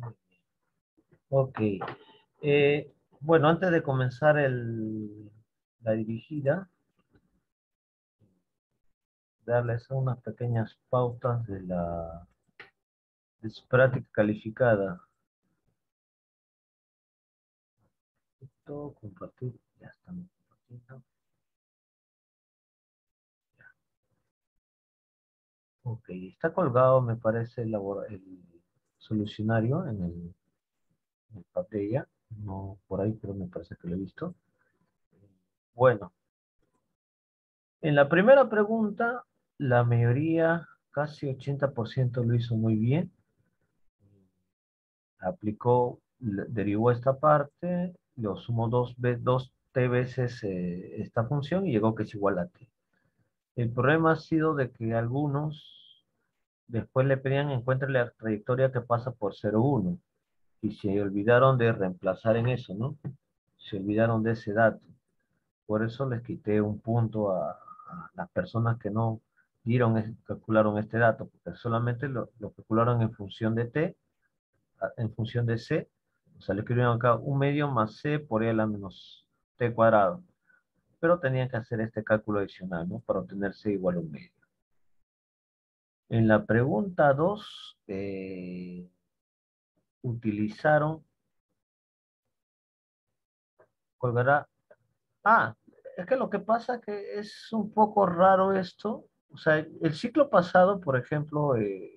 Ok. Bueno, antes de comenzar la dirigida, darles unas pequeñas pautas de su práctica calificada. Todo compartir, ya estamos compartiendo. Ok, está colgado, me parece, el solucionario en el pantalla. No por ahí, pero me parece que lo he visto. Bueno, en la primera pregunta, la mayoría, casi 80% lo hizo muy bien. Aplicó, derivó esta parte, lo sumó dos t veces esta función y llegó que es igual a t. El problema ha sido de que algunos después le pedían encuentre la trayectoria que pasa por 0,1 y se olvidaron de reemplazar en eso, ¿no? Se olvidaron de ese dato. Por eso les quité un punto a las personas que no calcularon este dato, porque solamente lo calcularon en función de t, en función de c, o sea, le escribieron acá un medio más c por l a menos t cuadrado, pero tenían que hacer este cálculo adicional, ¿no? Para obtener c igual a un medio. En la pregunta 2 utilizaron, colgará, ah, es que lo que pasa es que es un poco raro esto, o sea, el ciclo pasado, por ejemplo,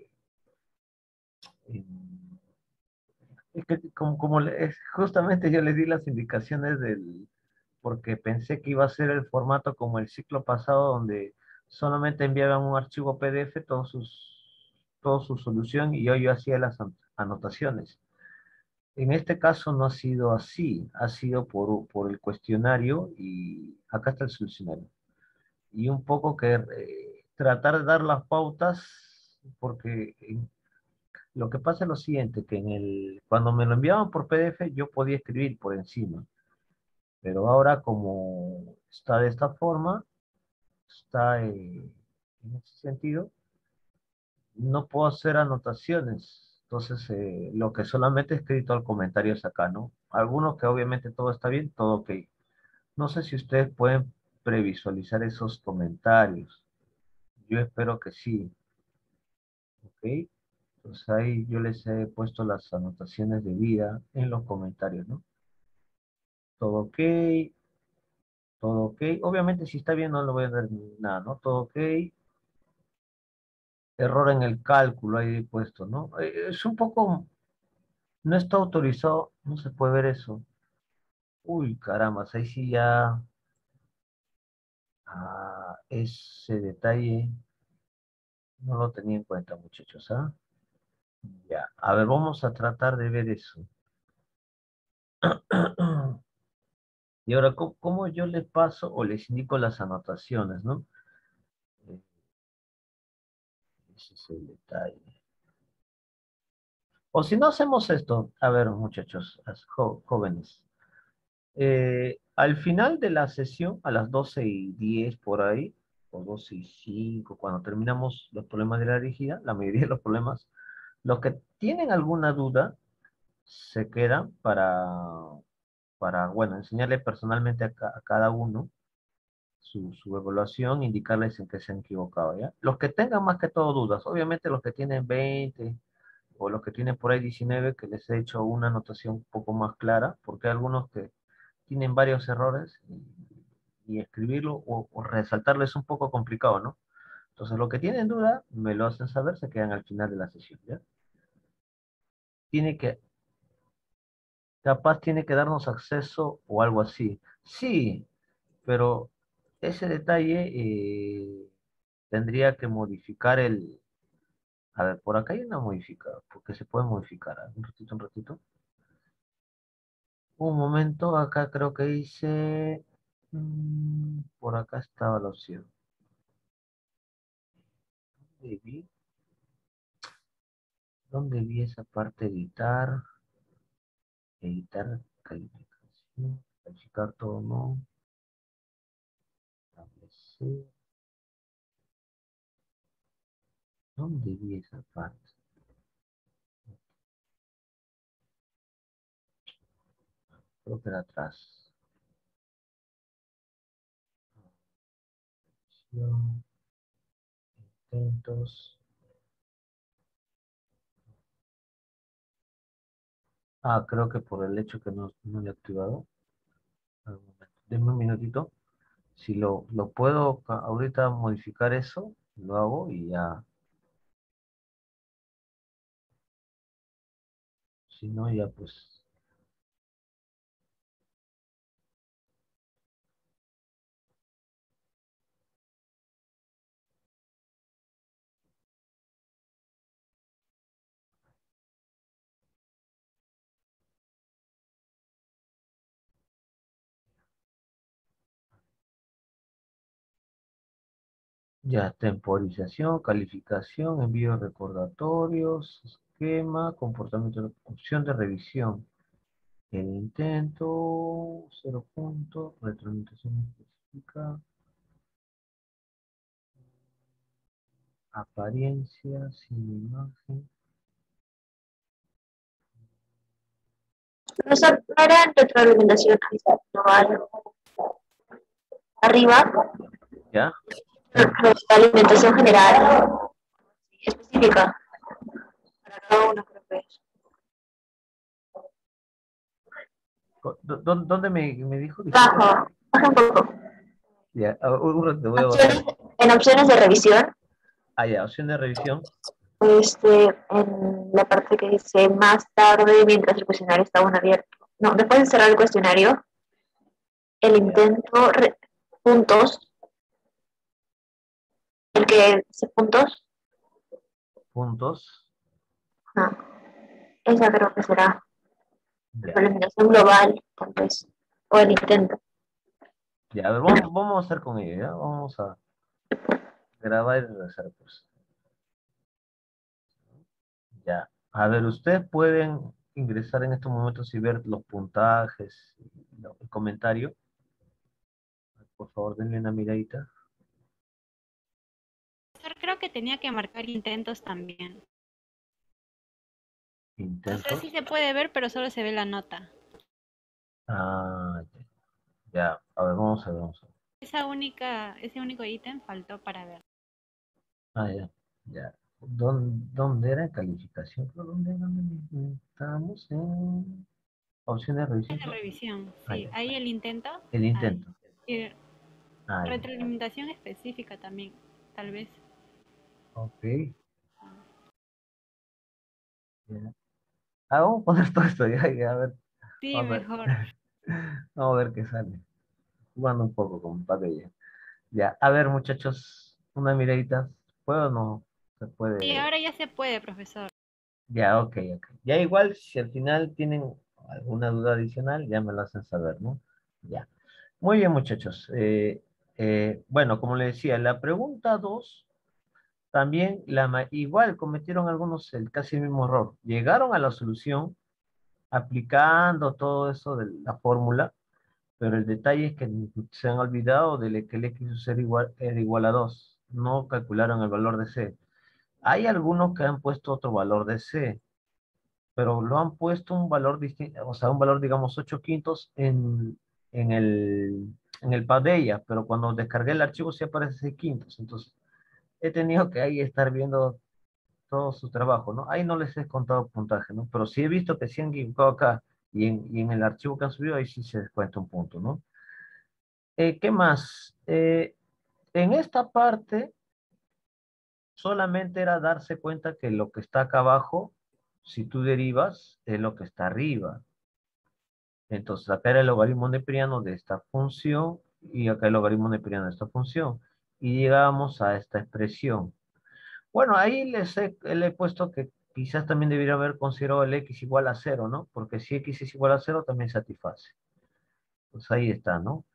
en- es que justamente yo le di las indicaciones porque pensé que iba a ser el formato como el ciclo pasado, donde solamente enviaban un archivo PDF, toda su solución, y yo hacía las anotaciones. En este caso no ha sido así, ha sido por el cuestionario y acá está el solucionario. Y un poco que tratar de dar las pautas, porque lo que pasa es lo siguiente, que cuando me lo enviaban por PDF yo podía escribir por encima, pero ahora como está de esta forma, está en ese sentido, no puedo hacer anotaciones. Entonces, lo que solamente he escrito al comentario es acá, ¿no? Algunos que obviamente todo está bien, todo ok. No sé si ustedes pueden previsualizar esos comentarios. Yo espero que sí, ¿ok? Entonces ahí yo les he puesto las anotaciones de vida en los comentarios, ¿no? Todo ok, todo ok. Obviamente si está bien no le voy a dar nada, ¿no? Todo ok. Error en el cálculo ahí puesto, ¿no? Es un poco, no está autorizado, no se puede ver eso. Uy, caramba, ahí sí ya, ese detalle no lo tenía en cuenta, muchachos, ¿ah? Ya, a ver, vamos a tratar de ver eso. Y ahora, ¿cómo yo les paso o les indico las anotaciones, ¿no? Eh, Ese es el detalle. O si no hacemos esto, a ver, muchachos, jóvenes, al final de la sesión, a las 12:10 por ahí, o 12:05, cuando terminamos los problemas de la rígida, la mayoría de los problemas, los que tienen alguna duda, se quedan bueno, enseñarle personalmente a cada uno su evaluación, indicarles en qué se han equivocado, ¿ya? Los que tengan más que todo dudas, obviamente los que tienen 20 o los que tienen por ahí 19, que les he hecho una anotación un poco más clara, porque hay algunos que tienen varios errores y escribirlo o resaltarlo es un poco complicado, ¿no? Entonces, los que tienen duda, me lo hacen saber, se quedan al final de la sesión, ¿ya? Tiene que, capaz tiene que darnos acceso o algo así. Sí, pero ese detalle tendría que modificar a ver, por acá hay una modificada, porque se puede modificar. Un ratito, un ratito. Un momento, acá creo que dice, por acá estaba la opción. ¿Dónde vi? ¿Dónde vi esa parte editar? Editar calificación, calificar todo, no. Establecer. ¿Dónde vi esa parte? Creo que era atrás. Intentos. Ah, creo que por el hecho que no le he activado. Al momento. Denme un minutito. Si lo puedo ahorita modificar eso, lo hago y ya. Si no, ya pues. Ya, temporización, calificación, envío de recordatorios, esquema, comportamiento, opción de revisión. El intento, 0 puntos, retroalimentación específica, apariencia, sin imagen. Profesor, no era en retroalimentación global. Arriba, ¿Ya? retroalimentación general específica para cada uno, creo que es. ¿Dónde me dijo? Disculpe. Bajo, baja un poco. Ya, un rato, voy a bajar. Opciones, en opciones de revisión, Ah, ya, opción de revisión. en la parte que dice más tarde, mientras el cuestionario está aún abierto. No, después de cerrar el cuestionario, el Ya, intento, puntos, el que dice puntos, puntos. no, esa creo que será Ya, la eliminación global, tal vez, o el intento. ya, a ver, vamos a hacer con ello, ¿ya? Vamos a grabar y regresar, pues. Ya. A ver, ustedes pueden ingresar en estos momentos y ver los puntajes, el comentario. Por favor, denle una miradita. Creo que tenía que marcar intentos también. O sea, Intentos. sí se puede ver, pero solo se ve la nota. Ah, ya. Ya. A ver, vamos a ver, vamos a ver. Ese único ítem faltó para ver. Ah, ya. Ya. ¿Dónde era calificación? ¿Dónde estábamos? En opciones de revisión, La creo. revisión, Ah, sí. ya. Ahí el intento. El Ahí. intento. Y Ah, ya. retroalimentación específica también, tal vez. Ok. Ya. Ah, vamos a poner todo esto ya, ya, a ver. Sí, Vamos a ver. mejor. Vamos a ver qué sale. Jugando un poco con pantalla. Ya, a ver, muchachos, una miradita. ¿Puedo o no? Se Sí, puede. ahora ya se puede, profesor. Ya, ok, ok. Ya igual, si al final tienen alguna duda adicional, ya me lo hacen saber, ¿no? Ya. Muy bien, muchachos. Bueno, como le decía, la pregunta 2 también igual cometieron algunos casi el mismo error. Llegaron a la solución aplicando todo eso de la fórmula, pero el detalle es que se han olvidado de que el x sub 0 era igual a 2. No calcularon el valor de c. Hay algunos que han puesto otro valor de c, pero lo han puesto un valor distinto, o sea, un valor, digamos, 8 quintos en el pad de ella, pero cuando descargué el archivo sí aparece 6 quintos. Entonces, he tenido que ahí estar viendo todo su trabajo, ¿no? Ahí no les he contado puntaje, ¿no? Pero sí he visto que se han equivocado acá y en el archivo que han subido ahí sí se descuenta un punto, ¿no? ¿Qué más? En esta parte solamente era darse cuenta que lo que está acá abajo, si tú derivas, es lo que está arriba. Entonces acá era el logaritmo neperiano de esta función y acá el logaritmo neperiano de esta función. Y llegamos a esta expresión. Bueno, ahí le he puesto que quizás también debería haber considerado el x igual a 0, ¿no? Porque si x es igual a 0 también satisface. Pues ahí está, ¿no?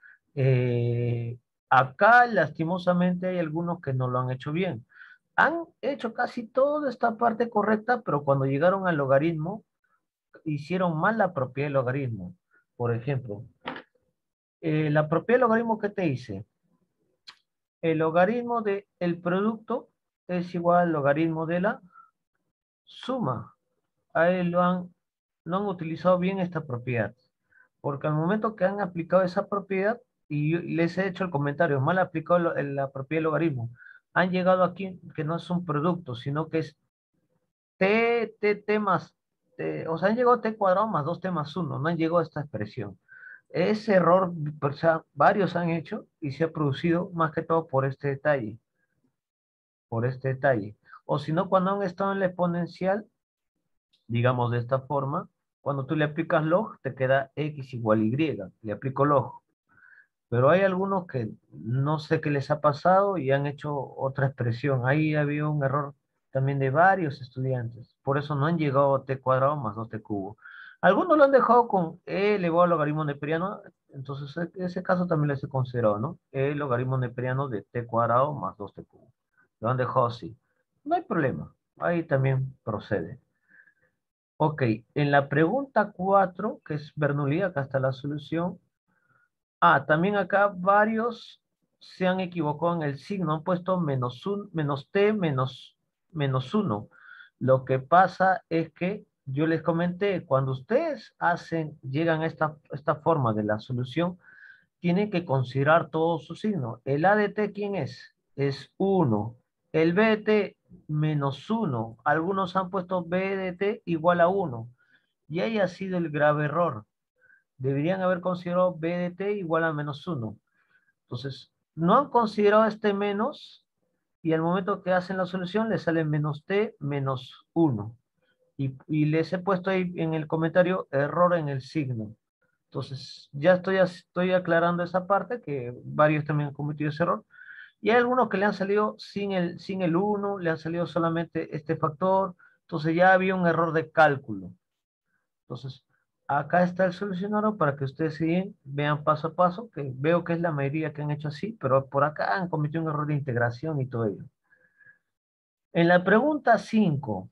Acá, lastimosamente, hay algunos que no lo han hecho bien. Han hecho casi toda esta parte correcta, pero cuando llegaron al logaritmo, hicieron mal la propiedad del logaritmo. Por ejemplo, la propiedad del logaritmo que te dice, el logaritmo del producto es igual al logaritmo de la suma. Ahí no han utilizado bien esta propiedad. Porque al momento que han aplicado esa propiedad, y yo les he hecho el comentario, mal aplicado la propiedad del logaritmo, han llegado aquí que no es un producto, sino que es t más, o sea, han llegado t cuadrado más 2t más 1, no han llegado a esta expresión. Ese error, o sea, varios han hecho y se ha producido más que todo por este detalle, por este detalle. O si no, cuando han estado en la exponencial, digamos de esta forma, cuando tú le aplicas log, te queda x igual y, le aplico log. Pero hay algunos que no sé qué les ha pasado y han hecho otra expresión. Ahí había un error también de varios estudiantes. Por eso no han llegado a t cuadrado más 2t cubo. Algunos lo han dejado con e elevado al logaritmo neperiano. Entonces, ese caso también les he considerado, ¿no? E logaritmo neperiano de t cuadrado más 2t cubo. Lo han dejado así. No hay problema. Ahí también procede. Ok, en la pregunta 4, que es Bernoulli, acá está la solución. Ah, también acá varios se han equivocado en el signo, han puesto menos t menos 1. Lo que pasa es que yo les comenté, cuando ustedes llegan a esta forma de la solución, tienen que considerar todos sus signos. ¿El a de t quién es? Es 1. El b de t menos 1. Algunos han puesto b de t igual a 1. Y ahí ha sido el grave error. Deberían haber considerado b de t igual a menos 1. Entonces, no han considerado este menos y al momento que hacen la solución les sale menos t menos 1. Y les he puesto ahí en el comentario error en el signo. Entonces, ya estoy aclarando esa parte, que varios también han cometido ese error. Y hay algunos que le han salido sin el 1, le han salido solamente este factor. Entonces ya había un error de cálculo. Entonces, acá está el solucionario para que ustedes siguen, vean paso a paso, que veo que es la mayoría que han hecho así, pero por acá han cometido un error de integración y todo ello. En la pregunta 5,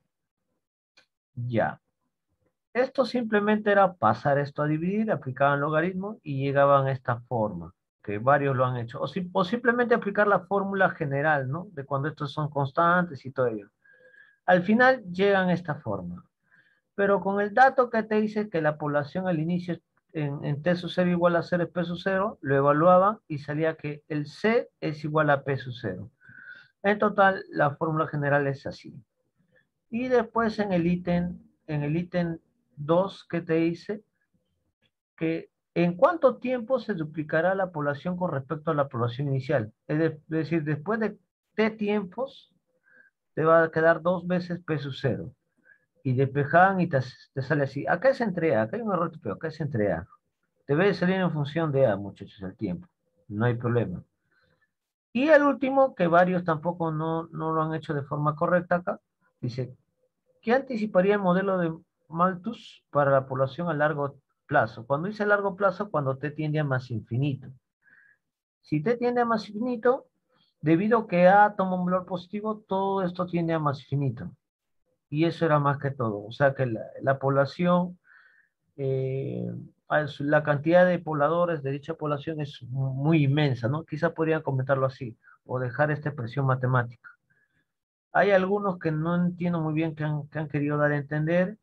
ya. Esto simplemente era pasar esto a dividir, aplicaban logaritmos y llegaban a esta forma, que varios lo han hecho. O simplemente aplicar la fórmula general, ¿no? De cuando estos son constantes y todo ello. Al final llegan a esta forma. Pero con el dato que te dice que la población al inicio en T sub 0 igual a 0 es P sub 0, lo evaluaban y salía que el C es igual a P sub 0. En total, la fórmula general es así. Y después en el ítem 2 que te dice que en cuánto tiempo se duplicará la población con respecto a la población inicial. Es decir, después de T tiempos, te va a quedar 2 veces P sub 0. Y despejaban y te sale así. Acá es entre A, acá hay un error, pero acá es entre A. Debe salir en función de A, muchachos, el tiempo. No hay problema. Y el último, que varios tampoco no lo han hecho de forma correcta acá, dice, ¿qué anticiparía el modelo de Malthus para la población a largo plazo? Cuando dice largo plazo, cuando t tiende a más infinito. Si t tiende a más infinito, debido a que A toma un valor positivo, todo esto tiende a más infinito. Y eso era más que todo. O sea que la población, eh, la cantidad de pobladores de dicha población es muy inmensa, ¿no? Quizá podrían comentarlo así, o dejar esta expresión matemática. Hay algunos que no entiendo muy bien que han querido dar a entender,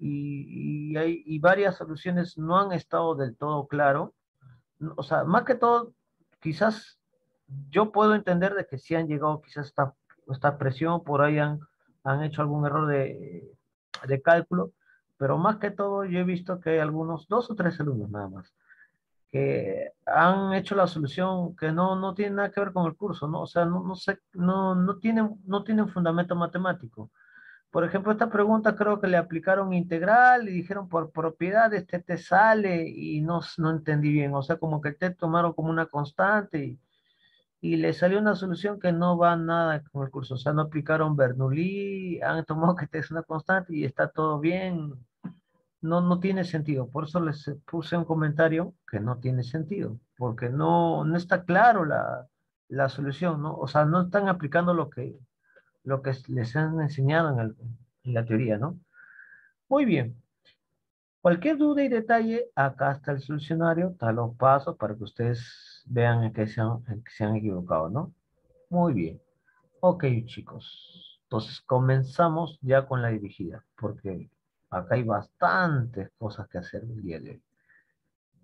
y varias soluciones no han estado del todo claro. O sea, más que todo, quizás yo puedo entender de que si han llegado quizás esta presión, por ahí han hecho algún error de cálculo, pero más que todo yo he visto que hay algunos, 2 o 3 alumnos nada más, que han hecho la solución que no tiene nada que ver con el curso, ¿no? O sea, no sé, no tienen fundamento matemático. Por ejemplo, esta pregunta creo que le aplicaron integral y dijeron por propiedad este te sale y no entendí bien. O sea, como que el t tomaron como una constante y le salió una solución que no va nada con el curso. O sea, no aplicaron Bernoulli, han tomado que t es una constante y está todo bien. No tiene sentido. Por eso les puse un comentario que no tiene sentido, porque no está claro la solución, ¿no? O sea, no están aplicando lo que les han enseñado en la teoría, ¿no? Muy bien. Cualquier duda y detalle, acá está el solucionario, está los pasos para que ustedes vean en qué se han equivocado, ¿no? Muy bien. Ok, chicos. Entonces comenzamos ya con la dirigida, porque acá hay bastantes cosas que hacer el día de hoy.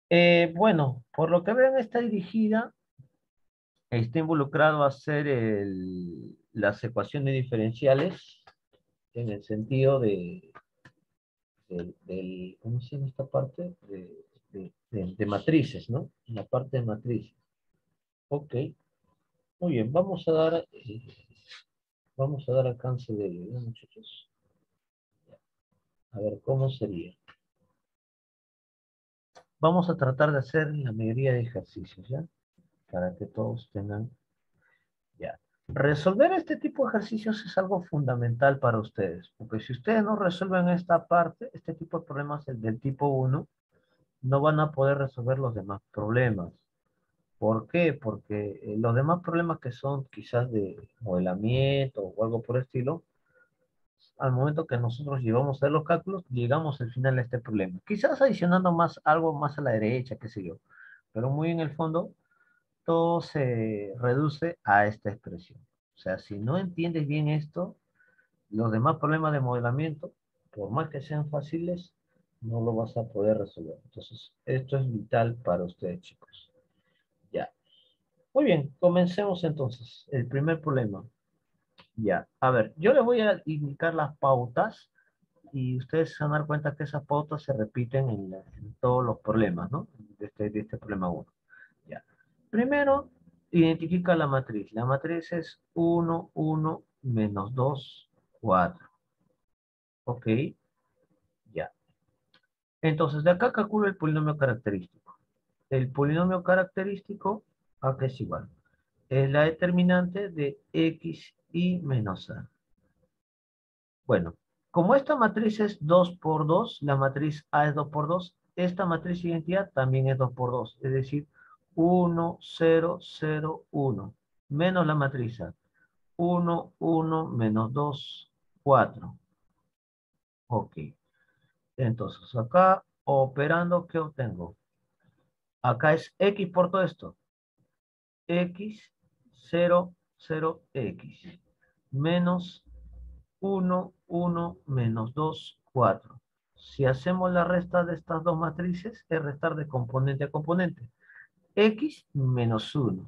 Bueno, por lo que veo está dirigida, está involucrado a hacer las ecuaciones diferenciales en el sentido ¿cómo se llama esta parte? De matrices, ¿no? La parte de matrices. Ok, muy bien, vamos a dar alcance de ello, ¿no, muchachos? A ver, ¿cómo sería? Vamos a tratar de hacer la mayoría de ejercicios, ¿ya? Para que todos tengan, ya. Resolver este tipo de ejercicios es algo fundamental para ustedes, porque si ustedes no resuelven esta parte, este tipo de problemas del tipo 1, no van a poder resolver los demás problemas. ¿Por qué? Porque los demás problemas que son quizás de modelamiento o algo por el estilo, al momento que nosotros llevamos a hacer los cálculos, llegamos al final a este problema. Quizás adicionando más algo más a la derecha, qué sé yo, pero muy en el fondo, todo se reduce a esta expresión. O sea, si no entiendes bien esto, los demás problemas de modelamiento, por más que sean fáciles, no lo vas a poder resolver. Entonces, esto es vital para ustedes, chicos. Ya. Muy bien, comencemos entonces. El primer problema. Ya. A ver, yo les voy a indicar las pautas y ustedes se van a dar cuenta que esas pautas se repiten en todos los problemas, ¿no? De este problema 1. Ya. Primero, identifica la matriz. La matriz es 1, 1, menos 2, 4. Ok, ya. Entonces, de acá calculo el polinomio característico. El polinomio característico, acá es igual. Es la determinante de x y menos a. Bueno, como esta matriz es 2 por 2, la matriz A es 2 por 2, esta matriz identidad también es 2 por 2, es decir, 1, 0, 0, 1, menos la matriz A. 1, 1, menos 2, 4. Ok. Entonces, acá operando, ¿qué obtengo? Acá es x por todo esto. X, 0, 0, x. Menos 1, 1, menos 2, 4. Si hacemos la resta de estas dos matrices, es restar de componente a componente. X menos 1.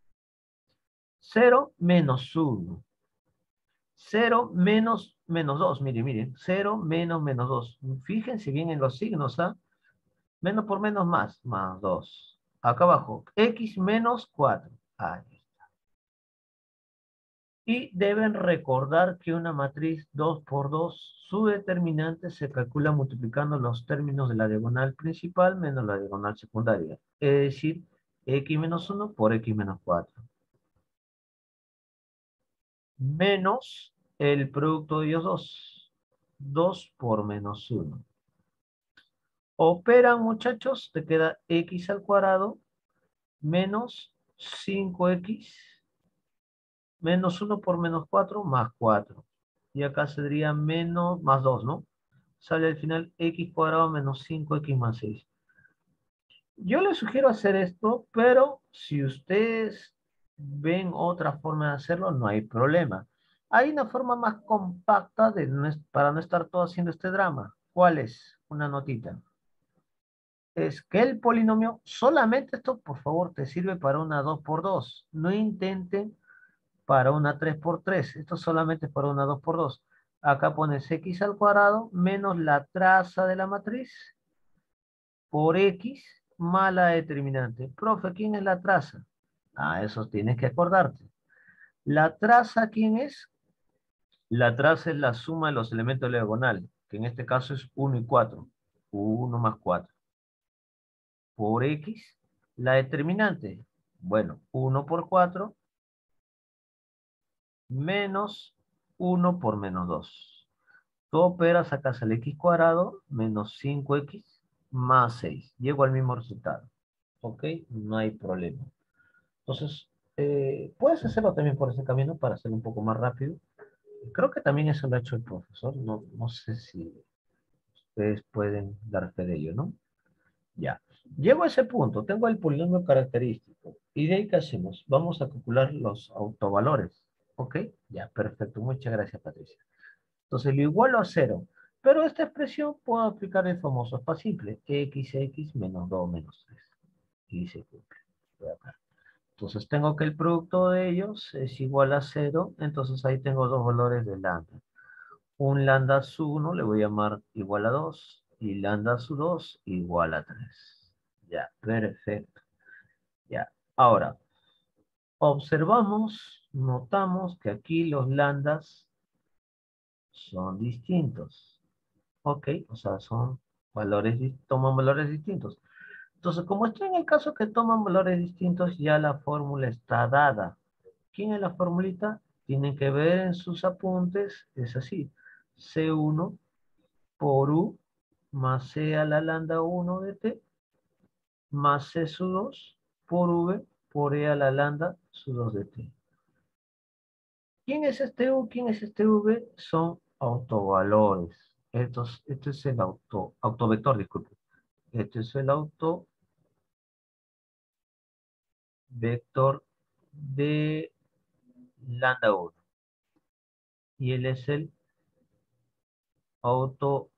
0 menos 1. 0 menos 2. Miren. 0 menos 2. Fíjense bien en los signos, ¿ah? Menos por menos más 2. Acá abajo, X menos 4. Ahí. Y deben recordar que una matriz 2 por 2, su determinante se calcula multiplicando los términos de la diagonal principal menos la diagonal secundaria. Es decir, x menos 1 por x menos 4. Menos el producto de ellos dos. 2 por menos 1. Operan, muchachos, te queda x al cuadrado menos 5x menos 1 por menos 4 más 4. Y acá sería menos, más 2, ¿no? Sale al final x cuadrado menos 5x más 6. Yo les sugiero hacer esto, pero si ustedes ven otra forma de hacerlo, no hay problema. Hay una forma más compacta para no estar todo haciendo este drama. ¿Cuál es? Una notita. Es que el polinomio, solamente esto, por favor, te sirve para una 2 por 2. No intenten para una 3 por 3. Esto solamente es para una 2 por 2. Acá pones x al cuadrado menos la traza de la matriz por x más la determinante. Profe, ¿quién es la traza? Ah, eso tienes que acordarte. ¿La traza quién es? La traza es la suma de los elementos de la diagonal, que en este caso es 1 y 4. 1 más 4. Por x, la determinante. Bueno, 1 por 4 menos 1 por menos 2. Tú operas, sacas el x cuadrado menos 5x más 6. Llego al mismo resultado. ¿Ok? No hay problema. Entonces, puedes hacerlo también por ese camino para hacerlo un poco más rápido. Creo que también eso lo ha hecho el profesor. No sé si ustedes pueden dar fe de ello, ¿no? Ya. Llego a ese punto. Tengo el polinomio característico. ¿Y de ahí qué hacemos? Vamos a calcular los autovalores. ¿Ok? Ya, perfecto. Muchas gracias, Patricia. Entonces lo igualo a 0. Pero esta expresión puedo aplicar el famoso espa simple, x menos 2 menos 3. Y se cumple. Voy acá. Entonces tengo que el producto de ellos es igual a 0, entonces ahí tengo dos valores de lambda. Un lambda sub 1 le voy a llamar igual a 2 y lambda sub 2 igual a 3. Ya, perfecto. Ya, ahora, observamos, notamos que aquí los lambdas son distintos. Ok, o sea, son valores, toman valores distintos. Entonces, como estoy en el caso que toman valores distintos, ya la fórmula está dada. ¿Quién es la formulita? Tienen que ver en sus apuntes, es así. C1 por U más C a la lambda 1 de T más C sub 2 por V por E a la lambda sub 2 de T. ¿Quién es este U? ¿Quién es este V? Son autovalores. Este es el autovector, disculpe. Este es el autovector de lambda 1. Y él es el autovector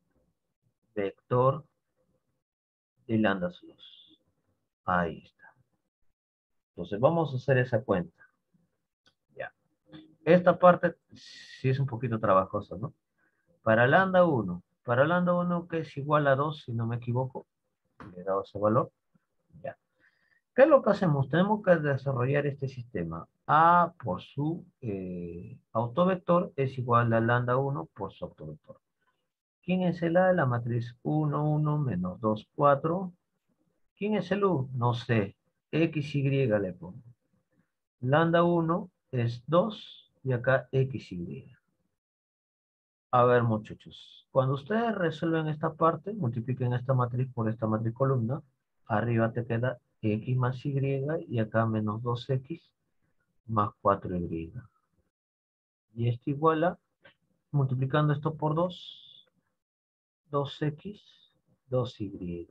de lambda sub 2. Ahí está. Entonces vamos a hacer esa cuenta. Ya. Esta parte sí es un poquito trabajosa, ¿no? Para lambda 1. Para lambda 1 que es igual a 2, si no me equivoco. Le he dado ese valor. Ya. ¿Qué es lo que hacemos? Tenemos que desarrollar este sistema. A por su autovector es igual a lambda 1 por su autovector. ¿Quién es el A de la matriz 1, 1, menos 2, 4? ¿Quién es el U? No sé. XY le pongo. Lambda 1 es 2 y acá XY. A ver, muchachos. Cuando ustedes resuelven esta parte, multipliquen esta matriz por esta matriz columna. Arriba te queda X más Y y acá menos 2X más 4Y. Y esto igual a, multiplicando esto por 2, 2X, 2Y.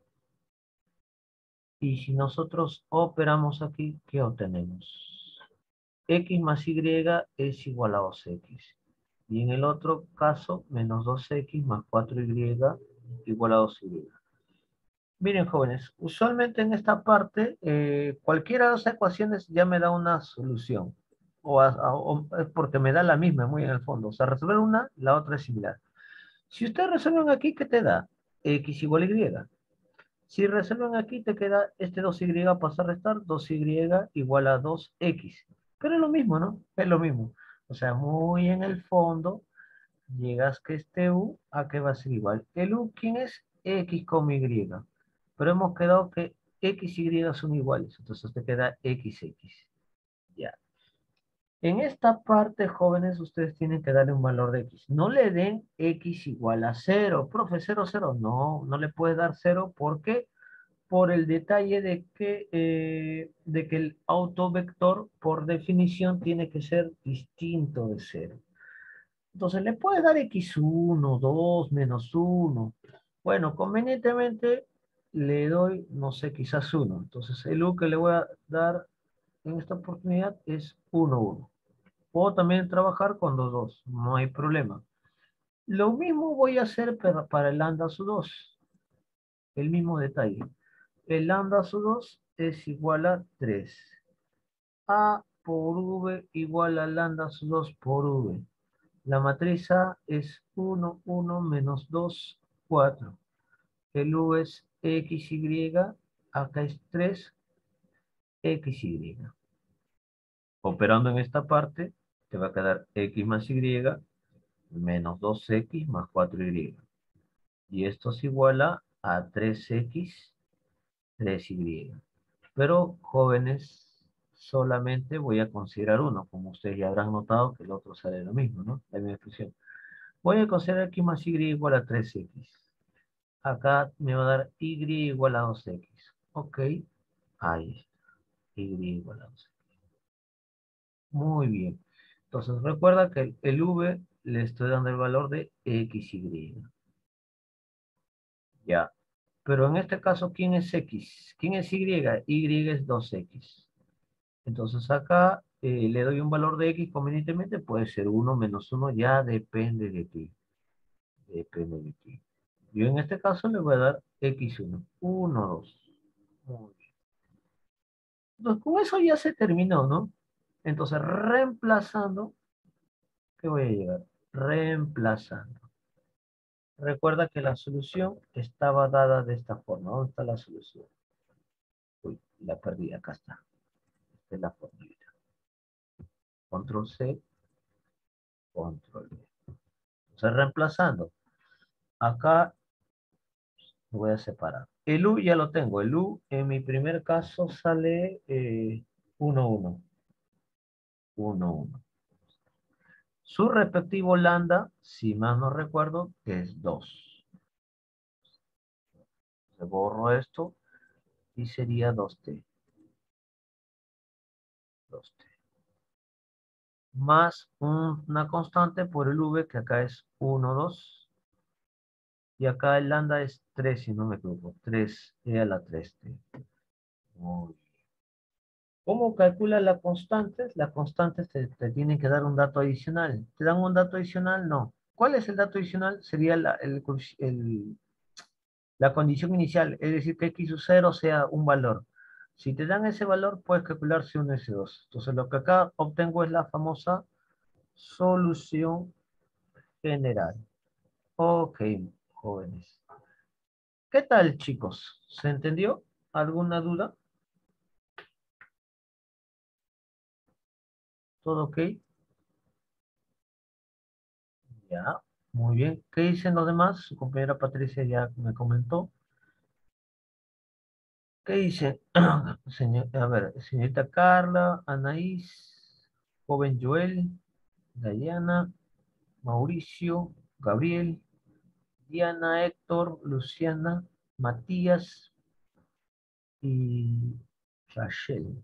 Y si nosotros operamos aquí, ¿qué obtenemos? X más Y es igual a 2X. Y en el otro caso, menos 2X más 4Y igual a 2Y. Miren, jóvenes, usualmente en esta parte, cualquiera de las ecuaciones ya me da una solución. O es porque me da la misma, muy en el fondo. O sea, resolver una, la otra es similar. Si ustedes resuelven aquí, ¿qué te da? X igual a Y. Si resuelven aquí, te queda este 2Y pasa a restar, 2Y igual a 2X. Pero es lo mismo, ¿no? Es lo mismo. O sea, muy en el fondo, llegas que este U, ¿a qué va a ser igual? El U, ¿quién es? X, Y. Pero hemos quedado que X y Y son iguales. Entonces te queda XX. Ya. En esta parte, jóvenes, ustedes tienen que darle un valor de X. No le den X igual a 0. Profe, 0, 0. No, no le puedes dar 0. ¿Por qué? Por el detalle de que el autovector, por definición, tiene que ser distinto de 0. Entonces le puedes dar x1, 2, menos 1. Bueno, convenientemente le doy, no sé, quizás 1. Entonces el u que le voy a dar en esta oportunidad es 1, 1. Puedo también trabajar con 2, 2. No hay problema. Lo mismo voy a hacer para el lambda sub 2. El mismo detalle. El lambda sub 2 es igual a 3. A por v igual a lambda sub 2 por v. La matriz A es 1, 1, menos 2, 4. El U es XY, acá es 3, XY. Operando en esta parte, te va a quedar X más Y menos 2X más 4Y. Y esto es igual a 3X, 3Y. Pero, jóvenes, solamente voy a considerar uno, como ustedes ya habrán notado que el otro sale lo mismo, ¿no? La misma expresión. Voy a considerar X más Y igual a 3X. Acá me va a dar Y igual a 2X. Ok, ahí está. Y igual a 2X. Muy bien. Entonces recuerda que el V le estoy dando el valor de XY. Ya. Pero en este caso, ¿quién es X? ¿Quién es Y? Y es 2X. Entonces acá le doy un valor de X convenientemente. Puede ser 1 menos 1. Ya depende de ti. de P medio Q. Yo en este caso le voy a dar X1. 1, 2. Muy bien. Entonces, con eso ya se terminó, ¿no? Entonces, reemplazando, ¿qué voy a llegar? Reemplazando. Recuerda que la solución estaba dada de esta forma. ¿Dónde está la solución? Uy, la perdí. Acá está. Esta es la formulita. Control C, Control V. Entonces, reemplazando. Acá voy a separar. El U ya lo tengo. El U en mi primer caso sale 1, 1. 1, 1. Su respectivo lambda, si más no recuerdo, que es 2. Se borro esto y sería 2T. 2T. Más una constante por el V, que acá es 1, 2. Y acá el lambda es 3, si no me equivoco. 3E a la 3T. Muy bien. ¿Cómo calculas las constantes? Las constantes te tienen que dar un dato adicional. ¿Te dan un dato adicional? No. ¿Cuál es el dato adicional? Sería la condición inicial, es decir, que x sub 0 sea un valor. Si te dan ese valor, puedes calcular C1 y C2. Entonces, lo que acá obtengo es la famosa solución general. Ok, jóvenes. ¿Qué tal, chicos? ¿Se entendió? ¿Alguna duda? ¿Todo ok? Ya, muy bien. ¿Qué dicen los demás? Su compañera Patricia ya me comentó. ¿Qué dice? A ver, señorita Carla, Anaís, joven Joel, Dayana, Mauricio, Gabriel, Diana, Héctor, Luciana, Matías y Rachel.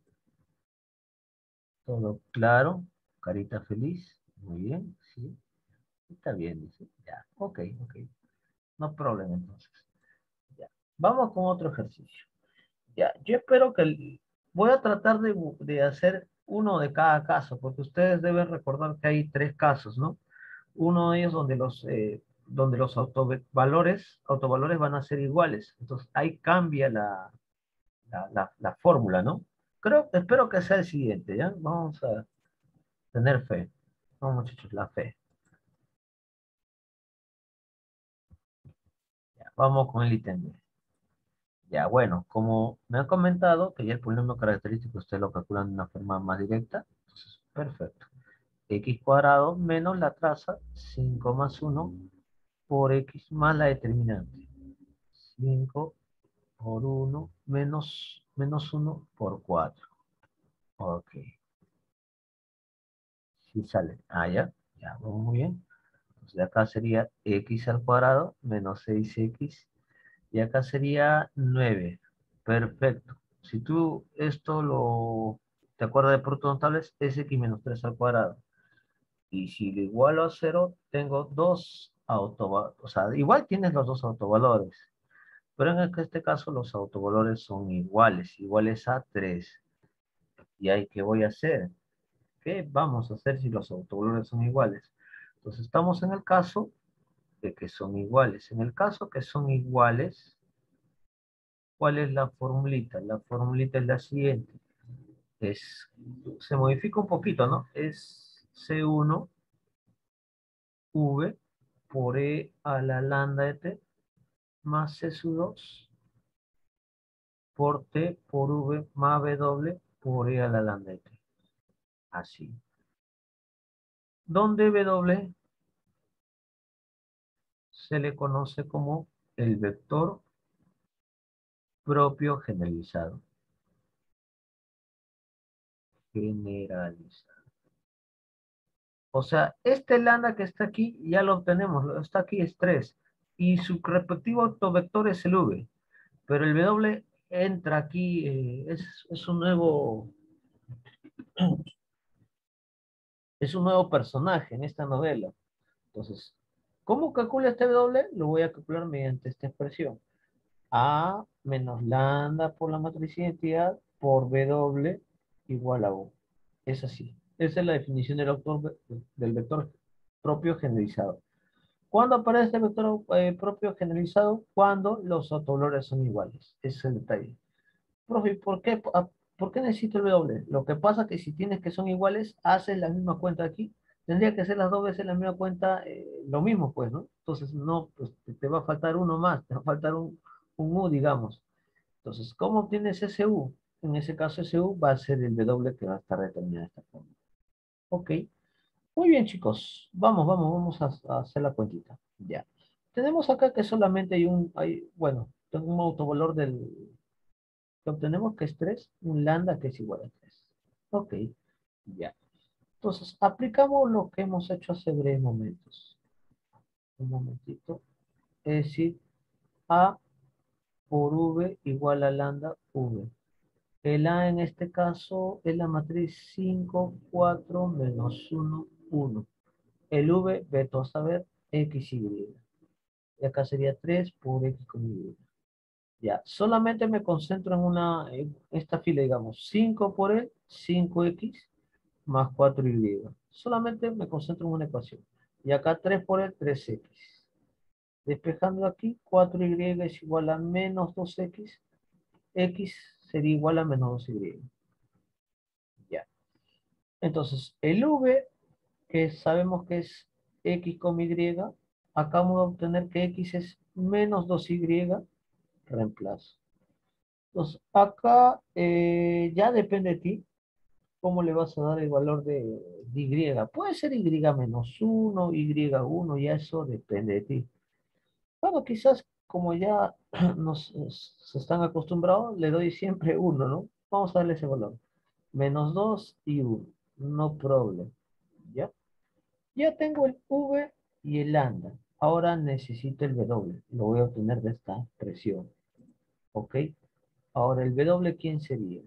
¿Todo claro? Carita feliz. Muy bien, sí. Está bien, dice. Ya, ok, ok. No problema entonces. Ya. Vamos con otro ejercicio. Ya, yo espero que voy a tratar de hacer uno de cada caso, porque ustedes deben recordar que hay 3 casos, ¿no? Uno de ellos donde los autovalores van a ser iguales. Entonces ahí cambia la fórmula, ¿no? Espero que sea el siguiente, ¿ya? Vamos a tener fe. Vamos, muchachos, la fe. Ya, vamos con el ítem B. Ya, bueno, como me han comentado que ya el polinomio característico ustedes lo calculan de una forma más directa, entonces, perfecto. X cuadrado menos la traza, 5 más 1 por X más la determinante. 5 por 1 menos 1 por 4. Ok. Sí sale. Ah, ya. Ya, vamos muy bien. Entonces de acá sería X al cuadrado menos 6X. Y acá sería 9. Perfecto. Si tú esto te acuerdas de productos notables, es X menos 3 al cuadrado. Y si lo igualo a 0, tengo dos autovalores. O sea, igual tienes los dos autovalores. Pero en este caso los autovalores son iguales a 3. ¿Y ahí qué voy a hacer? ¿Qué vamos a hacer si los autovalores son iguales? Entonces estamos en el caso de que son iguales. En el caso que son iguales, ¿cuál es la formulita? La formulita es la siguiente. Se modifica un poquito, ¿no? Es C1 V por E a la lambda de T más C sub 2 por T por V más W por E a la lambda de T. Así. Donde W se le conoce como el vector propio generalizado. Generalizado. O sea, este lambda que está aquí ya lo obtenemos. Está aquí es 3. Y su respectivo autovector es el V. Pero el W entra aquí, es un nuevo personaje en esta novela. Entonces, ¿cómo calcula este W? Lo voy a calcular mediante esta expresión. A menos lambda por la matriz de identidad por W igual a U. Es así. Esa es la definición del vector propio generalizado. ¿Cuándo aparece el vector propio generalizado? Cuando los autovalores son iguales. Ese es el detalle. Profe, ¿por qué necesito el W? Lo que pasa es que si tienes que son iguales, haces la misma cuenta aquí. Tendría que ser las dos veces la misma cuenta, lo mismo, pues, ¿no? Entonces, no, pues te va a faltar uno más, te va a faltar un U, digamos. Entonces, ¿cómo obtienes ese U? En ese caso, ese U va a ser el W que va a estar determinado de esta forma. Ok. Muy bien, chicos. Vamos a hacer la cuentita. Ya. Tenemos acá que solamente bueno, tengo un autovalor que obtenemos que es 3, un lambda que es igual a 3. Ok, ya. Entonces, aplicamos lo que hemos hecho hace breves momentos. Un momentito. Es decir, A por V igual a lambda V. El A en este caso es la matriz 5, 4, menos 1, 1. El V, veto a saber, X, Y. Y acá sería 3 por X con Y. Ya, solamente me concentro en esta fila, digamos, 5 por el 5X más 4Y. Solamente me concentro en una ecuación. Y acá 3 por el 3X. Despejando aquí, 4Y es igual a menos 2X. X sería igual a menos 2Y. Ya. Entonces, el V, que sabemos que es X con Y, acabamos de obtener que X es menos 2Y, reemplazo. Entonces, acá ya depende de ti cómo le vas a dar el valor de Y. Puede ser Y menos 1, Y1, ya eso depende de ti. Bueno, quizás como ya se están acostumbrados, le doy siempre 1, ¿no? Vamos a darle ese valor. Menos 2 y 1. No problem. ¿Ya? Ya tengo el V y el lambda. Ahora necesito el W. Lo voy a obtener de esta expresión. ¿Ok? Ahora el W, ¿quién sería?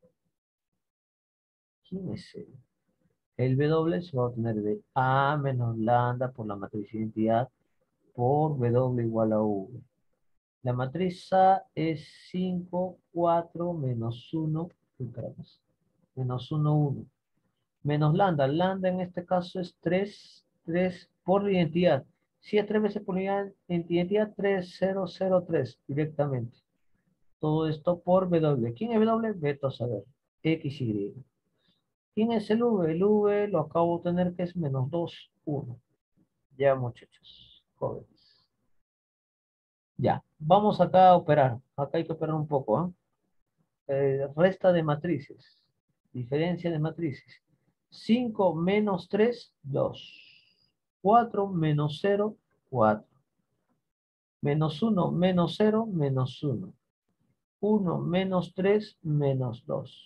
¿Quién es él? El W se va a obtener de A menos lambda por la matriz identidad por W igual a V. La matriz A es 5, 4, menos 1, menos 1, 1. Menos lambda. Lambda en este caso es 3, 3 por la identidad. Si es 3 veces por la identidad, 3, 0, 0, 3 directamente. Todo esto por W. ¿Quién es W? Veto a saber. X, Y. ¿Quién es el V? El V lo acabo de tener que es menos 2, 1. Ya, muchachos, jóvenes. Ya, vamos acá a operar. Acá hay que operar un poco, ¿ah? Resta de matrices. Diferencia de matrices. 5 menos 3, 2. 4 menos 0, 4. Menos 1 menos 0, menos 1. 1 menos 3, menos 2.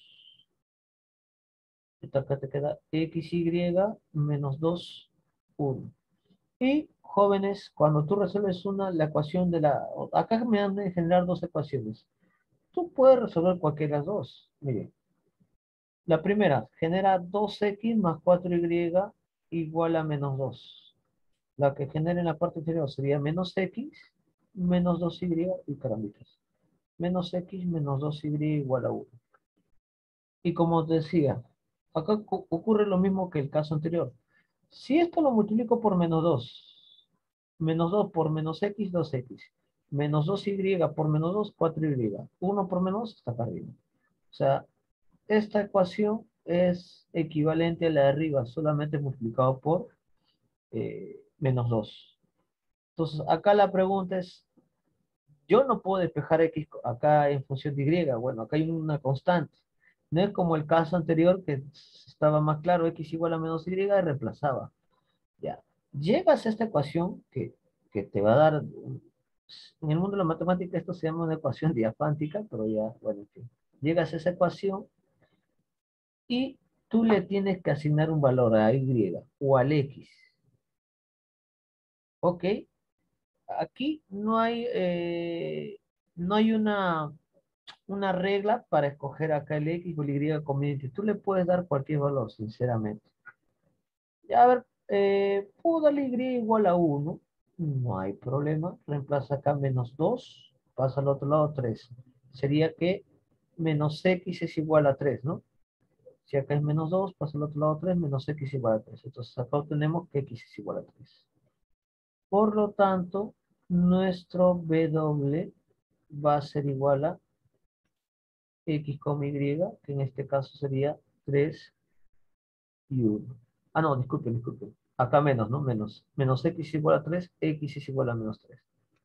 Acá te queda XY menos 2, 1. Y jóvenes, cuando tú resuelves la ecuación acá me han de generar dos ecuaciones. Tú puedes resolver cualquiera de las dos. Miren, la primera genera 2X más 4Y igual a menos 2. La que genera en la parte inferior sería menos X menos 2Y y carambitas. Menos X menos 2Y igual a 1. Y como te decía, acá ocurre lo mismo que el caso anterior. Si esto lo multiplico por menos 2 por menos X, 2X. Menos 2Y por menos 2, 4Y. 1 por menos está acá arriba. O sea, esta ecuación es equivalente a la de arriba, solamente multiplicado por menos 2. Entonces, acá la pregunta es, yo no puedo despejar X acá en función de Y. Bueno, acá hay una constante. No es como el caso anterior que estaba más claro, X igual a menos Y y reemplazaba. Ya. Llegas a esta ecuación que te va a dar, en el mundo de la matemática esto se llama una ecuación diafántica, pero ya, bueno, en fin. Llegas a esa ecuación y tú le tienes que asignar un valor a Y o al X. ¿Ok? Aquí no hay una regla para escoger acá el X o el Y conveniente. Tú le puedes dar cualquier valor, sinceramente. Ya, a ver, puedo darle Y igual a 1. No hay problema. Reemplaza acá menos 2. Pasa al otro lado 3. Sería que menos X es igual a 3, ¿no? Si acá es menos 2, pasa al otro lado 3, menos X igual a 3. Entonces acá obtenemos que X es igual a 3. Por lo tanto, nuestro W va a ser igual a X, Y, que en este caso sería 3 y 1. Ah, no, disculpen. Acá menos, ¿no? Menos X igual a 3, X es igual a menos 3.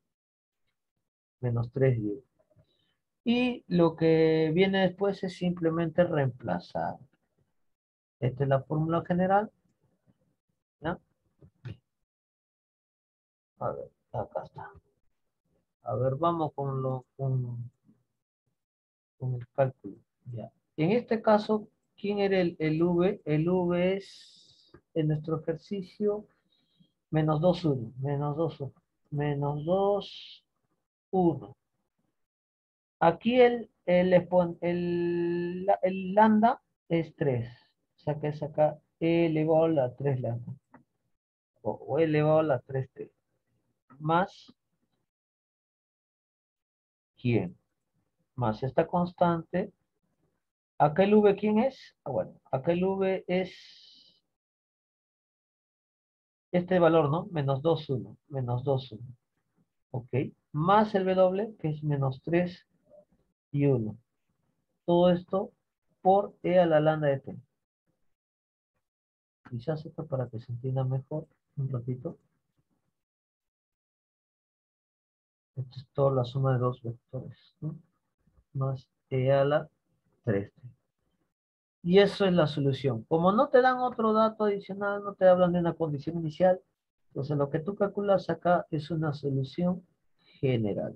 Menos 3 y 1. Y lo que viene después es simplemente reemplazar. Esta es la fórmula general. ¿Ya? A ver, acá está. A ver, vamos con el cálculo. Ya. En este caso, ¿quién era el V? El V es, en nuestro ejercicio, menos 2, 1. Menos 2, 1. Menos 2, 1. Aquí el lambda es 3. O sea que es acá e elevado a la 3 lambda. O e elevado a la 3t. Más, ¿quién? Más esta constante. Acá el v, ¿quién es? Ah, bueno, acá el v es este valor, ¿no? Menos 2, 1. Menos 2, 1. Ok. Más el w, que es menos 3 y 1. Todo esto por e a la lambda de t. Quizás esto para que se entienda mejor un ratito. Esto es toda la suma de dos vectores, ¿no? Más e a la 3t. Y eso es la solución. Como no te dan otro dato adicional, no te hablan de una condición inicial, entonces lo que tú calculas acá es una solución general.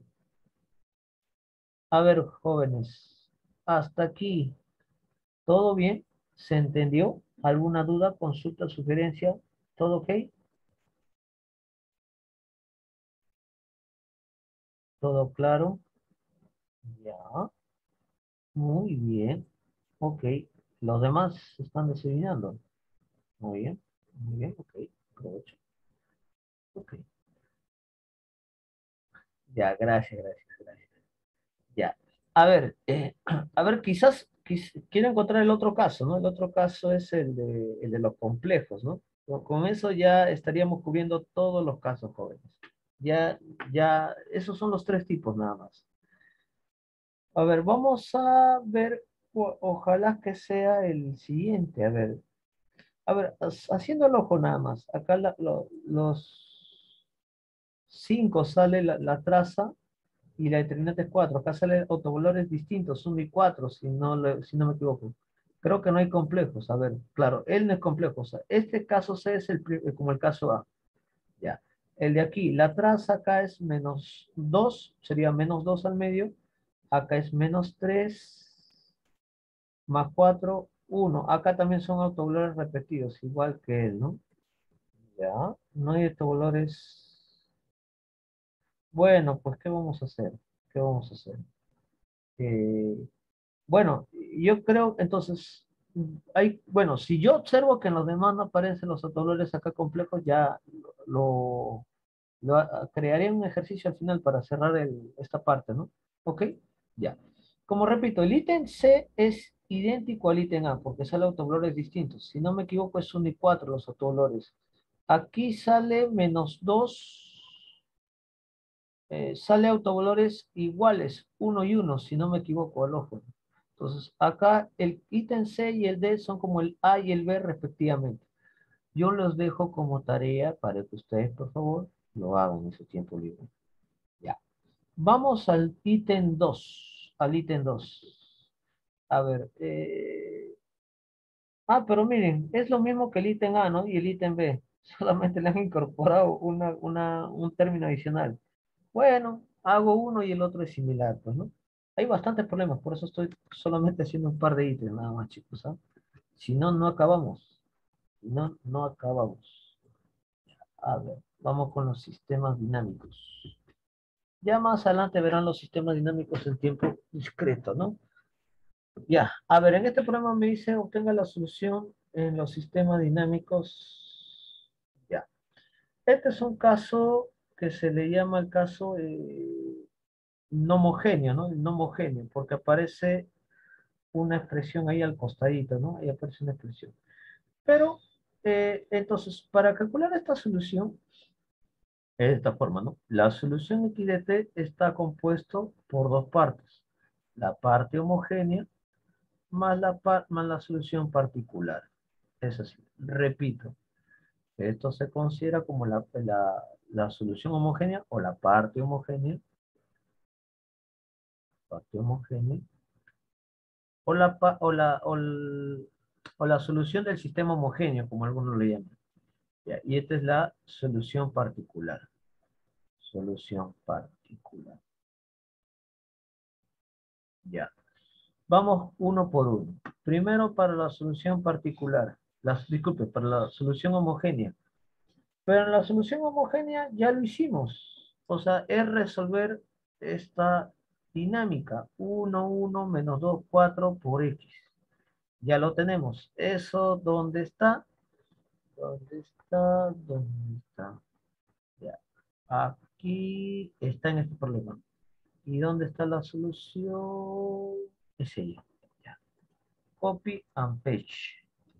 A ver, jóvenes, hasta aquí, ¿todo bien? ¿Se entendió? ¿Alguna duda, consulta, sugerencia? ¿Todo ok? ¿Todo claro? Ya, muy bien. Ok, los demás están desayunando. Muy bien, ok, aprovecho. Ok, ya, gracias. Ya. A ver, quiero encontrar el otro caso, ¿no? El otro caso es el de los complejos, ¿no? Con eso ya estaríamos cubriendo todos los casos jóvenes. Esos son los tres tipos nada más. A ver, vamos a ver, ojalá que sea el siguiente. A ver, haciendo el ojo nada más. Acá los 5 sale la traza y la determinante es 4. Acá salen autovalores distintos, 1 y 4, si no me equivoco. Creo que no hay complejos. A ver, claro, él no es complejo. O sea, este caso C es como el caso A. Ya. El de aquí, la traza acá es menos 2, sería menos 2 al medio. Acá es menos 3 más 4, 1. Acá también son autovalores repetidos, igual que él, ¿no? Ya, no hay autovalores. Bueno, pues, ¿qué vamos a hacer? ¿Qué vamos a hacer? Eh, Bueno, yo creo, entonces, bueno, si yo observo que en los demás no aparecen los autovalores acá complejos, ya lo, crearé un ejercicio al final para cerrar esta parte, ¿no? ¿Ok? Ya. Como repito, el ítem C es idéntico al ítem A, porque sale autovalores distintos. Si no me equivoco, es 1 y 4 los autovalores. Aquí sale menos 2, sale autovalores iguales, 1 y 1, si no me equivoco, al ojo. Entonces, acá el ítem C y el D son como el A y el B respectivamente. Yo los dejo como tarea para que ustedes, por favor, lo hagan en su tiempo libre. Ya. Vamos al ítem 2. Al ítem 2. A ver. Pero miren, es lo mismo que el ítem A, ¿no? Y el ítem B. Solamente le han incorporado un término adicional. Bueno, hago uno y el otro es similar, pues, ¿no? Hay bastantes problemas, por eso estoy solamente haciendo un par de ítems nada más, chicos, ¿ah? Si no, no acabamos. Si no, no acabamos. A ver, vamos con los sistemas dinámicos. Ya más adelante verán los sistemas dinámicos en tiempo discreto, ¿no? Ya, a ver, en este problema me dice obtenga la solución en los sistemas dinámicos. Ya, este es un caso que se le llama el caso no homogéneo, ¿no? No homogéneo, porque aparece una expresión ahí al costadito, ¿no? Ahí aparece una expresión. Pero, entonces, para calcular esta solución, Es de esta forma, ¿no? La solución X de t está compuesto por dos partes. La parte homogénea más la solución particular. Es así. Repito, esto se considera como la solución homogénea o la parte homogénea, o la solución del sistema homogéneo, como algunos le llaman. Ya, y esta es la solución particular. Solución particular. Ya. Vamos uno por uno. Primero para la solución particular. Disculpe, para la solución homogénea. Pero en la solución homogénea ya lo hicimos. O sea, es resolver esta dinámica. 1, 1, menos 2, 4 por X. Ya lo tenemos. Eso, ¿dónde está? ¿Dónde está? ¿Dónde está? Ya. Aquí está en este problema. ¿Y dónde está la solución? Es ella. Ya. Copy and paste.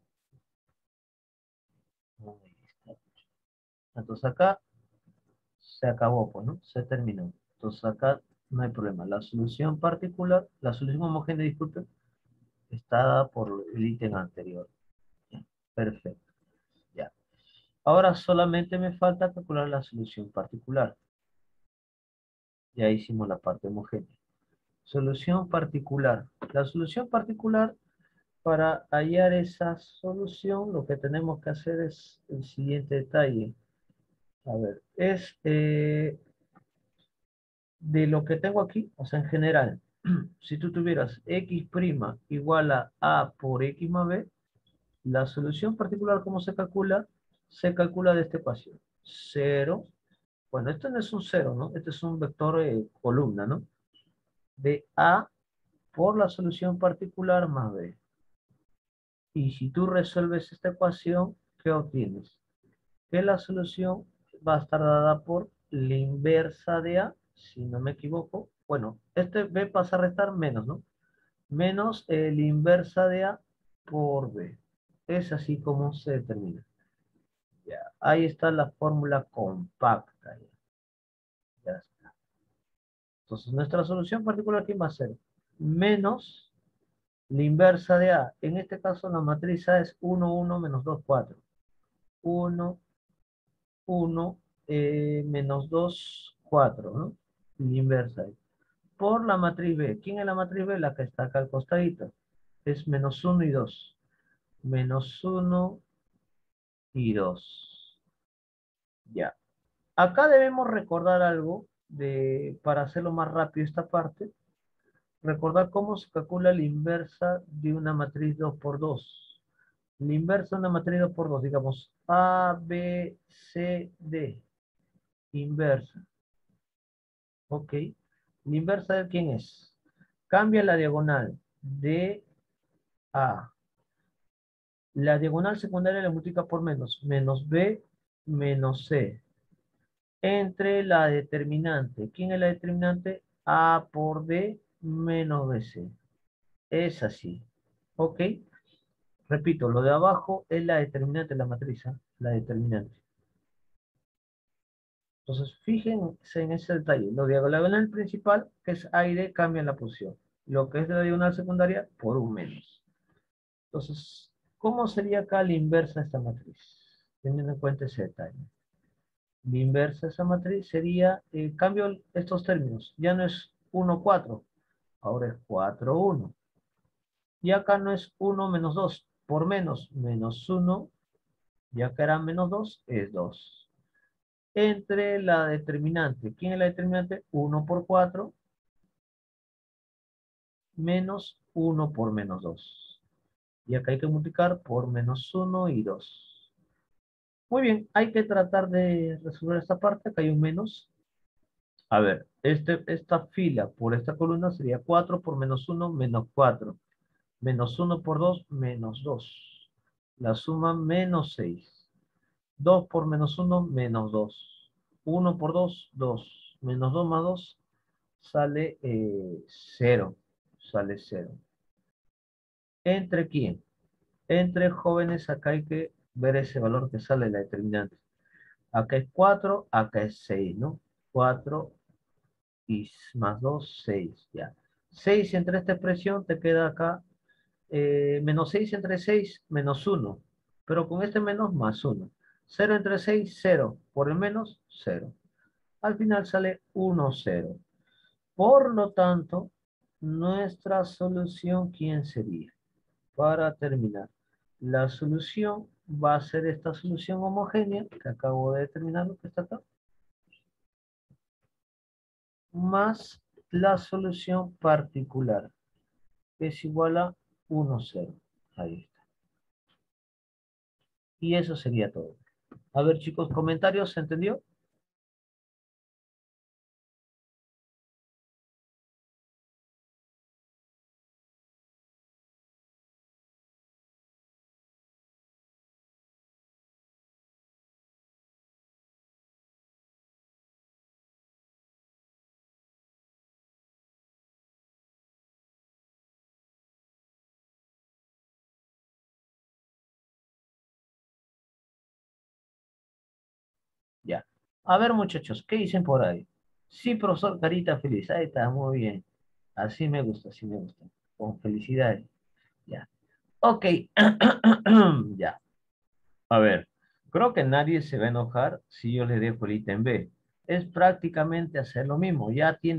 Ahí está. Entonces acá se acabó, pues, ¿no? Se terminó. Entonces acá no hay problema. La solución particular, la solución homogénea, disculpe, está dada por el ítem anterior. Ya. Perfecto. Ya. Ahora solamente me falta calcular la solución particular. Ya hicimos la parte homogénea. Solución particular. La solución particular, para hallar esa solución, lo que tenemos que hacer es el siguiente detalle. A ver, es de lo que tengo aquí, o sea, en general, si tú tuvieras x' igual a por x más b, la solución particular, ¿cómo se calcula? Se calcula de esta ecuación. 0, bueno, esto no es un 0, ¿no? Este es un vector columna, ¿no? De a por la solución particular más b. Y si tú resuelves esta ecuación, ¿qué obtienes? Que la solución va a estar dada por la inversa de A, si no me equivoco. Bueno, este B pasa a restar menos, ¿no? Menos la inversa de A por B. Es así como se determina. Ya, ahí está la fórmula compacta. Ya está. Entonces, nuestra solución particular, ¿qué va a ser? Menos la inversa de A. En este caso, la matriz A es 1, 1, menos 2, 4. 1, 1, menos 2, 4, ¿no? La inversa. Por la matriz B. ¿Quién es la matriz B? La que está acá al costadito. Es menos 1 y 2. Menos 1 y 2. Ya. Acá debemos recordar algo para hacerlo más rápido esta parte. Recordar cómo se calcula la inversa de una matriz 2 por 2. La inversa de una matriz 2 por 2, digamos, A, B, C, D. Inversa. Ok. La inversa de quién es. Cambia la diagonal de A. La diagonal secundaria la multiplica por menos. Menos B menos C. Entre la determinante. ¿Quién es la determinante? A por D menos BC. Es así. Ok. Repito, lo de abajo es la determinante de la matriz. La determinante. Entonces, fíjense en ese detalle. Lo de la diagonal principal, que es A y D, cambian la posición. Lo que es de la diagonal secundaria, por un menos. Entonces, ¿cómo sería acá la inversa de esta matriz? Teniendo en cuenta ese detalle. La inversa de esa matriz sería, cambio estos términos. Ya no es 1, 4. Ahora es 4, 1. Y acá no es 1 menos 2. Por menos, menos 1. Y acá era menos 2, es 2. Entre la determinante. ¿Quién es la determinante? 1 por 4 menos 1 por menos 2. Y acá hay que multiplicar por menos 1 y 2. Muy bien, hay que tratar de resolver esta parte. Acá hay un menos. A ver, esta fila por esta columna sería 4 por menos 1, menos 4. Menos 1 por 2, menos 2. La suma menos 6. 2 por menos 1, menos 2. 1 por 2, 2. Menos 2 más 2 sale 0. Sale 0. ¿Entre quién? Entre jóvenes, acá hay que ver ese valor que sale la determinante. Acá es 4, acá es 6, ¿no? 4 y más 2, 6, ya. 6 entre esta expresión te queda acá, menos 6 entre 6, menos 1. Pero con este menos, más 1. 0 entre 6, 0. Por el menos, 0. Al final sale 1, 0. Por lo tanto, nuestra solución, ¿quién sería? Para terminar, la solución va a ser esta solución homogénea, que acabo de determinar, lo que está acá, más la solución particular, que es igual a 1, 0. Ahí está. Y eso sería todo. A ver, chicos, comentarios, ¿se entendió? Ya. A ver, muchachos, ¿qué dicen por ahí? Sí, profesor, carita feliz. Ahí está, muy bien. Así me gusta, así me gusta. Con felicidades. Ya. Ok. Ya. A ver, creo que nadie se va a enojar si yo les dejo el ítem B. Es prácticamente hacer lo mismo.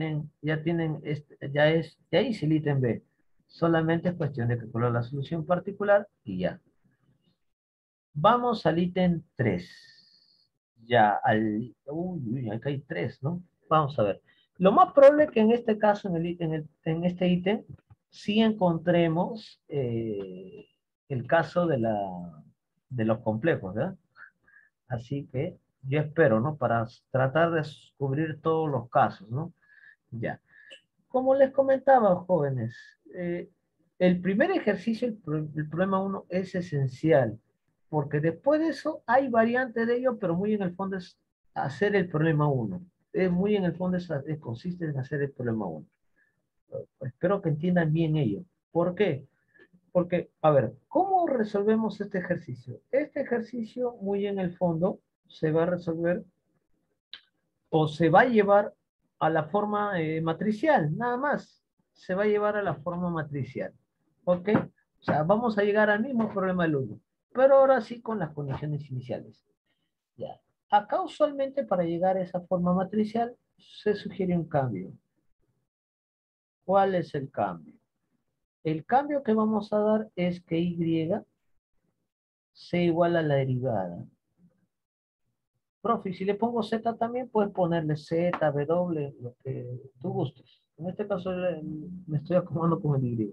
Ya hice el ítem B. Solamente es cuestión de calcular la solución particular y ya. Vamos al ítem 3. Ya, acá hay 3, ¿no? Vamos a ver. Lo más probable es que en este caso, en este ítem, sí encontremos el caso de los complejos, ¿verdad? Así que yo espero, ¿no? Para tratar de cubrir todos los casos, ¿no? Ya. Como les comentaba, jóvenes, el primer ejercicio, el problema uno, es esencial, porque después de eso hay variantes de ello, pero muy en el fondo es hacer el problema uno. Muy en el fondo consiste en hacer el problema uno. Espero que entiendan bien ello. ¿Por qué? Porque, a ver, ¿cómo resolvemos este ejercicio? Este ejercicio, muy en el fondo, se va a resolver o se va a llevar a la forma matricial, nada más. Se va a llevar a la forma matricial. ¿Ok? O sea, vamos a llegar al mismo problema del 1, pero ahora sí con las condiciones iniciales. Ya. Acá usualmente para llegar a esa forma matricial se sugiere un cambio. ¿Cuál es el cambio? El cambio que vamos a dar es que y sea igual a la derivada. Profe, si le pongo Z también, puedes ponerle Z, W, lo que tú gustes. En este caso me estoy acomodando con el Y.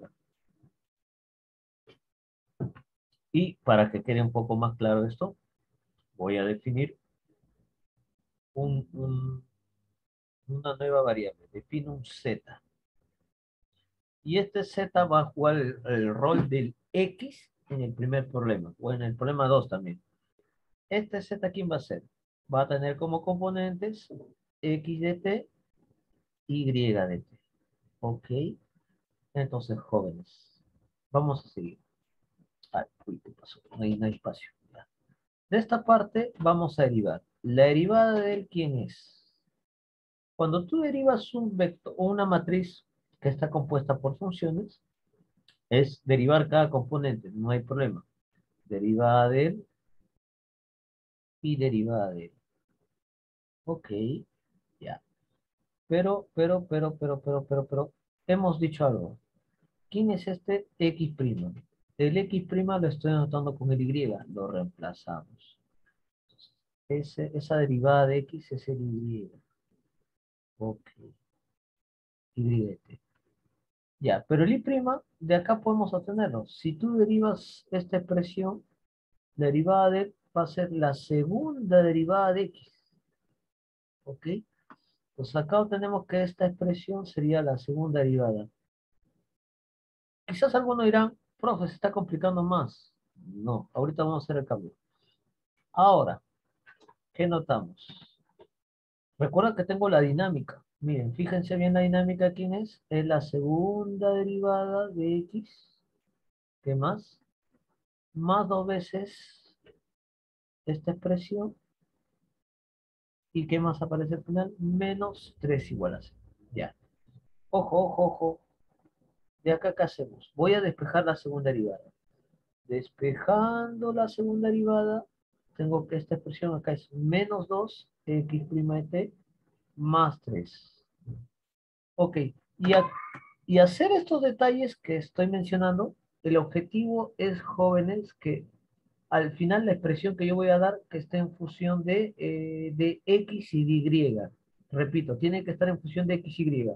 Y para que quede un poco más claro esto, voy a definir un, un- una nueva variable. Defino un Z. Y este Z va a jugar el rol del X en el primer problema, o en el problema 2 también. Este Z, ¿quién va a ser? Va a tener como componentes X de T, Y de T. ¿Ok? Entonces, jóvenes, vamos a seguir. Ay, uy, ¿qué pasó? No hay espacio. Ya. De esta parte vamos a derivar. La derivada de él, ¿quién es? Cuando tú derivas un vector o una matriz que está compuesta por funciones, es derivar cada componente, no hay problema. Derivada de él y derivada de él. Ok, ya. Pero, hemos dicho algo. ¿Quién es este X'? El X' lo estoy anotando con el Y, lo reemplazamos. Esa derivada de X es el Y. Ok, Y. Ya, pero el Y' de acá podemos obtenerlo. Si tú derivas esta expresión, la derivada de va a ser la segunda derivada de X. ¿Ok? Pues acá obtenemos que esta expresión sería la segunda derivada. Quizás algunos dirán, profe, se está complicando más. No, ahorita vamos a hacer el cambio. Ahora, ¿qué notamos? Recuerda que tengo la dinámica. Miren, fíjense bien la dinámica, ¿quién es? Es la segunda derivada de X. ¿Qué más? Más dos veces esta expresión ¿Y qué más aparece al final? Menos 3 igual a 0. Ya. Ojo, ojo, ojo. De acá, ¿qué hacemos? Voy a despejar la segunda derivada. Despejando la segunda derivada, tengo que esta expresión acá es menos 2 x' de t más 3. Ok, y hacer estos detalles que estoy mencionando, el objetivo es, jóvenes, que al final la expresión que yo voy a dar que esté en función de x y de y. Repito, tiene que estar en función de x y y.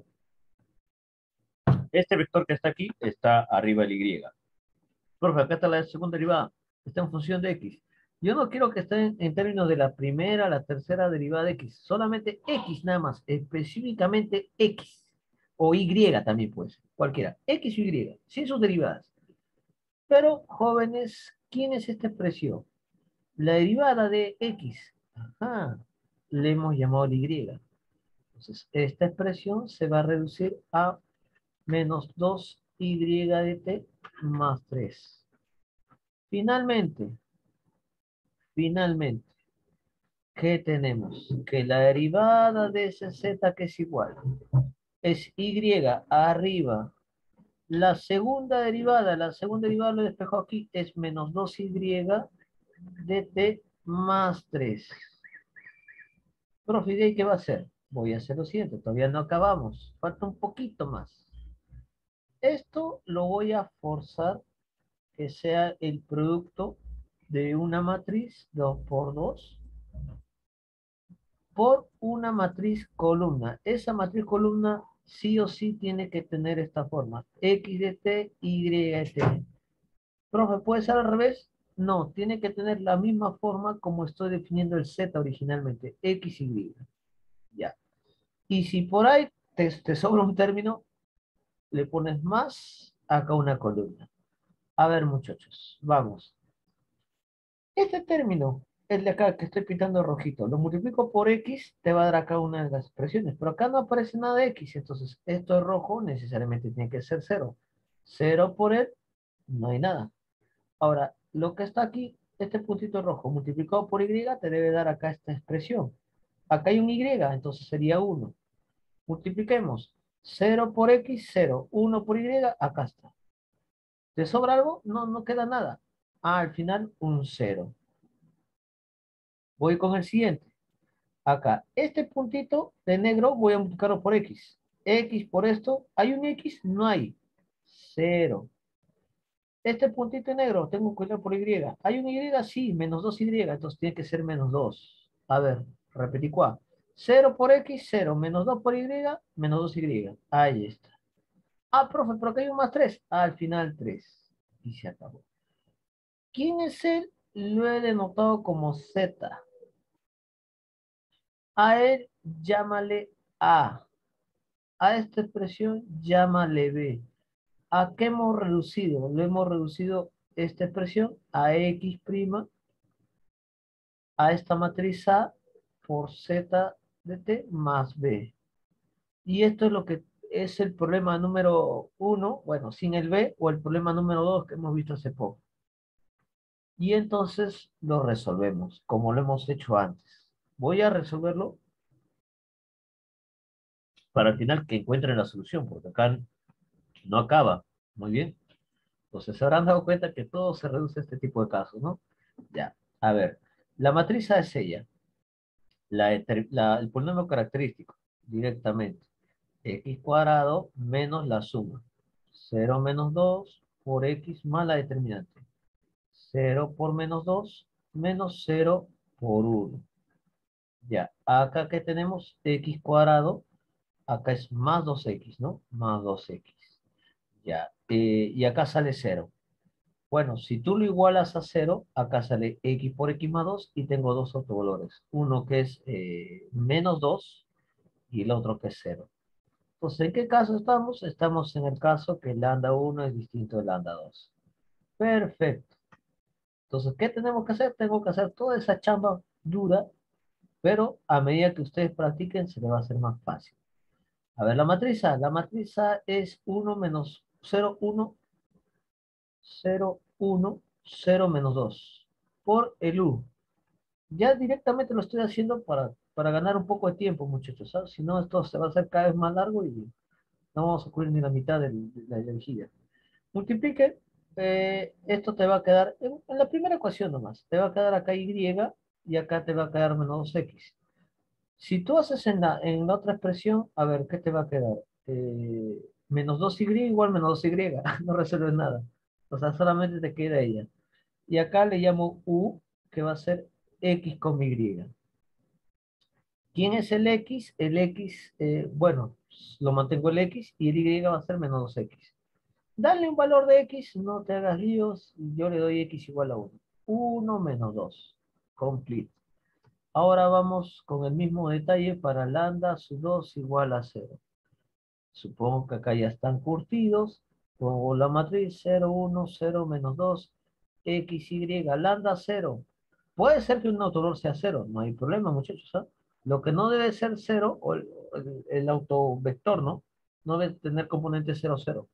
Este vector que está aquí está arriba del y. Profe, acá está la segunda derivada. Está en función de x. Yo no quiero que esté en términos de la primera, la tercera derivada de x. Solamente x nada más. Específicamente x. O y también puede ser. Cualquiera. X o y. Sin sus derivadas. Pero, jóvenes, ¿quién es esta expresión? La derivada de x. Ajá. Le hemos llamado y. Entonces, esta expresión se va a reducir a menos 2y de t más 3. Finalmente, ¿qué tenemos? Que la derivada de ese z que es igual es y arriba. La segunda derivada lo despejo aquí, es menos 2y de t más 3. Profe, ¿y qué va a hacer? Voy a hacer lo siguiente, todavía no acabamos, falta un poquito más. Esto lo voy a forzar que sea el producto de una matriz 2 por 2 por una matriz columna. Esa matriz columna sí o sí tiene que tener esta forma. X de t, Y de t. Profe, ¿puede ser al revés? No, tiene que tener la misma forma como estoy definiendo el z originalmente. X, Y. Ya. Y si por ahí te sobra un término, le pones más acá una columna. A ver, muchachos, vamos. Este término, el de acá que estoy pintando rojito, lo multiplico por x, te va a dar acá una de las expresiones, pero acá no aparece nada de x, entonces esto es rojo, necesariamente tiene que ser 0. 0 por él, no hay nada. Ahora, lo que está aquí, este puntito rojo, multiplicado por y, te debe dar acá esta expresión. Acá hay un y, entonces sería 1. Multipliquemos 0 por x, 0. 1 por y, acá está. ¿Te sobra algo? No, no queda nada. Ah, al final un 0. Voy con el siguiente. Acá, este puntito de negro voy a multiplicarlo por x. X por esto, ¿hay un x? No hay. 0. Este puntito negro, tengo que multiplicar por y. ¿Hay un y? Sí, menos 2y. Entonces tiene que ser menos 2. A ver, repetí cuál. 0 por x, 0. Menos 2 por y, menos 2y. Ahí está. Ah, profe, pero acá hay un más 3. Al final 3. Y se acabó. ¿Quién es él? Lo he denotado como z. A él llámale a. A esta expresión llámale b. ¿A qué hemos reducido? Lo hemos reducido esta expresión a x' a esta matriz A por z de t más b. Y esto es lo que es el problema número 1, bueno, sin el b, o el problema número 2 que hemos visto hace poco. Y entonces lo resolvemos, como lo hemos hecho antes. Voy a resolverlo para al final que encuentren la solución, porque acá no acaba. Muy bien. Entonces se habrán dado cuenta que todo se reduce a este tipo de casos, ¿no? Ya, a ver. La matriz A es ella. El polinomio característico, directamente. X cuadrado menos la suma. 0 menos 2 por X más la determinante. 0 por menos 2 menos 0 por 1. Ya, acá que tenemos X cuadrado, acá es más 2X, ¿no? Más 2X. Ya, y acá sale 0. Bueno, si tú lo igualas a 0, acá sale x por x más 2 y tengo dos autovalores. Uno que es menos 2 y el otro que es 0. Entonces, ¿en qué caso estamos? Estamos en el caso que lambda 1 es distinto de lambda 2. Perfecto. Entonces, ¿qué tenemos que hacer? Tengo que hacer toda esa chamba dura, pero a medida que ustedes practiquen se les va a hacer más fácil. A ver, la matriz A. La matriz A es 1 menos 0, 1, 0, 1, 0 menos 2 por el U. Ya directamente lo estoy haciendo para para ganar un poco de tiempo, muchachos, ¿sabes? Si no, esto se va a hacer cada vez más largo y no vamos a cubrir ni la mitad de la vigilia. Multiplique, esto te va a quedar, en la primera ecuación nomás, te va a quedar acá y acá te va a quedar menos 2x. Si tú haces en la otra expresión, a ver, ¿qué te va a quedar? Menos 2y igual menos 2y, no resuelves nada. O sea, solamente te queda ella. Y acá le llamo u, que va a ser x con y. ¿Quién es el x? El x, bueno, lo mantengo el x y el y va a ser menos 2x. Dale un valor de x, no te hagas líos, yo le doy x igual a 1. 1 menos 2. Complete. Ahora vamos con el mismo detalle para lambda sub 2 igual a 0. Supongo que acá ya están curtidos. Pongo la matriz 0, 1, 0, menos 2, x, y, lambda 0. Puede ser que un autovalor sea 0, no hay problema, muchachos, ¿ah? Lo que no debe ser 0, o el autovector, ¿no? No debe tener componente 0, 0.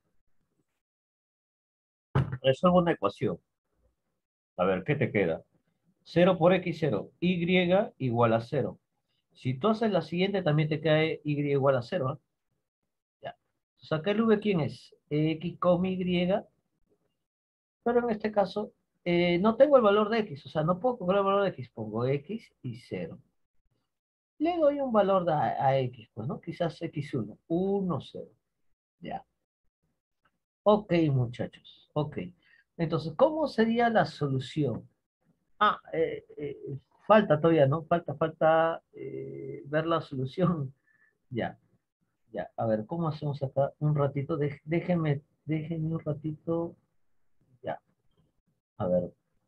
Resuelvo una ecuación. A ver, ¿qué te queda? 0 por x, 0. Y igual a 0. Si tú haces la siguiente, también te cae y igual a 0, ¿eh? Ya. Entonces, acá el v, ¿quién es? X, y, pero en este caso no tengo el valor de x, o sea, no puedo cobrar el valor de x, pongo x y 0. Le doy un valor a x, pues, ¿no? Quizás x1, 1, 0. Ya. Ok, muchachos, ok. Entonces, ¿cómo sería la solución? Ah, falta todavía, ¿no? Falta ver la solución. Ya, ya. A ver, ¿cómo hacemos acá? Un ratito, déjenme un ratito. Ya, a ver,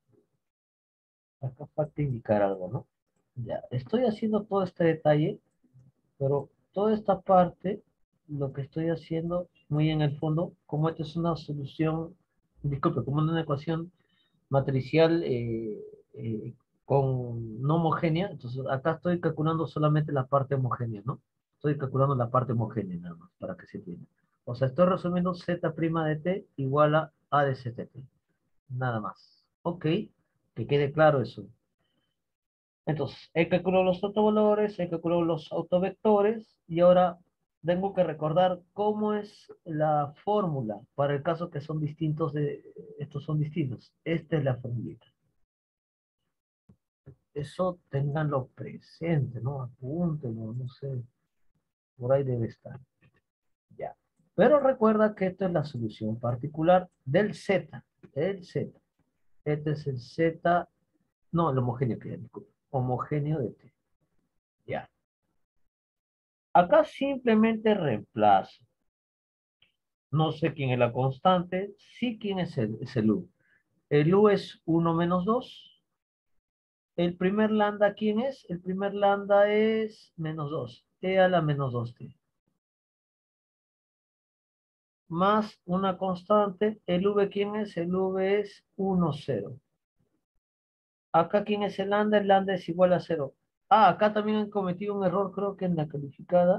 acá falta indicar algo, ¿no? Ya, estoy haciendo todo este detalle, pero toda esta parte, lo que estoy haciendo muy en el fondo, como esta es una solución, disculpe, como una ecuación matricial eh, con no homogénea, entonces acá estoy calculando solamente la parte homogénea, ¿no? Estoy calculando la parte homogénea nada más, para que se entienda. O sea, estoy resumiendo z' de t igual a de zt, nada más. Ok, que quede claro eso. Entonces, he calculado los autovalores, he calculado los autovectores y ahora tengo que recordar cómo es la fórmula para el caso que son distintos estos son distintos. Esta es la formulita. Eso ténganlo presente, ¿no? Apúntenlo, no sé, por ahí debe estar. Ya. Pero recuerda que esto es la solución particular del Z, el Z. Este es el Z, no, el homogéneo que disculpe, homogéneo de T. Ya. Acá simplemente reemplazo. No sé quién es la constante, sí quién es el U. El U es 1 menos 2. El primer lambda, ¿quién es? El primer lambda es menos 2. T a la menos 2T. Más una constante. El V, ¿quién es? El V es 1, 0. Acá, ¿quién es el lambda? El lambda es igual a 0. Ah, acá también han cometido un error, creo que en la calificada.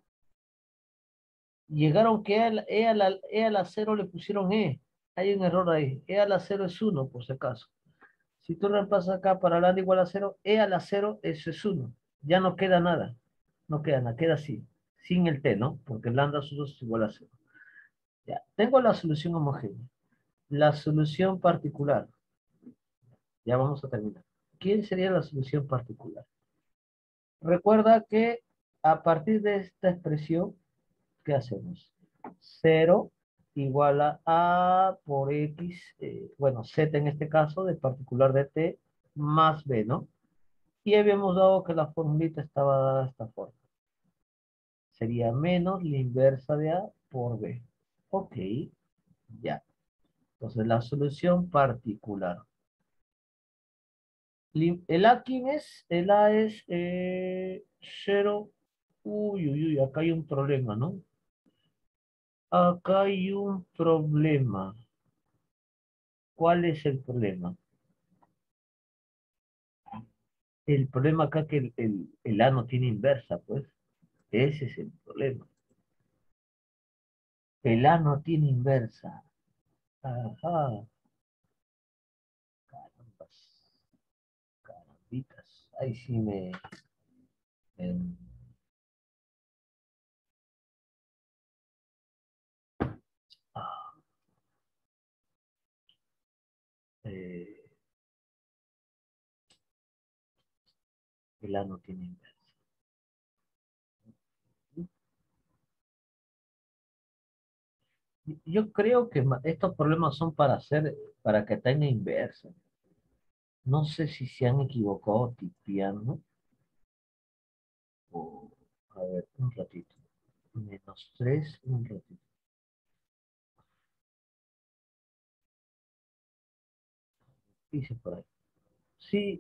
Llegaron que E a la 0 le pusieron E. Hay un error ahí. E a la 0 es 1, por si acaso. Si tú reemplazas acá para lambda igual a 0, E a la 0, eso es 1. Ya no queda nada. No queda nada, queda así. Sin el T, ¿no? Porque lambda sub 2 es igual a 0. Ya, tengo la solución homogénea. La solución particular. Ya vamos a terminar. ¿Quién sería la solución particular? Recuerda que a partir de esta expresión, ¿qué hacemos? 0 igual a A por X, bueno, Z en este caso, de particular de T, más B, ¿no? Y habíamos dado que la formulita estaba dada de esta forma. Sería menos la inversa de A por B. Ok, ya. Entonces la solución particular. El A, ¿quién es? El A es 0. Uy, uy, uy, acá hay un problema, ¿no? Acá hay un problema. ¿Cuál es el problema? El problema acá que el A no tiene inversa, pues. Ese es el problema. El A no tiene inversa. Ajá. Carambas. Carambitas. Ahí sí me... En, ah, eh, el A no tiene inversa. Yo creo que estos problemas son para hacer, para que tenga inversa. No sé si se han equivocado tipeando. O, a ver, un ratito. -3, un ratito. Dice por ahí. Sí,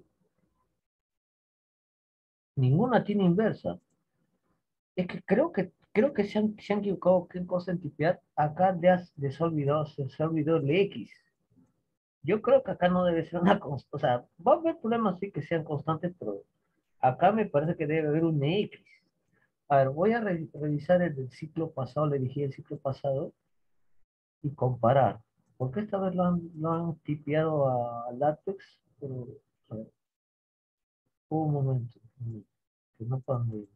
ninguna tiene inversa. Es que creo que se han equivocado qué cosa en tipear. Acá se olvidó el X. Yo creo que acá no debe ser una constante. O sea, va a haber problemas sí que sean constantes, pero acá me parece que debe haber un X. A ver, voy a revisar el del ciclo pasado, le dije el ciclo pasado, y comparar. Porque esta vez lo han tipeado a látex, pero a ver, un momento, que no puedo.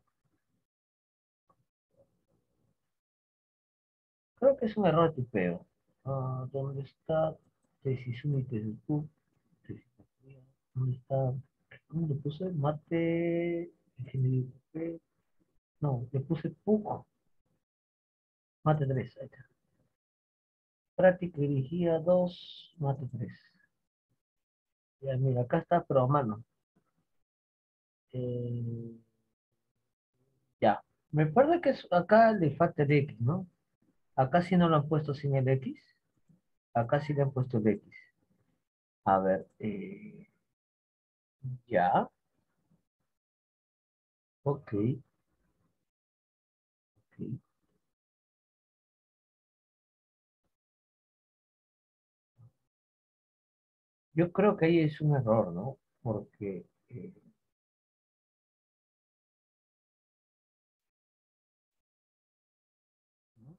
Creo que es un error de tipeo. ¿Dónde está tesis 1 y tesis 2? ¿Dónde está? ¿Dónde le puse? Mate, ingeniería. No, le puse PUC, mate 3. Ahí está. Práctica dirigida 2, mate 3. Ya, mira, acá está, pero a mano. Eh, ya. Me parece que acá le falta el X, ¿no? Acá sí no lo han puesto sin el X. Acá sí le han puesto el X. A ver, ya. Ok, ok. Yo creo que ahí es un error, ¿no? Porque, ¿no?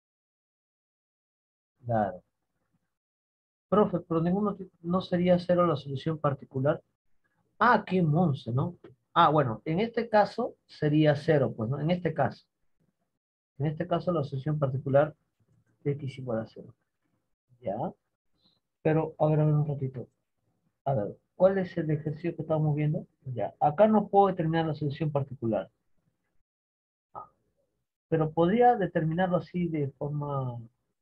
Claro. Profe, pero no sería cero la solución particular. Ah, qué monce, ¿no? Ah, bueno, en este caso sería cero, pues, ¿no? En este caso. En este caso la solución particular de x igual a cero. ¿Ya? Pero, a ver un ratito. A ver, ¿cuál es el ejercicio que estamos viendo? Ya, acá no puedo determinar la solución particular. Ah, pero podría determinarlo así de forma...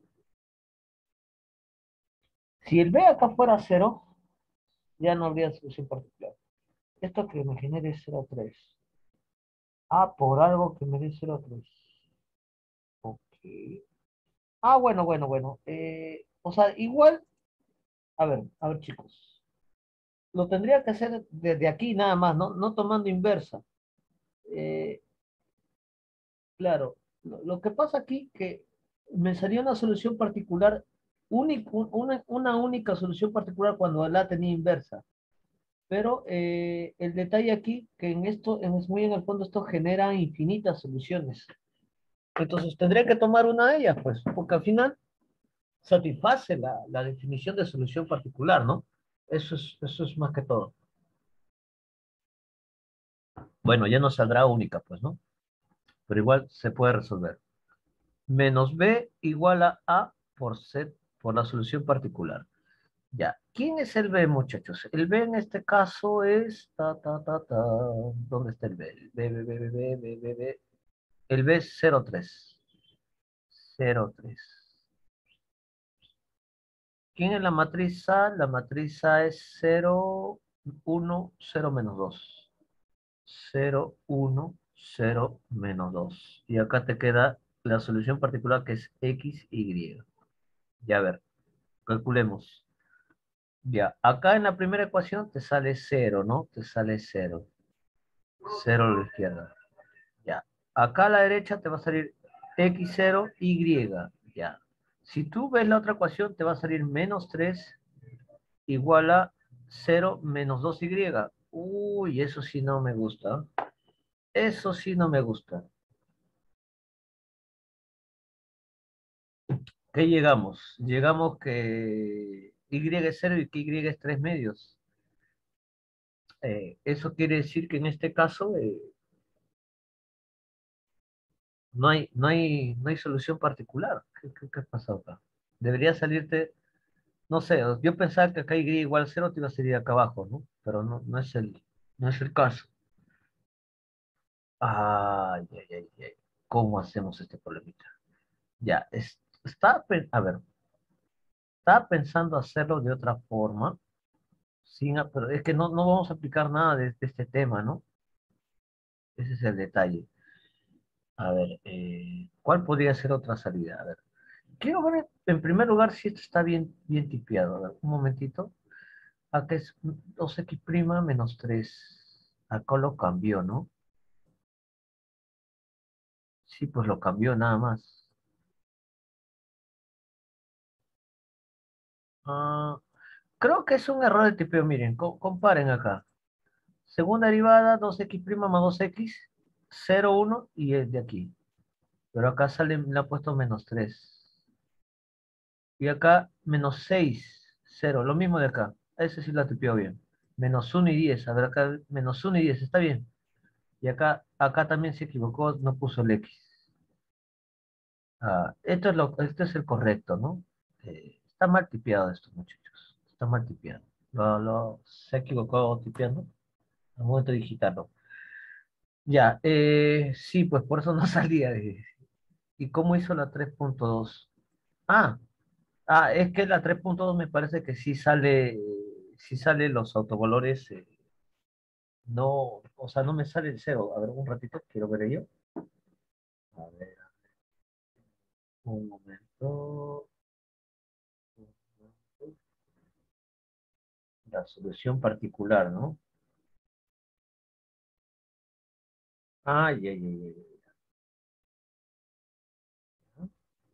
Si el b acá fuera cero, ya no habría solución particular. Esto que me genere 0,3. Ah, por algo que me dé 0,3. Ok. Ah, bueno, bueno, bueno. O sea, igual, a ver, chicos. Lo tendría que hacer desde aquí nada más, ¿no? No tomando inversa. Eh, claro, lo que pasa aquí que me salía una solución particular, una única solución particular cuando la tenía inversa. Pero el detalle aquí, que en esto, muy en el fondo, esto genera infinitas soluciones. Entonces tendría que tomar una de ellas, pues, porque al final satisface la definición de solución particular, ¿no? Eso es más que todo. Bueno, ya no saldrá única, pues, ¿no? Pero igual se puede resolver. Menos b igual a por z por la solución particular. Ya. ¿Quién es el b, muchachos? El b en este caso es... ¿Dónde está el b? El b, b, b, b, b, b, b, b. El b es 0,3. 0,3. ¿Quién es la matriz A? La matriz A es 0, 1, 0, menos 2. 0, 1, 0, menos 2. Y acá te queda la solución particular que es x, y. Ya a ver, calculemos. Ya, acá en la primera ecuación te sale 0, ¿no? Te sale 0. 0 a la izquierda. Ya. Acá a la derecha te va a salir x0, y. Ya. Si tú ves la otra ecuación, te va a salir menos 3 igual a 0 menos 2y. Uy, eso sí no me gusta. Eso sí no me gusta. ¿Qué llegamos? Llegamos que y es 0 y que y es 3 medios. Eso quiere decir que en este caso no hay solución particular. ¿Qué ha pasado acá? Debería salirte, no sé, yo pensaba que acá y igual cero te iba a salir acá abajo, ¿no? Pero no es el caso. Ay, ay, ay, ay. ¿Cómo hacemos este problemita? Ya, a ver, estaba pensando hacerlo de otra forma, pero es que no vamos a aplicar nada de este tema, ¿no? Ese es el detalle. A ver, ¿cuál podría ser otra salida? A ver, quiero ver en primer lugar si esto está bien, bien tipeado. A ver, un momentito. Acá es 2x' menos 3. Acá lo cambió, ¿no? Sí, pues lo cambió nada más. Ah, creo que es un error de tipeo. Miren, comparen acá. Segunda derivada, 2x' más 2x, 0, 1 y es de aquí. Pero acá le ha puesto menos 3. Y acá menos 6, 0. Lo mismo de acá. Ese sí lo tipeó bien. Menos 1 y 10. A ver, acá menos 1 y 10. Está bien. Y acá también se equivocó. No puso el X. Esto es el correcto, ¿no? Está mal tipeado esto, muchachos. Está mal tipeado. Se ha equivocado tipeando al momento de digitarlo. Ya, sí, pues por eso no salía. ¿Y cómo hizo la 3.2? Ah, es que la 3.2 me parece que sí sale los autovalores. No, o sea, no me sale el cero. A ver, un ratito, quiero ver ello. A ver, un momento. La solución particular, ¿no? Ay, ay, ay, ay, ay.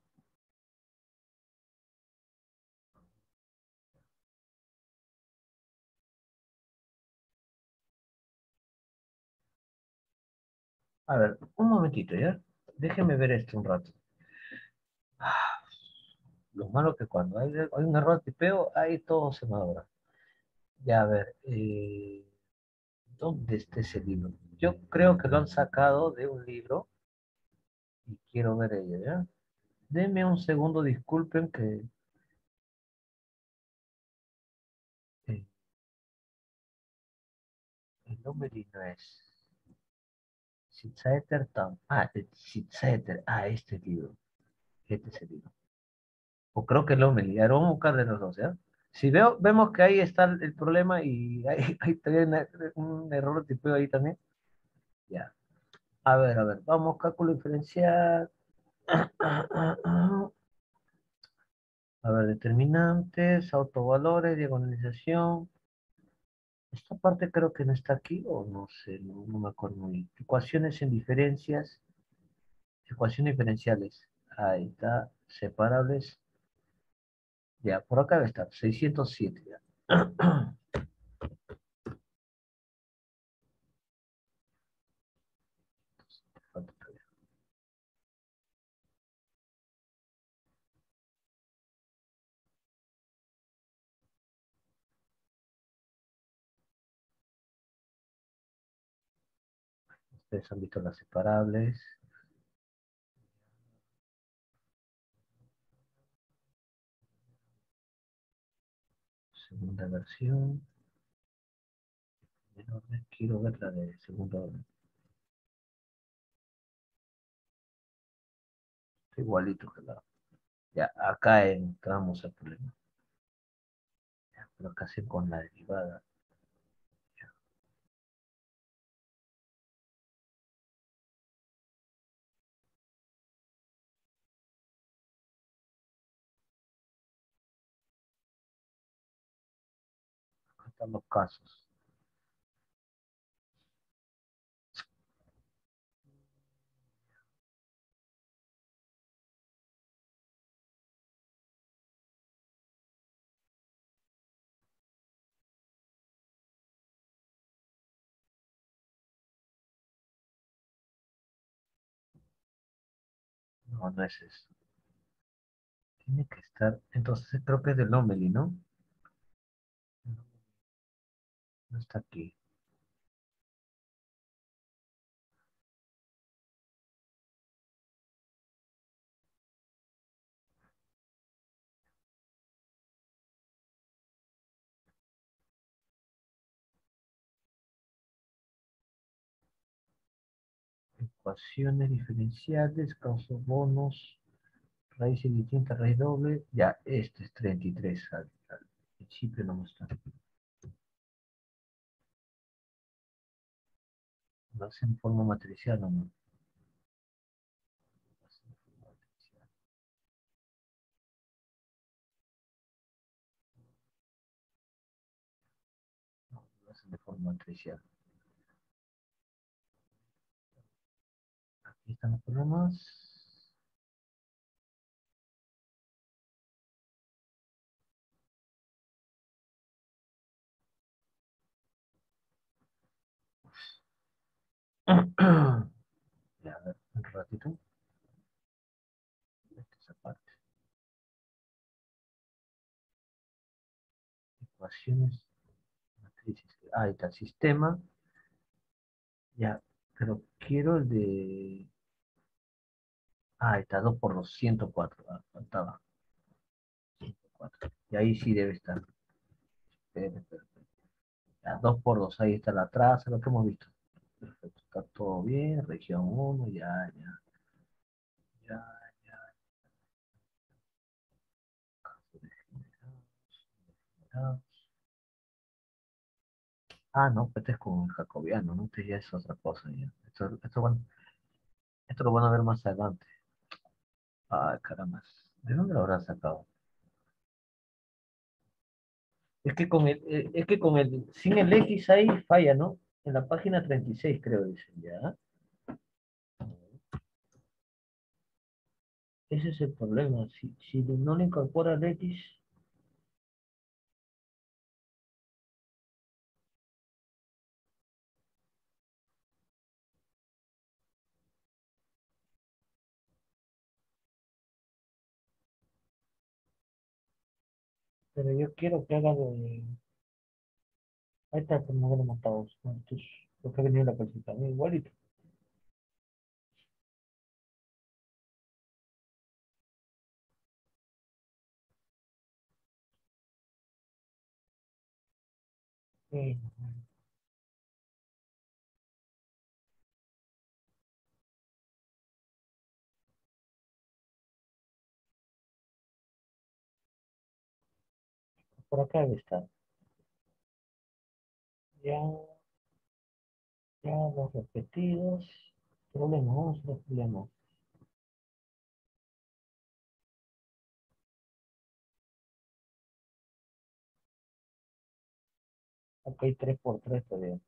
A ver, un momentito, ¿ya? Déjeme ver esto un rato. Ah, lo malo que cuando hay un error de tipeo, ahí todo se madura. Ya, a ver, ¿dónde está ese libro? Yo creo que lo han sacado de un libro y quiero ver ello, ¿ya? Denme un segundo, disculpen que eh, el nombre no es Sitzaiter Tam. Sitzaiter. Este libro. Este es el libro. O creo que lo me liaron, vamos a buscar de los dos, ¿ya? Si vemos que ahí está el problema y hay también un error de tipeo ahí también. Ya. A ver, vamos, cálculo diferencial. A ver, determinantes, autovalores, diagonalización. Esta parte creo que no está aquí, o no sé, no me acuerdo muy bien. Ecuaciones en diferencias, ecuaciones diferenciales. Ahí está, separables. Ya, por acá debe estar, 607. Ya. Ustedes han visto las separables. Segunda versión. Primer orden. Quiero ver la de segundo orden. Está igualito que la. Ya, acá entramos al problema. Ya, pero acá sí con la derivada. Ya, acá están los casos. No, no es eso. Tiene que estar. Entonces creo que es del Lomeli, ¿no? No está aquí. ecuaciones diferenciales, causos bonos, raíces distintas, raíz doble. Ya, este es 33 al principio no me está. Lo hace en forma matricial o no. No, lo hacen de forma matricial. Aquí están los problemas. Ya, a ver, un ratito. Esa parte. Ecuaciones, matrices. Ah, ahí está el sistema. Ya, pero quiero el de... Ah, ahí está, 2 por 2, 104. Ah, faltaba 104. Y ahí sí debe estar. Espera. Ya, 2 por 2, ahí está la traza, lo que hemos visto. Perfecto, está todo bien. Región uno, ya, ya. Ya. Ah, no, pues este es con el jacobiano, ¿no? Este ya es otra cosa. Ya. Bueno, esto lo van a ver más adelante. Ah, caramba. ¿De dónde lo habrá sacado? Sin el X ahí falla, ¿no? En la página 36 creo, dice, ya. Ese es el problema. Si no le incorpora el X, pero yo quiero que haga de... Ahí está el modelo montado. Entonces, lo que ha venido la presentación, igualito. Eh, por acá debe estar. Ya, ya los repetidos. Problemas, vamos a los problemas. Acá hay 3 por 3 todavía.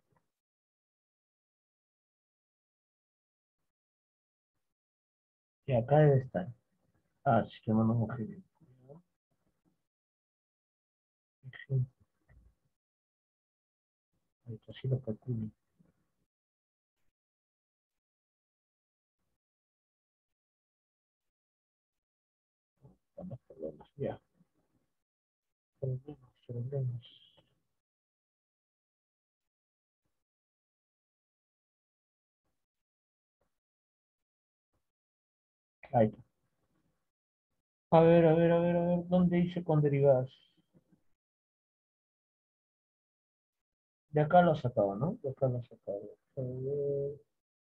Y acá debe estar. Ah, sí que mandamos a ahí está, sí lo calculo. Estamos problemas, ya. Problemas. Ahí está. A ver, ¿dónde dice con derivadas? De acá lo ha sacado, ¿no? De acá lo ha sacado. A ver,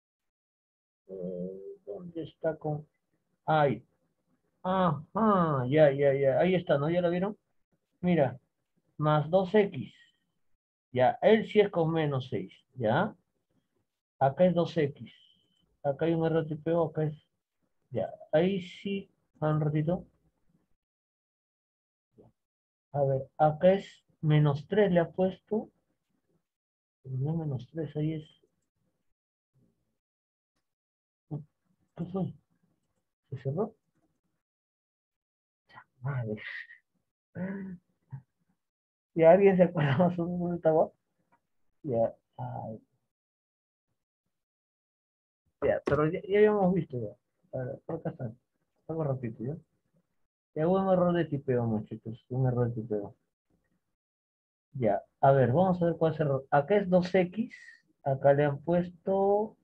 ¿dónde está con...? Ahí. Ajá, ya. Ahí está, ¿no? ¿Ya lo vieron? Mira, más 2x. Ya, él sí es con menos 6. ¿Ya? Acá es 2x. Acá hay un RTPO, acá es... Ya, ahí sí, un ratito. A ver, acá es menos 3 le ha puesto. Pero no menos 3 ahí es... ¿Qué fue? ¿Se cerró? Madre. ¿Y alguien se acuerda más o menos dónde estaba? Ya, ay, ya, pero ya habíamos visto ya. A ver, por acá está. Algo repito, ¿ya? Ya hubo un error de tipeo, muchachos. Un error de tipeo. Ya, a ver, vamos a ver cuál es el error. Acá es 2x. Acá le han puesto...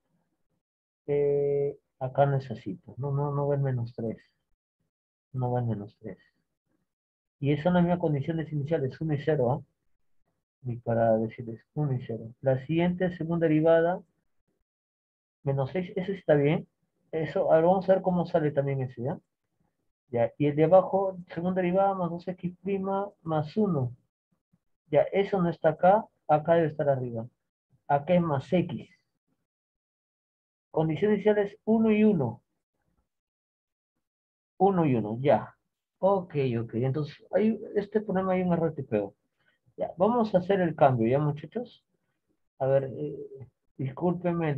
acá necesito. No ven menos 3. No ven menos 3. Y eso son las mismas condiciones iniciales, 1 y 0, ¿ah? Y para decirles 1 y 0. La siguiente, segunda derivada, Menos 6, ese está bien. Eso, ahora vamos a ver cómo sale también ese, ¿ya? Ya, y el de abajo, segunda derivada más 2x' más 1. Ya, eso no está acá, acá debe estar arriba. Acá es más x. Condiciones iniciales 1 y 1. 1 y 1, ya. Ok, ok. Entonces, este problema hay un error tipeo. Ya, vamos a hacer el cambio, ¿ya, muchachos? A ver, discúlpenme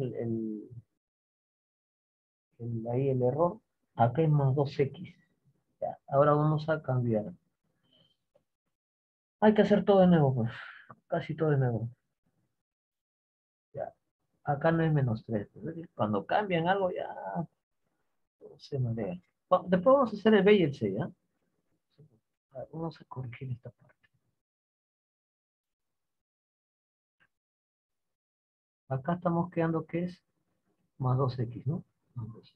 ahí el error. Acá es más 2x. Ya, ahora vamos a cambiar. Hay que hacer todo de nuevo, pues. Casi todo de nuevo. Ya. Acá no es menos 3. Cuando cambian algo, ya todo se marea. Después vamos a hacer el B y el C, ¿ya? A ver, vamos a corregir esta parte. Acá estamos quedando que es más 2x, ¿no? Más 2x.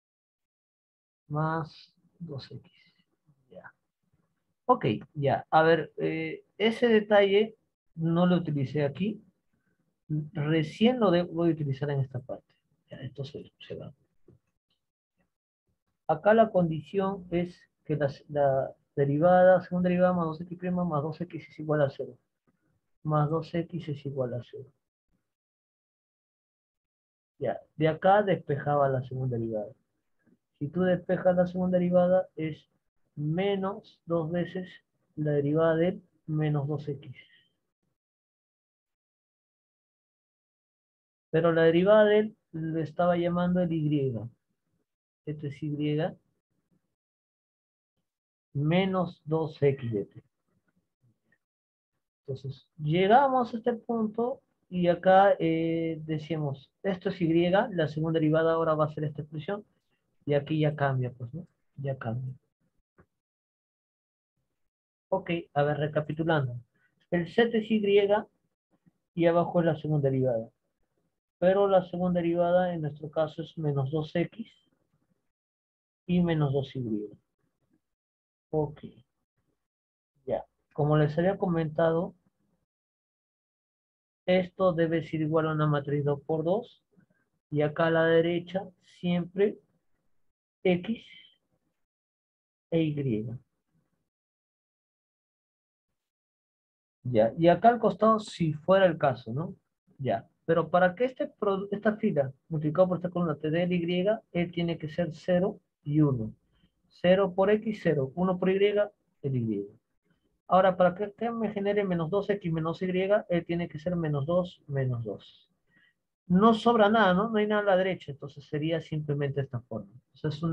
Más 2x. Ya. Ok, ya. A ver, ese detalle no lo utilicé aquí. Recién voy a utilizar en esta parte. Ya, esto se va. Acá la condición es que la derivada, segunda derivada más 2x' más 2x es igual a 0. Más 2x es igual a 0. Ya, de acá despejaba la segunda derivada. Si tú despejas la segunda derivada es menos 2 veces la derivada de menos 2x. Pero la derivada de él lo estaba llamando el y. Esto es y menos 2x de t. Entonces, llegamos a este punto y acá decíamos, esto es y, la segunda derivada ahora va a ser esta expresión, y aquí ya cambia, pues, ¿no? Ya cambia. Ok, a ver, recapitulando. El z es y abajo es la segunda derivada. Pero la segunda derivada en nuestro caso es menos 2x y menos 2y. Ok, ya. Como les había comentado, esto debe ser igual a una matriz 2 por 2. Y acá a la derecha siempre x e y. Ya, y acá al costado si fuera el caso, ¿no? Ya, pero para que esta fila multiplicado por esta columna te dé el y, él tiene que ser 0 y 1. 0 por x, 0. 1 por y, el y. Ahora, para que este me genere menos 2x menos y, él tiene que ser menos 2 menos 2. No sobra nada, ¿no? No hay nada a la derecha, entonces sería simplemente esta forma. Entonces es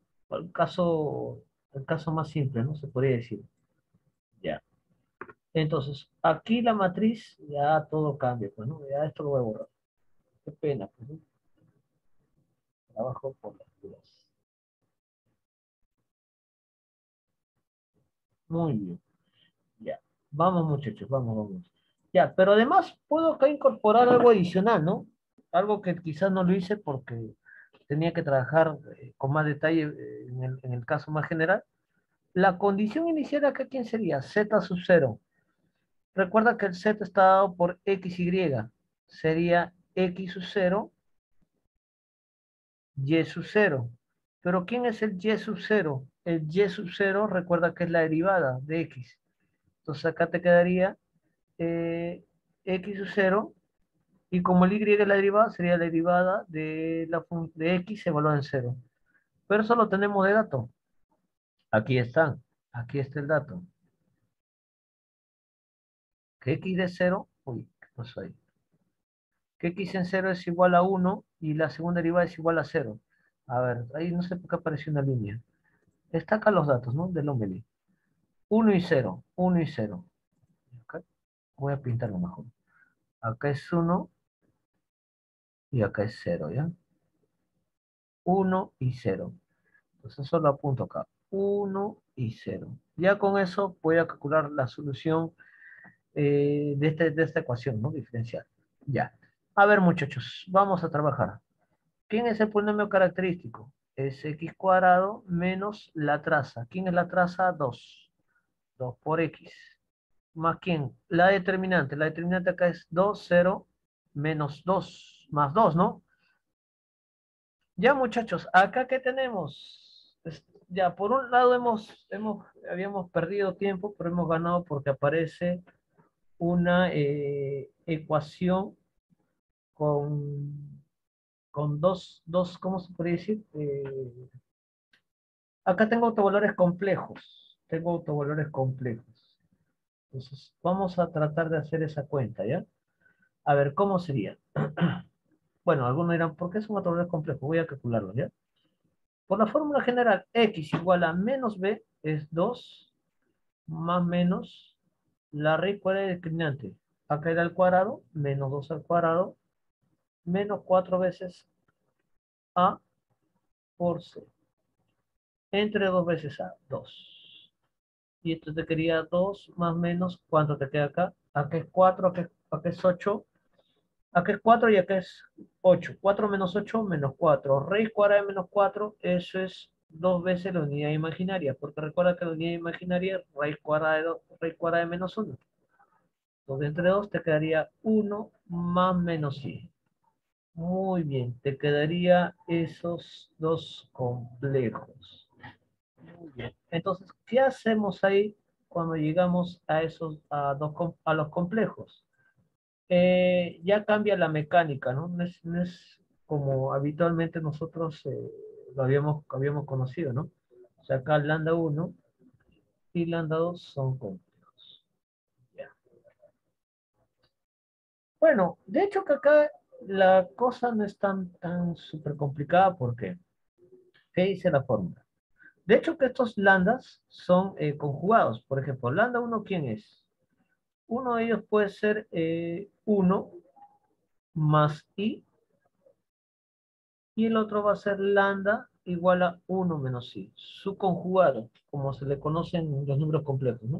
el caso más simple, ¿no? Se podría decir. Ya. Entonces, aquí la matriz ya todo cambia, pues, ¿no? Ya esto lo voy a borrar. Qué pena, pues, ¿no? Trabajo por las dudas. Muy bien, ya. Vamos, muchachos, vamos, vamos. Ya, pero además puedo acá incorporar algo adicional, ¿no? Algo que quizás no lo hice porque tenía que trabajar con más detalle en el caso más general. La condición inicial acá, ¿quién sería? Z sub 0. Recuerda que el Z está dado por XY. Sería X sub 0 y sub 0. Pero ¿quién es el y sub 0? El y sub 0 recuerda que es la derivada de x. Entonces acá te quedaría x sub 0 y como el y es la derivada, sería la derivada de x evaluada en 0. Pero eso lo tenemos de dato. Aquí está. Aquí está el dato. Que x de 0, uy, ¿qué pasó ahí? Que x en 0 es igual a 1 y la segunda derivada es igual a 0. A ver, ahí no sé por qué apareció una línea. Está acá los datos, ¿no? Del Lomeli. 1 y 0, 1 y 0. Acá voy a pintarlo mejor. Acá es 1 y acá es 0, ¿ya? 1 y 0. Entonces solo apunto acá. 1 y 0. Ya con eso voy a calcular la solución de esta ecuación, ¿no? Diferencial. Ya. A ver, muchachos, vamos a trabajar. ¿Quién es el polinomio característico? Es x cuadrado menos la traza. ¿Quién es la traza? 2. 2 por x. ¿Más quién? La determinante. La determinante acá es 2, 0, menos 2, más 2, ¿no? Ya, muchachos, acá ¿qué tenemos? Ya, por un lado habíamos perdido tiempo, pero hemos ganado porque aparece una ecuación con, con ¿cómo se puede decir? Acá tengo autovalores complejos. Tengo autovalores complejos. Entonces, vamos a tratar de hacer esa cuenta, ¿ya? A ver, ¿cómo sería? Bueno, algunos dirán, ¿por qué es un autovalor complejo? Voy a calcularlo, ¿ya? Por la fórmula general, x igual a menos b es 2 más menos la raíz cuadrada discriminante. Acá era al cuadrado, menos 2 al cuadrado, menos 4 veces a por c. Entre 2 veces a, 2. Y esto te quería 2 más menos, ¿cuánto te queda acá? Acá es 4, acá es 8, acá es 4 y acá es 8. 4 menos 8 menos 4. Raíz cuadrada de menos 4, eso es 2 veces la unidad imaginaria, porque recuerda que la unidad imaginaria es raíz cuadrada de menos 1. Entonces entre 2 te quedaría 1 más menos i. Muy bien, te quedaría esos dos complejos. Muy bien. Entonces, ¿qué hacemos ahí cuando llegamos a a los complejos? Ya cambia la mecánica, ¿no? No es como habitualmente nosotros lo habíamos conocido, ¿no? O sea, acá lambda 1 y lambda 2 son complejos. Ya. Bueno, de hecho que acá la cosa no es tan súper complicada porque, ¿qué dice la fórmula? De hecho que estos lambdas son conjugados. Por ejemplo, lambda 1, ¿quién es? Uno de ellos puede ser 1 más i y el otro va a ser lambda igual a 1 menos i. Su conjugado, como se le conocen los números complejos, ¿no?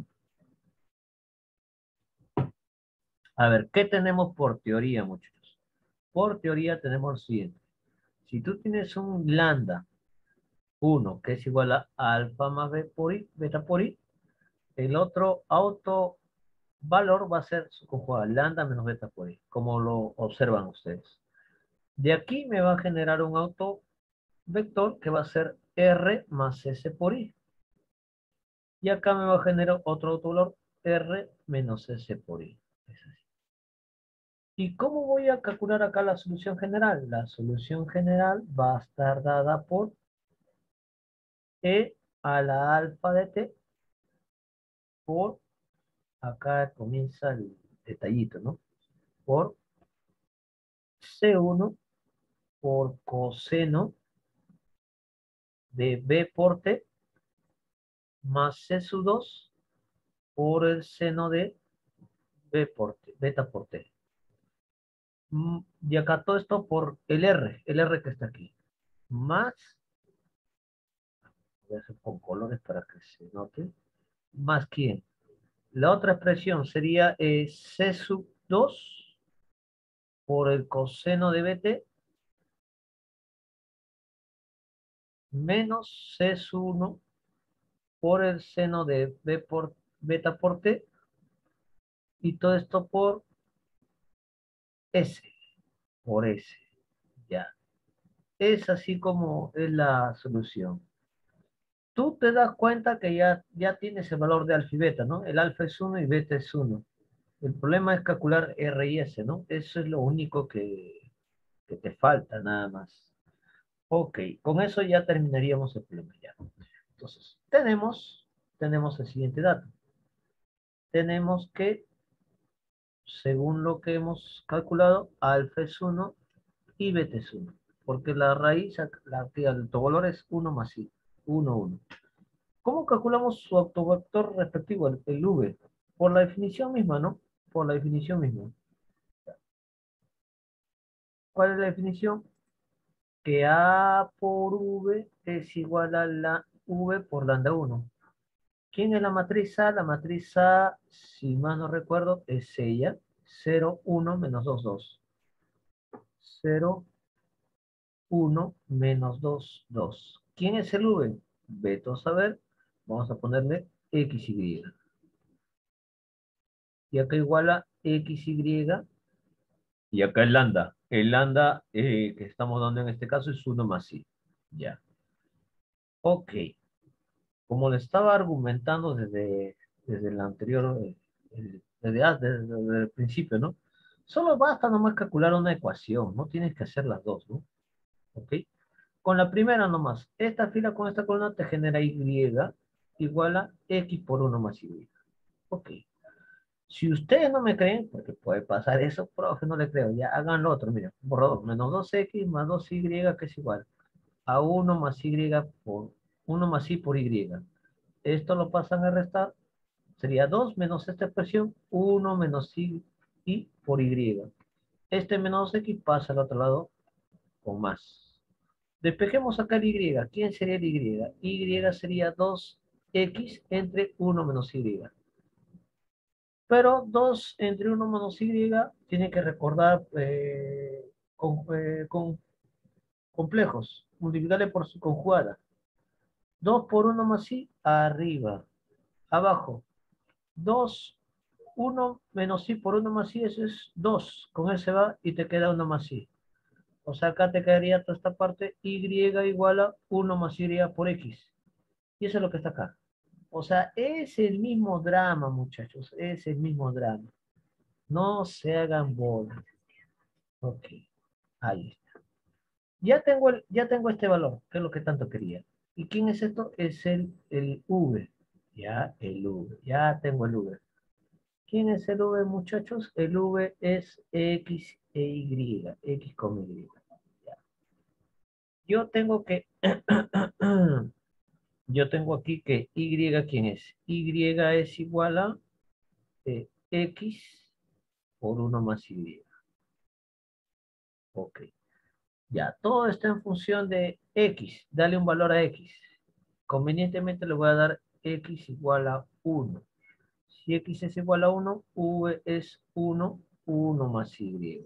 A ver, ¿qué tenemos por teoría, muchachos? Por teoría tenemos lo siguiente. Si tú tienes un lambda 1 que es igual a alfa más b por i, beta por i, el otro autovalor va a ser su conjugado, lambda menos beta por i, como lo observan ustedes. De aquí me va a generar un autovector que va a ser r más s por i. Y acá me va a generar otro autovalor r menos s por i. Es así. ¿Y cómo voy a calcular acá la solución general? La solución general va a estar dada por e a la alfa de t por, acá comienza el detallito, ¿no? Por C1 por coseno de B por T más C sub 2 por el seno de B por T, beta por T. Y acá todo esto por el R que está aquí. Más, voy a hacer con colores para que se note, más quién. La otra expresión sería C sub 2 por el coseno de BT menos C sub 1 por el seno de B por beta por T y todo esto por S, por S. Ya. Es así como es la solución. Tú te das cuenta que ya tienes el valor de alfa y beta, ¿no? El alfa es 1 y beta es 1. El problema es calcular R y S, ¿no? Eso es lo único que te falta, nada más. Ok, con eso ya terminaríamos el problema ya. Entonces, tenemos el siguiente dato. Tenemos que, según lo que hemos calculado, alfa es 1 y beta es 1. Porque la raíz, el autovalor es 1 más i, 1, 1. ¿Cómo calculamos su autovector respectivo, el v? Por la definición misma, ¿no? Por la definición misma. ¿Cuál es la definición? Que A por V es igual a la V por lambda 1. ¿Quién es la matriz A? La matriz A, si más no recuerdo, es ella. 0, 1 menos 2, 2. 0, 1 menos 2, 2. ¿Quién es el V? Veto a saber. Vamos a ponerle XY. Y acá igual a XY. Y acá es lambda. El lambda que estamos dando en este caso es 1 más i. Ya. Ok. Como le estaba argumentando desde el anterior, desde el principio, ¿no? Solo basta nomás calcular una ecuación, no tienes que hacer las dos, ¿no? ¿Ok? Con la primera nomás, esta fila con esta columna te genera y igual a x por 1 más y. Ok. Si ustedes no me creen, porque puede pasar eso, profe, no le creo, ya hagan lo otro, miren, borrador, menos 2x más 2y que es igual a 1 más y por 1 más y por y. Esto lo pasan a restar, sería 2 menos esta expresión, 1 menos y por y. Este menos x pasa al otro lado con más. Despejemos acá el y. ¿Quién sería el y? Y sería 2x entre 1 menos y. Pero 2 entre 1 menos y tiene que recordar con complejos. Multiplicarle por su conjugada. 2 por 1 más y arriba. Abajo. 2, 1 menos i por 1 más i, eso es 2. Con él se va y te queda 1 más i. O sea, acá te quedaría toda esta parte y igual a 1 más y por x. Y eso es lo que está acá. O sea, es el mismo drama, muchachos. Es el mismo drama. No se hagan bolas. Ok, ahí está. Ya tengo este valor, que es lo que tanto quería. ¿Y quién es esto? Es el v. Ya, el v. Ya tengo el v. ¿Quién es el v, muchachos? El v es x e y. X con y. Ya. Yo tengo que... Yo tengo aquí que y, ¿quién es? Y es igual a x por 1 más y. Ok. Ya, todo está en función de x. Dale un valor a x. Convenientemente le voy a dar x igual a 1. Si x es igual a 1, v es 1, 1 más y.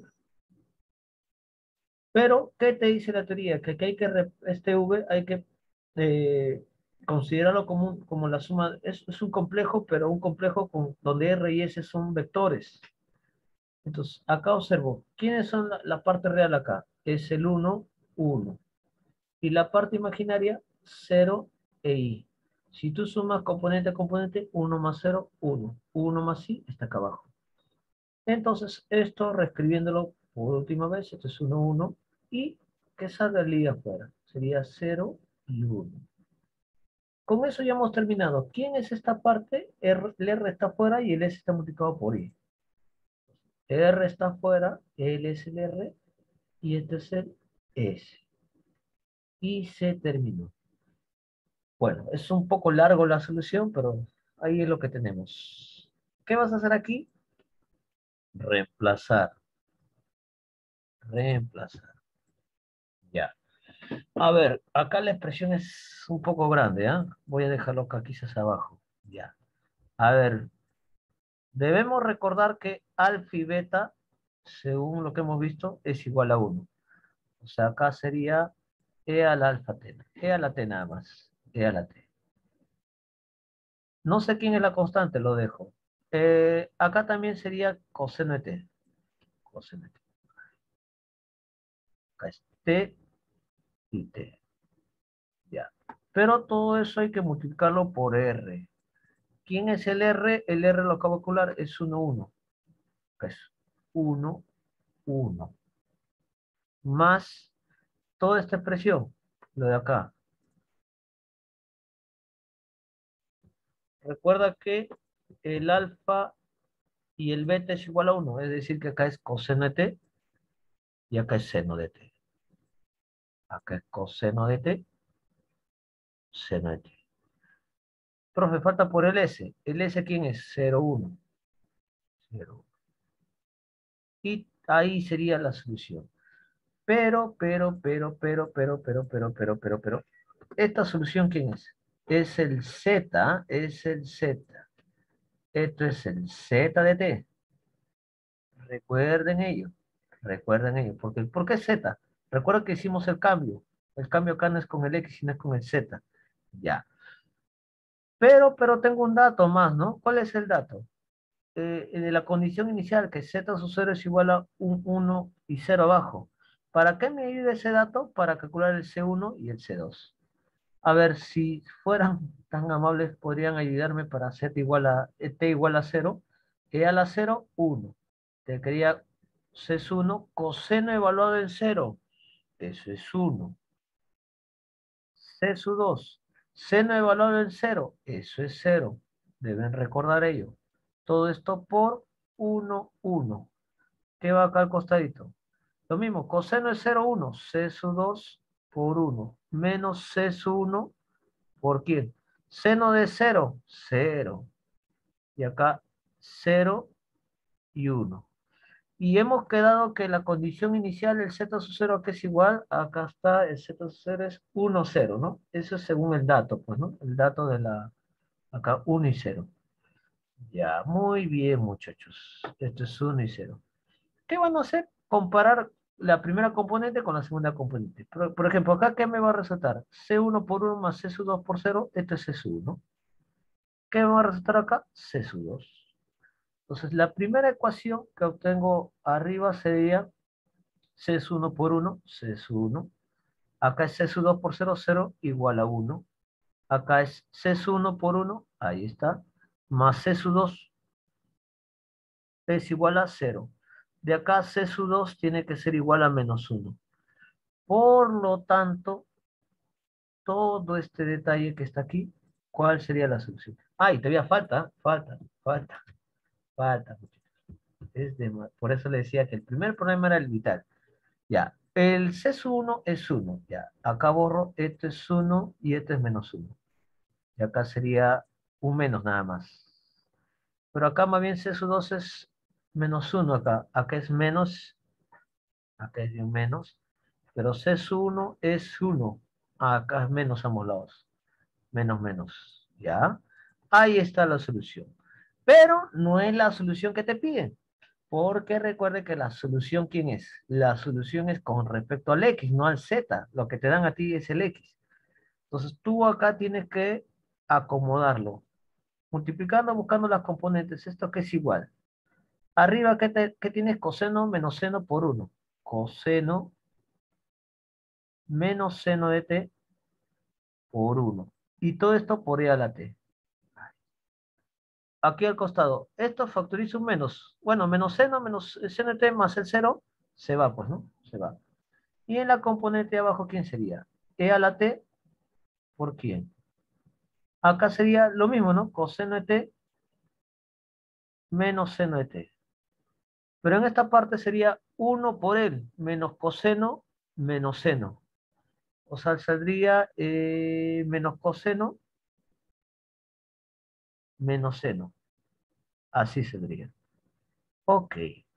Pero, ¿qué te dice la teoría? Que aquí hay que, este v hay que considerarlo como la suma, es un complejo, pero un complejo donde r y s son vectores. Entonces, acá observo, ¿quiénes son la parte real acá? Es el 1, 1. Y la parte imaginaria, 0 e i. Si tú sumas componente a componente, 1 más 0, 1. 1 más i está acá abajo. Entonces, esto reescribiéndolo por última vez, esto es 1, 1. Y que salga el i afuera. Sería 0 y 1. Con eso ya hemos terminado. ¿Quién es esta parte? El R está afuera y el S está multiplicado por I. R está afuera, L es el R y este es el S. Y se terminó. Bueno, es un poco largo la solución, pero ahí es lo que tenemos. ¿Qué vas a hacer aquí? Reemplazar. Reemplazar. Ya. A ver, acá la expresión es un poco grande, ¿ah? Voy a dejarlo acá quizás abajo. Ya. A ver, debemos recordar que alfa y beta, según lo que hemos visto, es igual a 1. O sea, acá sería e a la alfa t. E a la t nada más. E a la t. No sé quién es la constante, lo dejo. Acá también sería coseno de t. Coseno de t. Acá es t y t. Ya. Pero todo eso hay que multiplicarlo por r. ¿Quién es el r? El r lo acabo de calcular, es 1, 1. Acá es 1, 1. Más toda esta expresión, lo de acá. Recuerda que el alfa y el beta es igual a 1, es decir que acá es coseno de t y acá es seno de t. Acá es coseno de t, seno de t. Profe, falta por el s. ¿El s quién es? 0, 1. 0. Y ahí sería la solución. Pero. ¿Esta solución quién es? Es el z, es el z. Esto es el z de t. Recuerden ello. Recuerden ello. ¿Por qué z? Recuerda que hicimos el cambio. El cambio acá no es con el x, sino es con el z. Ya. Pero tengo un dato más, ¿no? ¿Cuál es el dato? de la condición inicial, que z sub 0 es igual a un 1 y 0 abajo. ¿Para qué me ayuda ese dato? Para calcular el C1 y el C2. A ver, si fueran tan amables, podrían ayudarme para z igual a, t igual a 0, e a la 0, 1. Te quería C es 1, coseno evaluado en 0, eso es 1. C sub 2, seno evaluado en 0, eso es 0. Deben recordar ello. Todo esto por 1, 1. ¿Qué va acá al costadito? Lo mismo, coseno es 0, 1. C sub 2 por 1. Menos C sub 1 por quién. Seno de 0, 0. Y acá 0 y 1. Y hemos quedado que la condición inicial, el z sub 0, que es igual, acá está, el z sub 0 es 1, 0, ¿no? Eso es según el dato, pues, ¿no? El dato de la, acá 1 y 0. Ya, muy bien, muchachos. Esto es 1 y 0. ¿Qué van a hacer? Comparar la primera componente con la segunda componente. Por ejemplo, acá, ¿qué me va a resultar? C1 por 1 más C sub 2 por 0, esto es C sub 1. ¿Qué me va a resultar acá? C sub 2. Entonces, la primera ecuación que obtengo arriba sería C es 1 por 1, C es 1. Acá es C sub 2 por 0, 0 igual a 1. Acá es C sub 1 por 1, ahí está, más C sub 2 es igual a 0. De acá C sub 2 tiene que ser igual a menos 1. Por lo tanto, todo este detalle que está aquí, ¿cuál sería la solución? Ah, y todavía falta. Por eso le decía que el primer problema era el vital. Ya, el C sub 1 es 1. Ya, acá borro, esto es 1 y esto es menos 1. Y acá sería un menos nada más. Pero acá más bien C sub 2 es menos 1 acá. Acá es menos, acá es de un menos. Pero C sub 1 es 1. Acá es menos a ambos lados. Menos, menos. ¿Ya? Ahí está la solución. Pero no es la solución que te piden. Porque recuerde que la solución, ¿quién es? La solución es con respecto al X, no al Z. Lo que te dan a ti es el X. Entonces tú acá tienes que acomodarlo. Multiplicando, buscando las componentes. ¿Esto qué es igual? Arriba, ¿qué tienes? Coseno menos seno por 1. Coseno menos seno de t por 1. Y todo esto por e a la t. Aquí al costado. Esto factoriza un menos. Bueno, menos seno de t más el 0 se va, pues, ¿no? Se va. Y en la componente de abajo, ¿quién sería? E a la t por quién. Acá sería lo mismo, ¿no? Coseno de t menos seno de t. Pero en esta parte sería 1 por él, menos coseno menos seno. O sea, saldría menos coseno menos seno. Así saldría. Ok.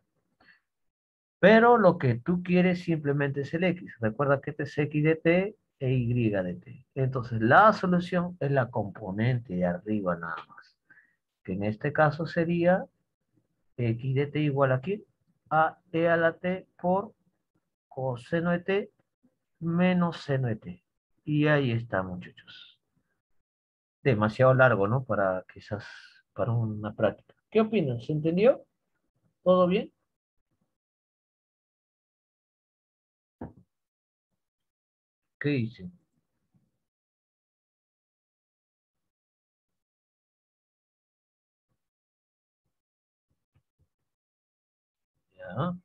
Pero lo que tú quieres simplemente es el X. Recuerda que este es X de T e Y de T. Entonces, la solución es la componente de arriba nada más. Que en este caso sería X de T igual aquí a E a la T por coseno de T menos seno de T. Y ahí está, muchachos. Demasiado largo, ¿no? Para quizás, para una práctica. ¿Qué opinan? ¿Se entendió? ¿Todo bien? ¿Qué dicen? Ya.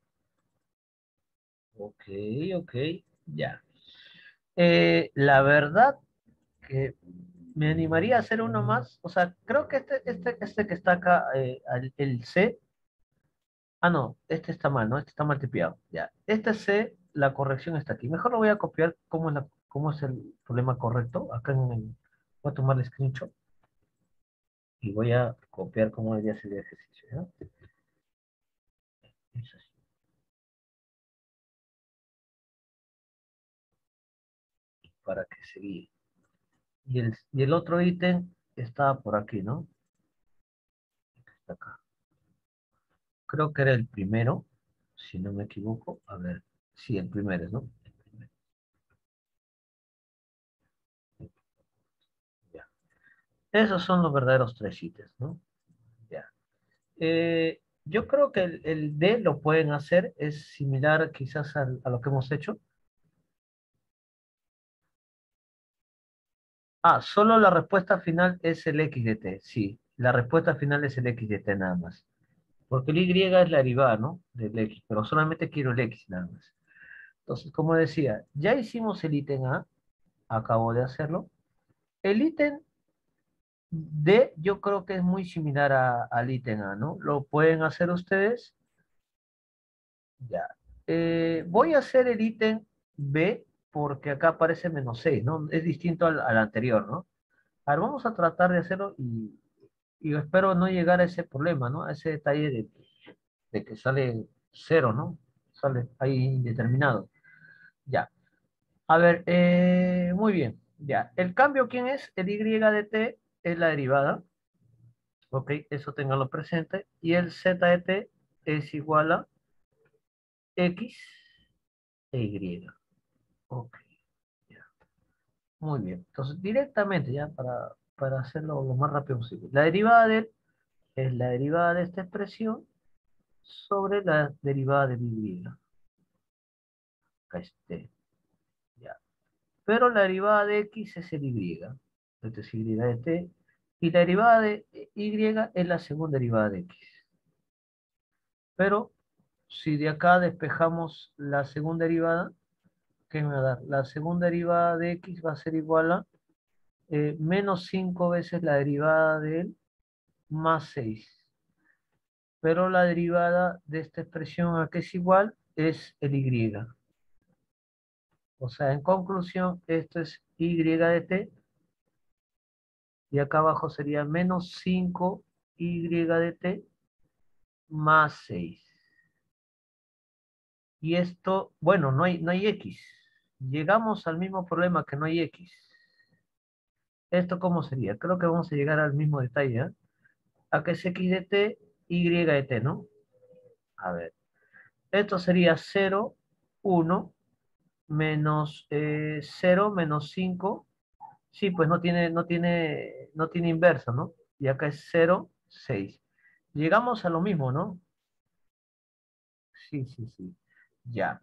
Ok, ok, ya. La verdad que me animaría a hacer uno más. O sea, creo que este que está acá, el C. Ah, no, este está mal, ¿no? Este está mal tipeado. Ya. Este C, la corrección está aquí. Mejor lo voy a copiar cómo es el problema correcto. Acá voy a tomar el screenshot y voy a copiar cómo debería ser el ejercicio, ¿ya? Es así, para que se guíe. Y el otro ítem está por aquí, ¿no? Está acá. Creo que era el primero, si no me equivoco. A ver, sí, el primero, ¿no? El primero. Ya. Esos son los verdaderos tres ítems, ¿no? Ya. Yo creo que el D lo pueden hacer, es similar quizás a lo que hemos hecho. Ah, solo la respuesta final es el X de T, sí. La respuesta final es el X de T nada más. Porque el Y es la derivada, ¿no? Del X, pero solamente quiero el X nada más. Entonces, como decía, ya hicimos el ítem A, acabo de hacerlo. El ítem D yo creo que es muy similar al ítem A, ¿no? Lo pueden hacer ustedes. Ya. Voy a hacer el ítem B porque acá aparece -6, ¿no? Es distinto al anterior, ¿no? A ver, vamos a tratar de hacerlo y espero no llegar a ese problema, ¿no? A ese detalle de que sale cero, ¿no? Sale ahí indeterminado. Ya. A ver, muy bien. Ya. El cambio, ¿quién es? El Y de T es la derivada. Ok, eso tenganlo presente. Y el Z de T es igual a X e Y. Ok, ya. Muy bien. Entonces, directamente, ya, para hacerlo lo más rápido posible. La derivada de él es la derivada de esta expresión sobre la derivada de Y. Acá esté. Ya. Pero la derivada de X es el Y. Este es Y de T. Y la derivada de Y es la segunda derivada de X. Pero si de acá despejamos la segunda derivada, ¿qué me va a dar? La segunda derivada de X va a ser igual a menos 5 veces la derivada de él más 6. Pero la derivada de esta expresión a que es igual es el Y. O sea, en conclusión, esto es Y de T y acá abajo sería menos 5Y de T más 6. Y esto, bueno, no hay X. Llegamos al mismo problema que no hay X. ¿Esto cómo sería? Creo que vamos a llegar al mismo detalle, ¿eh? A que es X de T, Y de T, ¿no? A ver. Esto sería 0, 1, menos 0, menos 5. Sí, pues no tiene inversa, ¿no? Y acá es 0, 6. Llegamos a lo mismo, ¿no? Sí, sí, sí. Ya.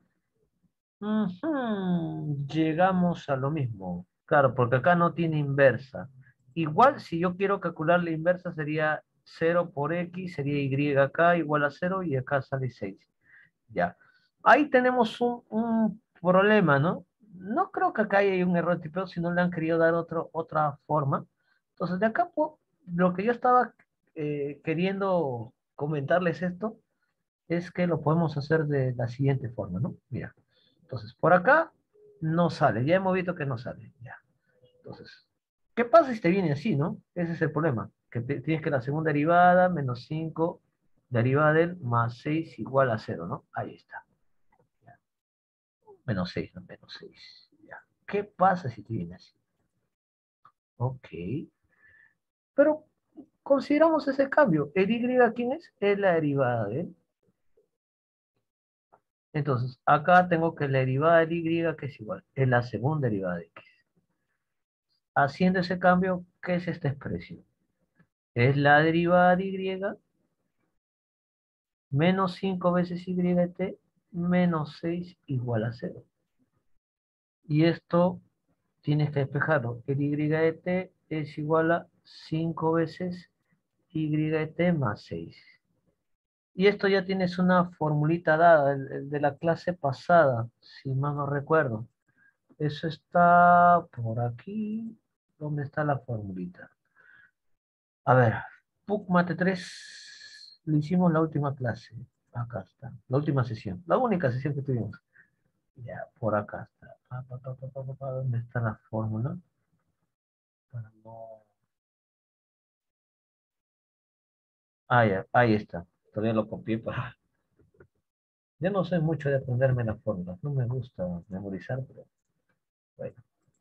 Ujú, llegamos a lo mismo. Claro, porque acá no tiene inversa. Igual, si yo quiero calcular la inversa, sería 0 por X, sería Y acá igual a 0 y acá sale 6. Ya. Ahí tenemos un problema, ¿no? No creo que acá haya un error tipeo, si no le han querido dar otra forma. Entonces, de acá, lo que yo estaba queriendo comentarles esto es que lo podemos hacer de la siguiente forma, ¿no? Mira. Entonces, por acá no sale. Ya hemos visto que no sale. Ya. Entonces, ¿qué pasa si te viene así, no? Ese es el problema. Que tienes que la segunda derivada menos 5 derivada del más 6 igual a 0, ¿no? Ahí está. Ya. Menos 6, no, menos 6. Ya. ¿Qué pasa si te viene así? Ok. Pero consideramos ese cambio. ¿El Y quién es? Es la derivada de él. Entonces, acá tengo que la derivada del Y, que es igual, es la segunda derivada de X. Haciendo ese cambio, ¿qué es esta expresión? Es la derivada de Y menos 5 veces Y de T menos 6 igual a 0. Y esto tienes que despejarlo. El Y de T es igual a 5 veces Y de T más 6. Y esto ya tienes una formulita dada, el de la clase pasada, si mal no recuerdo. Eso está por aquí. ¿Dónde está la formulita? A ver, PUC Mate 3 lo hicimos la última clase. Acá está, la última sesión, la única sesión que tuvimos. Ya, por acá está. ¿Dónde está la fórmula? Para no- Ah, ya, ahí está. Todavía lo copié para... Yo no soy mucho de aprenderme las fórmulas. No me gusta memorizar, pero bueno.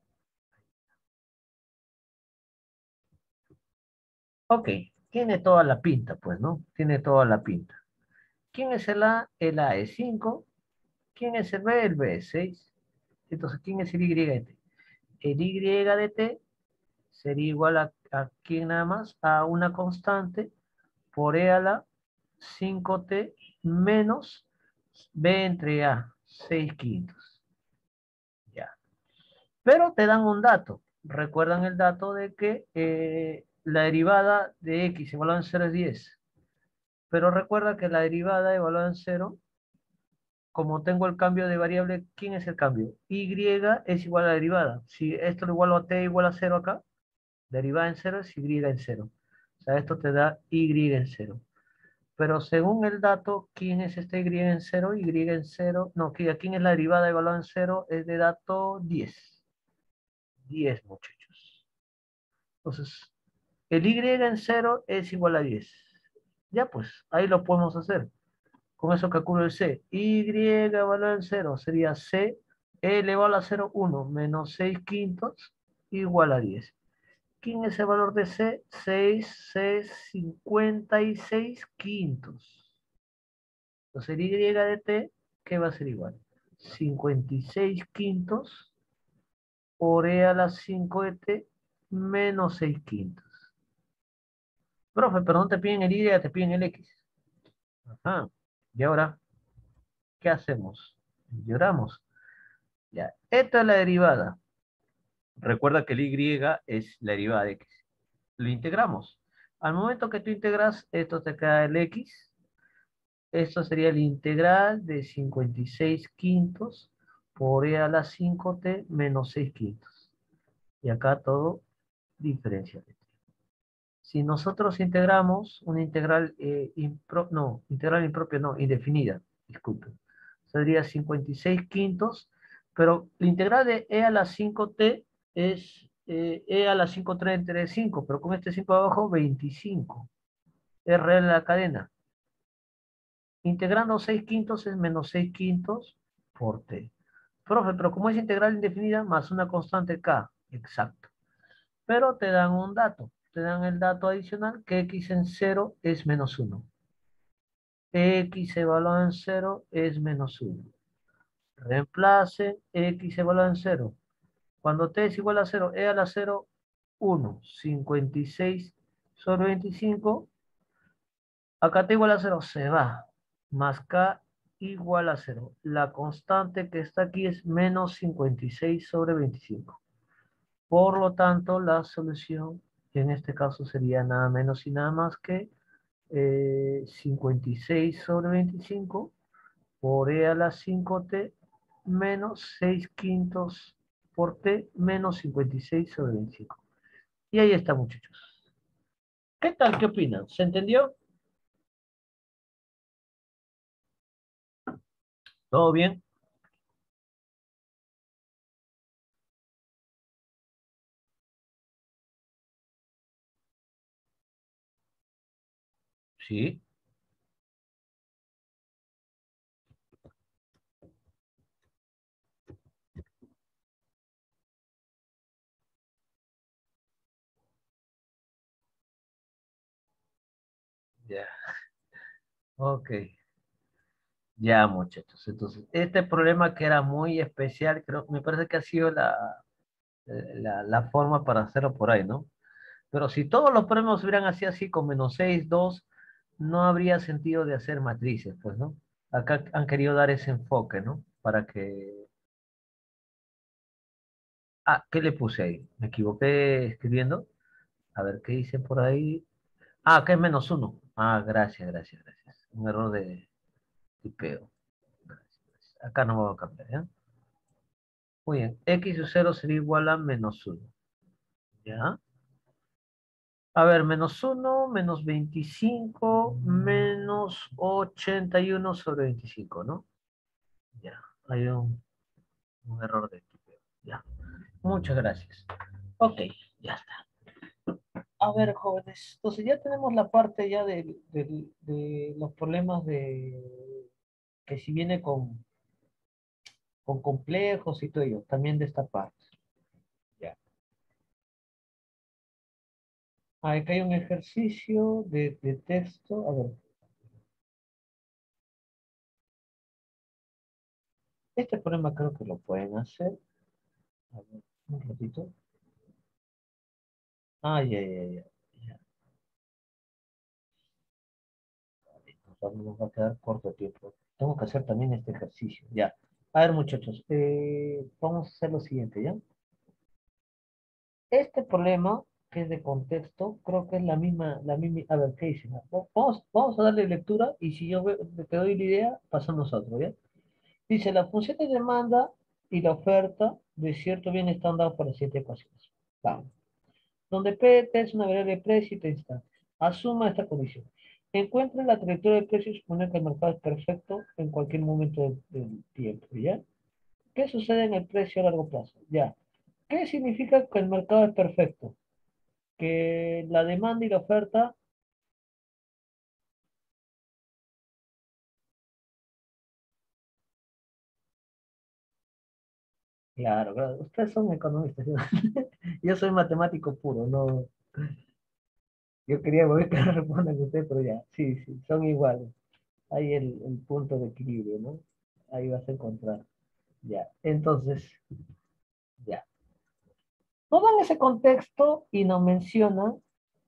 Ok, tiene toda la pinta, pues, ¿no? Tiene toda la pinta. ¿Quién es el A? El A es 5. ¿Quién es el B? El B es 6. Entonces, ¿quién es el Y de T? El Y de T sería igual a quién nada más, a una constante por E a la 5t menos b entre a, 6 quintos. Ya. Pero te dan un dato. Recuerdan el dato de que la derivada de x evaluada en 0 es 10. Pero recuerda que la derivada evaluada en 0, como tengo el cambio de variable, ¿quién es el cambio? Y es igual a la derivada. Si esto lo igualo a t igual a 0 acá, derivada en 0 es y en 0. O sea, esto te da y en 0. Pero según el dato, ¿quién es este y en 0? Y en 0, no, ¿quién es la derivada evaluada en 0? Es de dato 10. 10, muchachos. Entonces, el y en 0 es igual a 10. Ya pues, ahí lo podemos hacer. Con eso calculo el c. Y evaluado en 0 sería c elevado a la 0, 1 menos 6 quintos igual a 10. ¿Quién es el valor de c? 56 quintos. Entonces el y de t, ¿qué va a ser igual? 56 quintos por e a la 5 de t menos 6 quintos. Profe, pero no te piden el y, te piden el x. Ajá. Y ahora, ¿qué hacemos? Lloramos. Ya. Esta es la derivada. Recuerda que el y es la derivada de x. Lo integramos. Al momento que tú integras, esto te queda el x. Esto sería el integral de 56 quintos por e a la 5t menos 6 quintos. Y acá todo diferencia. Si nosotros integramos una integral, integral impropia, no, indefinida, disculpen. Sería 56 quintos, pero la integral de e a la 5t es e a la 5t entre 5, pero con este 5 abajo, 25. Es real la cadena. Integrando 6 quintos es menos 6 quintos por t. Profe, pero como es integral indefinida, más una constante k. Exacto. Pero te dan un dato. Te dan el dato adicional que x en 0 es menos 1. X evaluado en 0 es menos 1. Reemplace x evaluado en 0. Cuando t es igual a 0, e a la 0, 1. 56 sobre 25. Acá t igual a 0 se va. Más k igual a 0. La constante que está aquí es menos 56 sobre 25. Por lo tanto, la solución en este caso sería nada menos y nada más que 56 sobre 25 por e a la 5t menos 6 quintos por t menos 56 sobre 25. Y ahí está, muchachos. ¿Qué tal? ¿Qué opinan? ¿Se entendió? ¿Todo bien? Sí. Ya. Ok. Ya, muchachos. Entonces, este problema que era muy especial, creo, me parece que ha sido la forma para hacerlo por ahí, ¿no? Pero si todos los problemas hubieran así así con menos 6 2 no habría sentido de hacer matrices, pues, ¿no? Acá han querido dar ese enfoque, ¿no? Para que... Ah, ¿qué le puse ahí? Me equivoqué escribiendo. A ver, ¿qué dice por ahí? Ah, acá es menos 1. Ah, gracias, gracias, gracias. Un error de tipeo. Gracias, gracias. Acá no voy a cambiar, ¿ya? Muy bien. X sub 0 sería igual a menos 1. ¿Ya? A ver, menos 1, menos 25, menos 81 sobre 25, ¿no? Ya, hay un error de tipeo. Ya, muchas gracias. Ok, ya está. A ver, jóvenes, entonces ya tenemos la parte ya de los problemas que si viene con complejos y todo ello, también de esta parte. Ya. Acá hay un ejercicio de texto. A ver, este problema creo que lo pueden hacer. A ver, un ratito. Ah, ya. Ya. cuando nos va a quedar corto tiempo. Tengo que hacer también este ejercicio, ya. A ver, muchachos, vamos a hacer lo siguiente, ¿ya? Este problema, que es de contexto, creo que es la misma, a ver, ¿qué dice? Vamos a darle lectura y si te doy la idea, pasamos a otro, ¿ya? Dice, la función de demanda y la oferta de cierto bien están dados por las siguientes ecuaciones. Vamos. Donde P es una variable de precio y T instante. Asuma esta condición. Encuentre la trayectoria de precios y supone que el mercado es perfecto en cualquier momento del tiempo, ¿ya? ¿Qué sucede en el precio a largo plazo? Ya. ¿Qué significa que el mercado es perfecto? Que la demanda y la oferta, claro, claro, ustedes son economistas, yo, yo soy matemático puro, no, yo quería ver que respondan ustedes, pero ya, sí, sí, son iguales. Hay el punto de equilibrio, ¿no? Ahí vas a encontrar. Ya, entonces, ya. Nos dan ese contexto y nos mencionan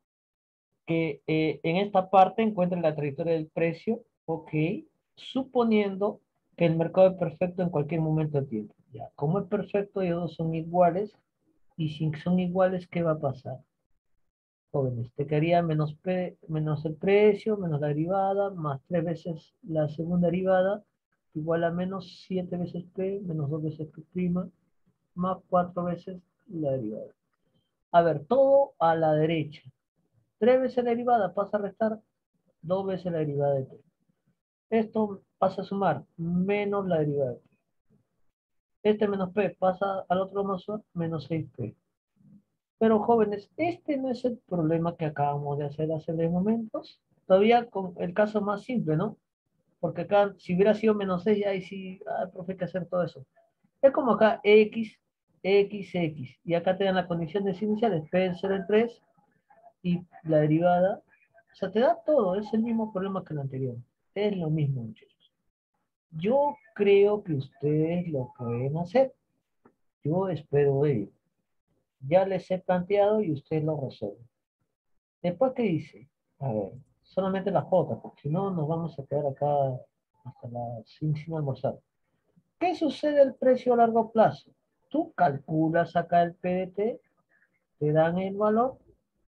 que en esta parte encuentran la trayectoria del precio, ok, suponiendo que el mercado es perfecto en cualquier momento del tiempo. Ya, como es perfecto, ellos dos son iguales, y si son iguales, ¿qué va a pasar? Jóvenes, te quedaría menos, P, menos el precio, menos la derivada, más 3 veces la segunda derivada, igual a menos 7 veces P, menos 2 veces P prima, más 4 veces la derivada. A ver, todo a la derecha. 3 veces la derivada pasa a restar 2 veces la derivada de P. Esto pasa a sumar menos la derivada de P. Este menos P pasa al otro menos 6P. Pero jóvenes, este no es el problema que acabamos de hacer hace 10 momentos. Todavía con el caso más simple, ¿no? Porque acá, si hubiera sido menos 6, ahí sí, profe, hay que hacer todo eso. Es como acá, X, X, X. Y acá te dan la condición de iniciales, P es 0 en 3 y la derivada. O sea, te da todo, es el mismo problema que el anterior. Es lo mismo, muchachos. Yo creo que ustedes lo pueden hacer. Yo espero de ello. Ya les he planteado y ustedes lo resuelven. Después, ¿qué dice? A ver, solamente la J, porque si no nos vamos a quedar acá hasta las 5 sin almorzar. ¿Qué sucede al precio a largo plazo? Tú calculas acá el PDT, te dan el valor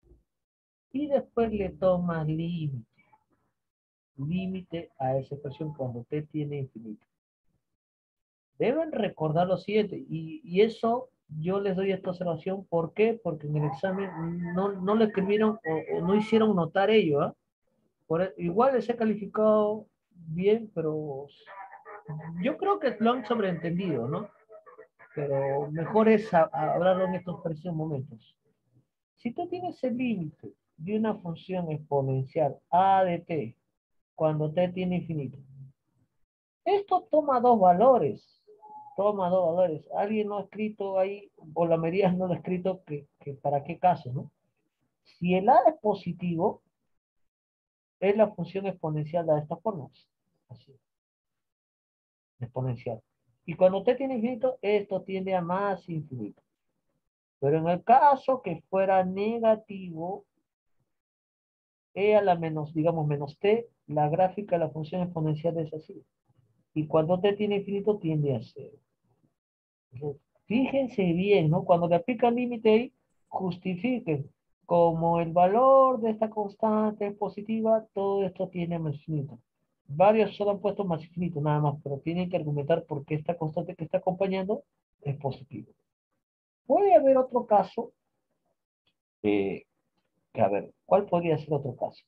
y después le tomas límite a esa expresión cuando t tiene infinito. Deben recordar lo siguiente, y eso yo les doy esta observación, ¿por qué? Porque en el examen no le escribieron o no hicieron notar ello, ¿ah? Igual les he calificado bien, pero yo creo que lo han sobreentendido, ¿no? Pero mejor es hablarlo en estos precisos momentos. Si tú tienes el límite de una función exponencial a de t, cuando t tiene infinito, esto toma dos valores. Alguien no ha escrito ahí, o la mayoría no lo ha escrito, que para qué caso, ¿no? Si el a es positivo, es la función exponencial de esta forma. Así, exponencial. Y cuando t tiene infinito, esto tiende a más infinito. Pero en el caso que fuera negativo, e a la menos, digamos, menos t, la gráfica de la función exponencial es así. Y cuando t tiene infinito, tiende a cero. Entonces, fíjense bien, ¿no? Cuando le aplican límite ahí, justifiquen. Como el valor de esta constante es positiva, todo esto tiene más infinito. Varios solo han puesto más infinito, nada más, pero tienen que argumentar por qué esta constante que está acompañando es positiva. Puede haber otro caso, eh, que a ver, ¿cuál podría ser otro caso?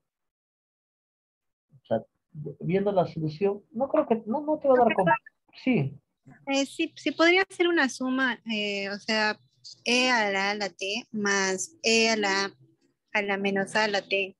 O sea, viendo la solución, no creo que, no te va a dar con... Sí, Sí, sí podría ser una suma, o sea, e a la t más e a la menos a la t.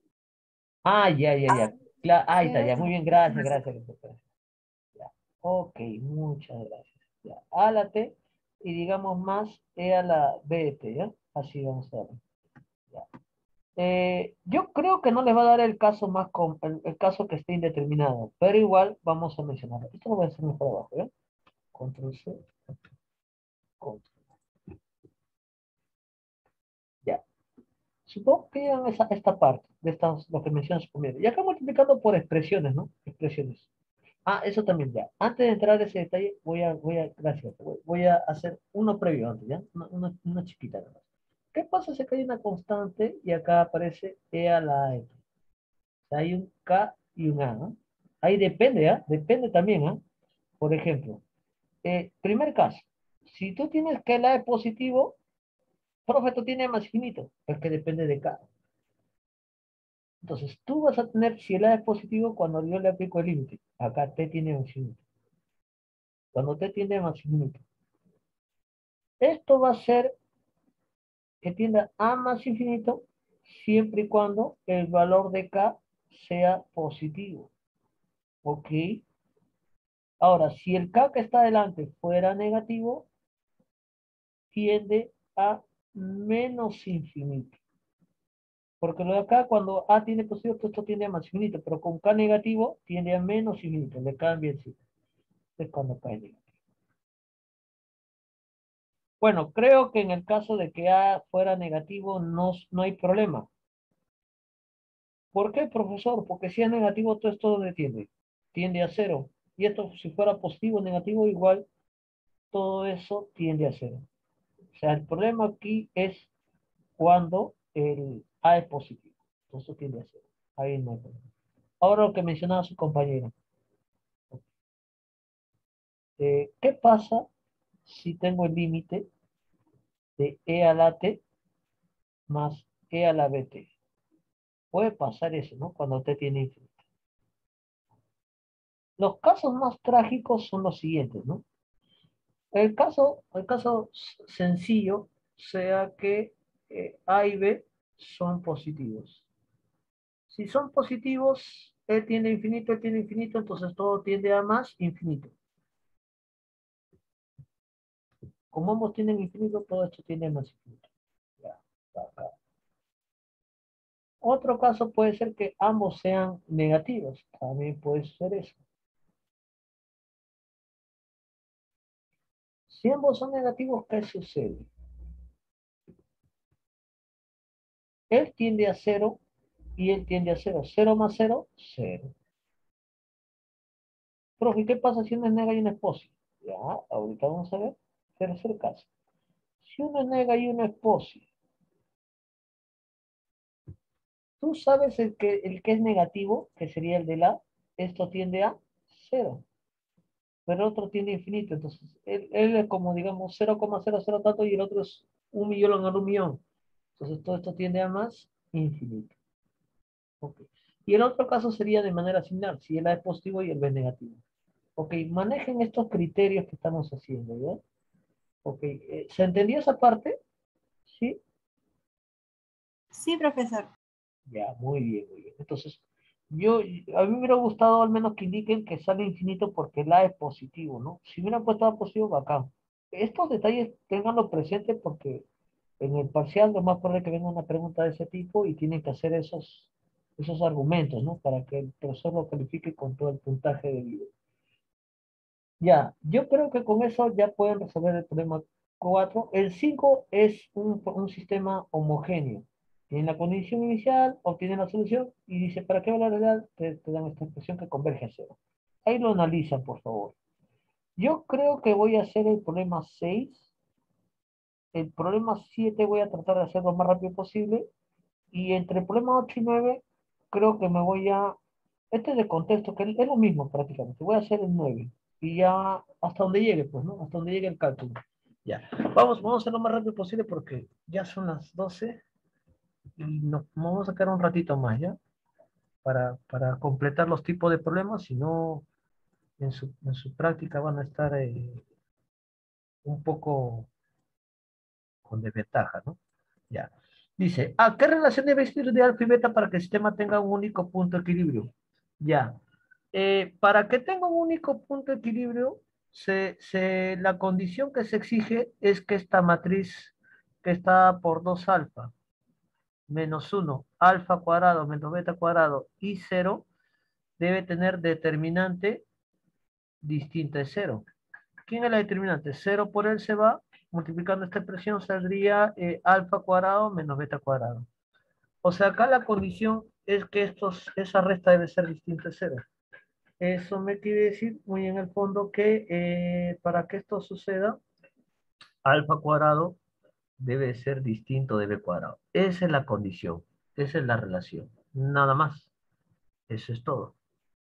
ya. Ahí está, ya, muy bien, gracias, Más. gracias. Ya. Ok, muchas gracias. Ya. A la T y digamos más E a la B de T, ¿ya? Así vamos a ver. Ya. Yo creo que no les va a dar el caso el caso que esté indeterminado, pero igual vamos a mencionarlo. Esto lo voy a hacer mejor abajo, ¿ya? Control C, control. Ya. Supongo que llegan a esta parte, de estas, lo que mencionas primero. Y acá multiplicando por expresiones, ¿no? Expresiones. Ah, eso también ya. Antes de entrar a ese detalle, gracias, voy a hacer uno previo antes, ¿ya? Una chiquita nada más. ¿Qué pasa si acá hay una constante y acá aparece e a la n? O sea, hay un k y un a, ¿no? Ahí depende, ¿ah? Depende también, ¿ah? Por ejemplo, primer caso, si tú tienes que el a es positivo, profe, tú tienes más infinito, pues que depende de k. Entonces, tú vas a tener, si el a es positivo, cuando yo le aplico el límite, acá t tiene más infinito. Cuando t tiene más infinito. Esto va a ser que tienda a más infinito siempre y cuando el valor de k sea positivo. ¿Ok? Ahora, si el k que está adelante fuera negativo, tiende a menos infinito. Porque lo de acá, cuando a tiene positivo, pues esto tiende a más infinito, pero con k negativo tiende a menos infinito, le cambia el signo. Es cuando k es negativo. Bueno, creo que en el caso de que a fuera negativo no hay problema. ¿Por qué, profesor? Porque si es negativo, todo esto ¿dónde tiende? Tiende a cero. Y esto, si fuera positivo o negativo, igual todo eso tiende a cero. O sea, el problema aquí es cuando el A es positivo. Entonces tiende a cero. Ahí no hay problema. Ahora lo que mencionaba su compañera. ¿Qué pasa si tengo el límite de e a la t más e a la bt? Puede pasar eso, ¿no? Cuando t tiene infinito. Los casos más trágicos son los siguientes, ¿no? El caso sencillo sea que A y B son positivos. Si son positivos, E tiende a infinito, entonces todo tiende a más infinito. Como ambos tienen infinito, todo esto tiende a más infinito. Ya, acá. Otro caso puede ser que ambos sean negativos. También puede ser eso. Si ambos son negativos, ¿qué sucede? Él tiende a cero y él tiende a cero. Cero más cero, cero. Profe, ¿qué pasa si uno es nega y uno es posi? Ya, ahorita vamos a ver. Tercer caso. Si uno es nega y uno es posi, tú sabes el que es negativo, que sería el de la, esto tiende a cero, pero el otro tiende a infinito. Entonces, él es como, digamos, 0,00 tanto y el otro es 1.000.000 en 1.000.000. Entonces, todo esto tiende a más infinito. Ok. Y el otro caso sería de manera similar, si el A es positivo y el B es negativo. Ok, manejen estos criterios que estamos haciendo, ¿ya? Ok, ¿se entendió esa parte? ¿Sí? Sí, profesor. Ya, muy bien, muy bien. Entonces, a mí me hubiera gustado al menos que indiquen que sale infinito porque la es positivo, ¿no? Si hubieran puesto A positivo, bacán. Estos detalles tenganlo presente porque en el parcial lo más probable es que venga una pregunta de ese tipo y tienen que hacer esos argumentos, ¿no? Para que el profesor lo califique con todo el puntaje debido. Ya, yo creo que con eso ya pueden resolver el problema 4. El 5 es un sistema homogéneo. En la condición inicial obtienen la solución y dice, ¿para qué valorar? Te dan esta expresión que converge a cero. Ahí lo analizan, por favor. Yo creo que voy a hacer el problema 6. El problema 7 voy a tratar de hacerlo lo más rápido posible. Y entre el problema 8 y 9, creo que me voy a... Este es de contexto, que es lo mismo prácticamente. Voy a hacer el 9. Y ya hasta donde llegue, pues, ¿no? Hasta donde llegue el cálculo. Ya. Vamos a hacerlo lo más rápido posible porque ya son las 12 y nos vamos a sacar un ratito más, ¿ya? Para completar los tipos de problemas, si no, en su práctica van a estar un poco con desventaja, ¿no? Ya. Dice, ¿qué relación debe existir de alfa y beta para que el sistema tenga un único punto de equilibrio? Ya. Para que tenga un único punto de equilibrio, la condición que se exige es que esta matriz que está por 2 alfa menos 1, alfa cuadrado menos beta cuadrado y 0, debe tener determinante distinta de 0. ¿Quién es la determinante? 0 por él se va, multiplicando esta expresión saldría alfa cuadrado menos beta cuadrado. O sea, acá la condición es que esa resta debe ser distinta de cero. Eso me quiere decir muy en el fondo que para que esto suceda, alfa cuadrado debe ser distinto de b cuadrado. Esa es la condición, esa es la relación. Nada más. Eso es todo.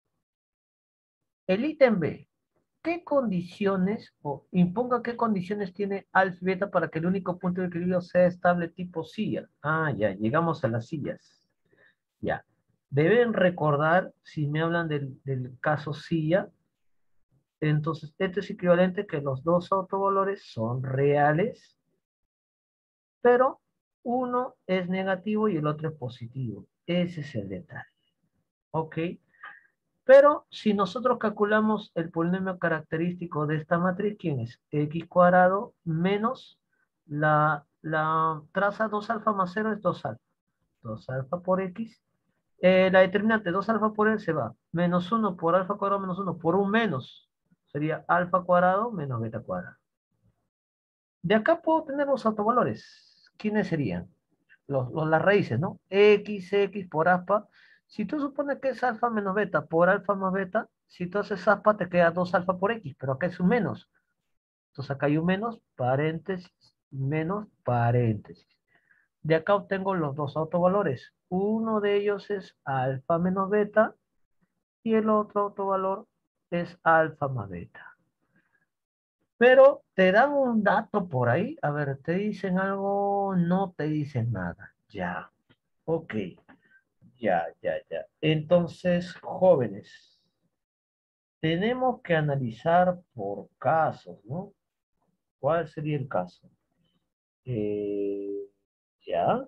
El ítem B. ¿Qué condiciones, o imponga qué condiciones tiene alfa y beta para que el único punto de equilibrio sea estable tipo silla? Ah, ya, llegamos a las sillas. Ya. Deben recordar, si me hablan del caso silla, entonces este es equivalente que los dos autovalores son reales, pero uno es negativo y el otro es positivo. Ese es el detalle. ¿Ok? Pero si nosotros calculamos el polinomio característico de esta matriz, ¿quién es? X cuadrado menos la traza 2 alfa más 0 es 2 alfa. 2 alfa por X. La determinante 2 alfa por L se va. Menos 1 por alfa cuadrado menos 1 por un menos. Sería alfa cuadrado menos beta cuadrado. De acá puedo tener los autovalores. ¿Quiénes serían? Las raíces, ¿no? X por alfa. Si tú supones que es alfa menos beta por alfa más beta, si tú haces alfa te queda 2 alfa por X, pero acá es un menos. Entonces acá hay un menos, paréntesis, menos, paréntesis. De acá obtengo los dos autovalores. Uno de ellos es alfa menos beta y el otro autovalor es alfa más beta. Pero te dan un dato por ahí. A ver, ¿te dicen algo? No te dicen nada. Ya. Ok. Ya. Entonces, jóvenes, tenemos que analizar por casos, ¿no? ¿Cuál sería el caso? Ya.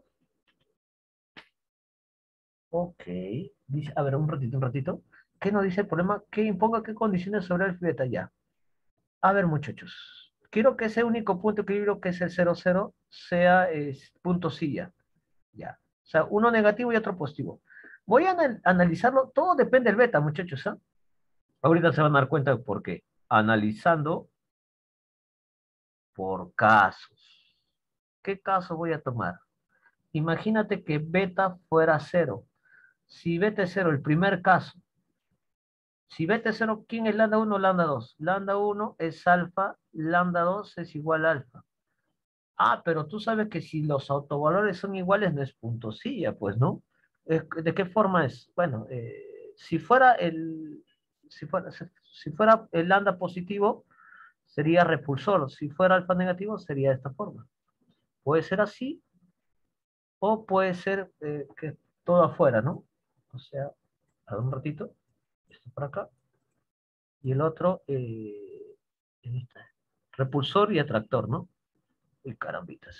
Ok. Dice, a ver, un ratito. ¿Qué nos dice el problema? Que imponga qué condiciones sobre el beta ya. A ver, muchachos. Quiero que ese único punto de equilibrio que es el 0,0 sea punto silla. Ya. O sea, uno negativo y otro positivo. Voy a analizarlo. Todo depende del beta, muchachos. ¿Ah? Ahorita se van a dar cuenta de por qué. Analizando por casos. ¿Qué caso voy a tomar? Imagínate que beta fuera 0. Si beta es 0, el primer caso. Si beta es 0, ¿quién es lambda 1 o lambda 2? Lambda 1 es alfa, lambda 2 es igual a alfa. Ah, pero tú sabes que si los autovalores son iguales no es puntosilla, pues, ¿no? ¿De qué forma es? Bueno, si fuera el lambda positivo, sería repulsor. Si fuera alfa negativo, sería de esta forma. Puede ser así, o puede ser que todo afuera, ¿no? O sea, a ver un ratito, esto por acá, y el otro, en esta, repulsor y atractor, ¿no? Uy, carambitas.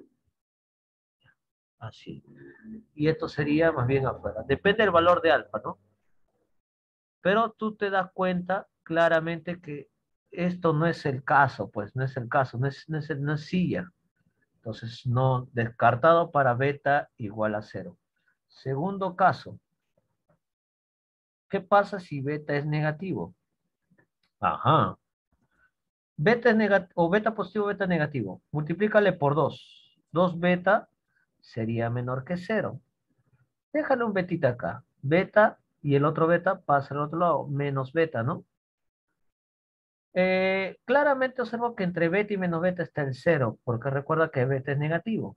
Así. Y esto sería más bien afuera. Depende del valor de alfa, ¿no? Pero tú te das cuenta claramente que esto no es el caso, pues, no es el caso, no es silla. Entonces, no, descartado para beta igual a 0. Segundo caso, ¿qué pasa si beta es negativo? Ajá. Beta es negativo, o beta positivo, beta negativo. Multiplícale por 2. 2 beta sería menor que 0. Déjale un betita acá. Beta y el otro beta pasa al otro lado, menos beta, ¿no? Claramente observo que entre beta y menos beta está el 0, porque recuerda que beta es negativo.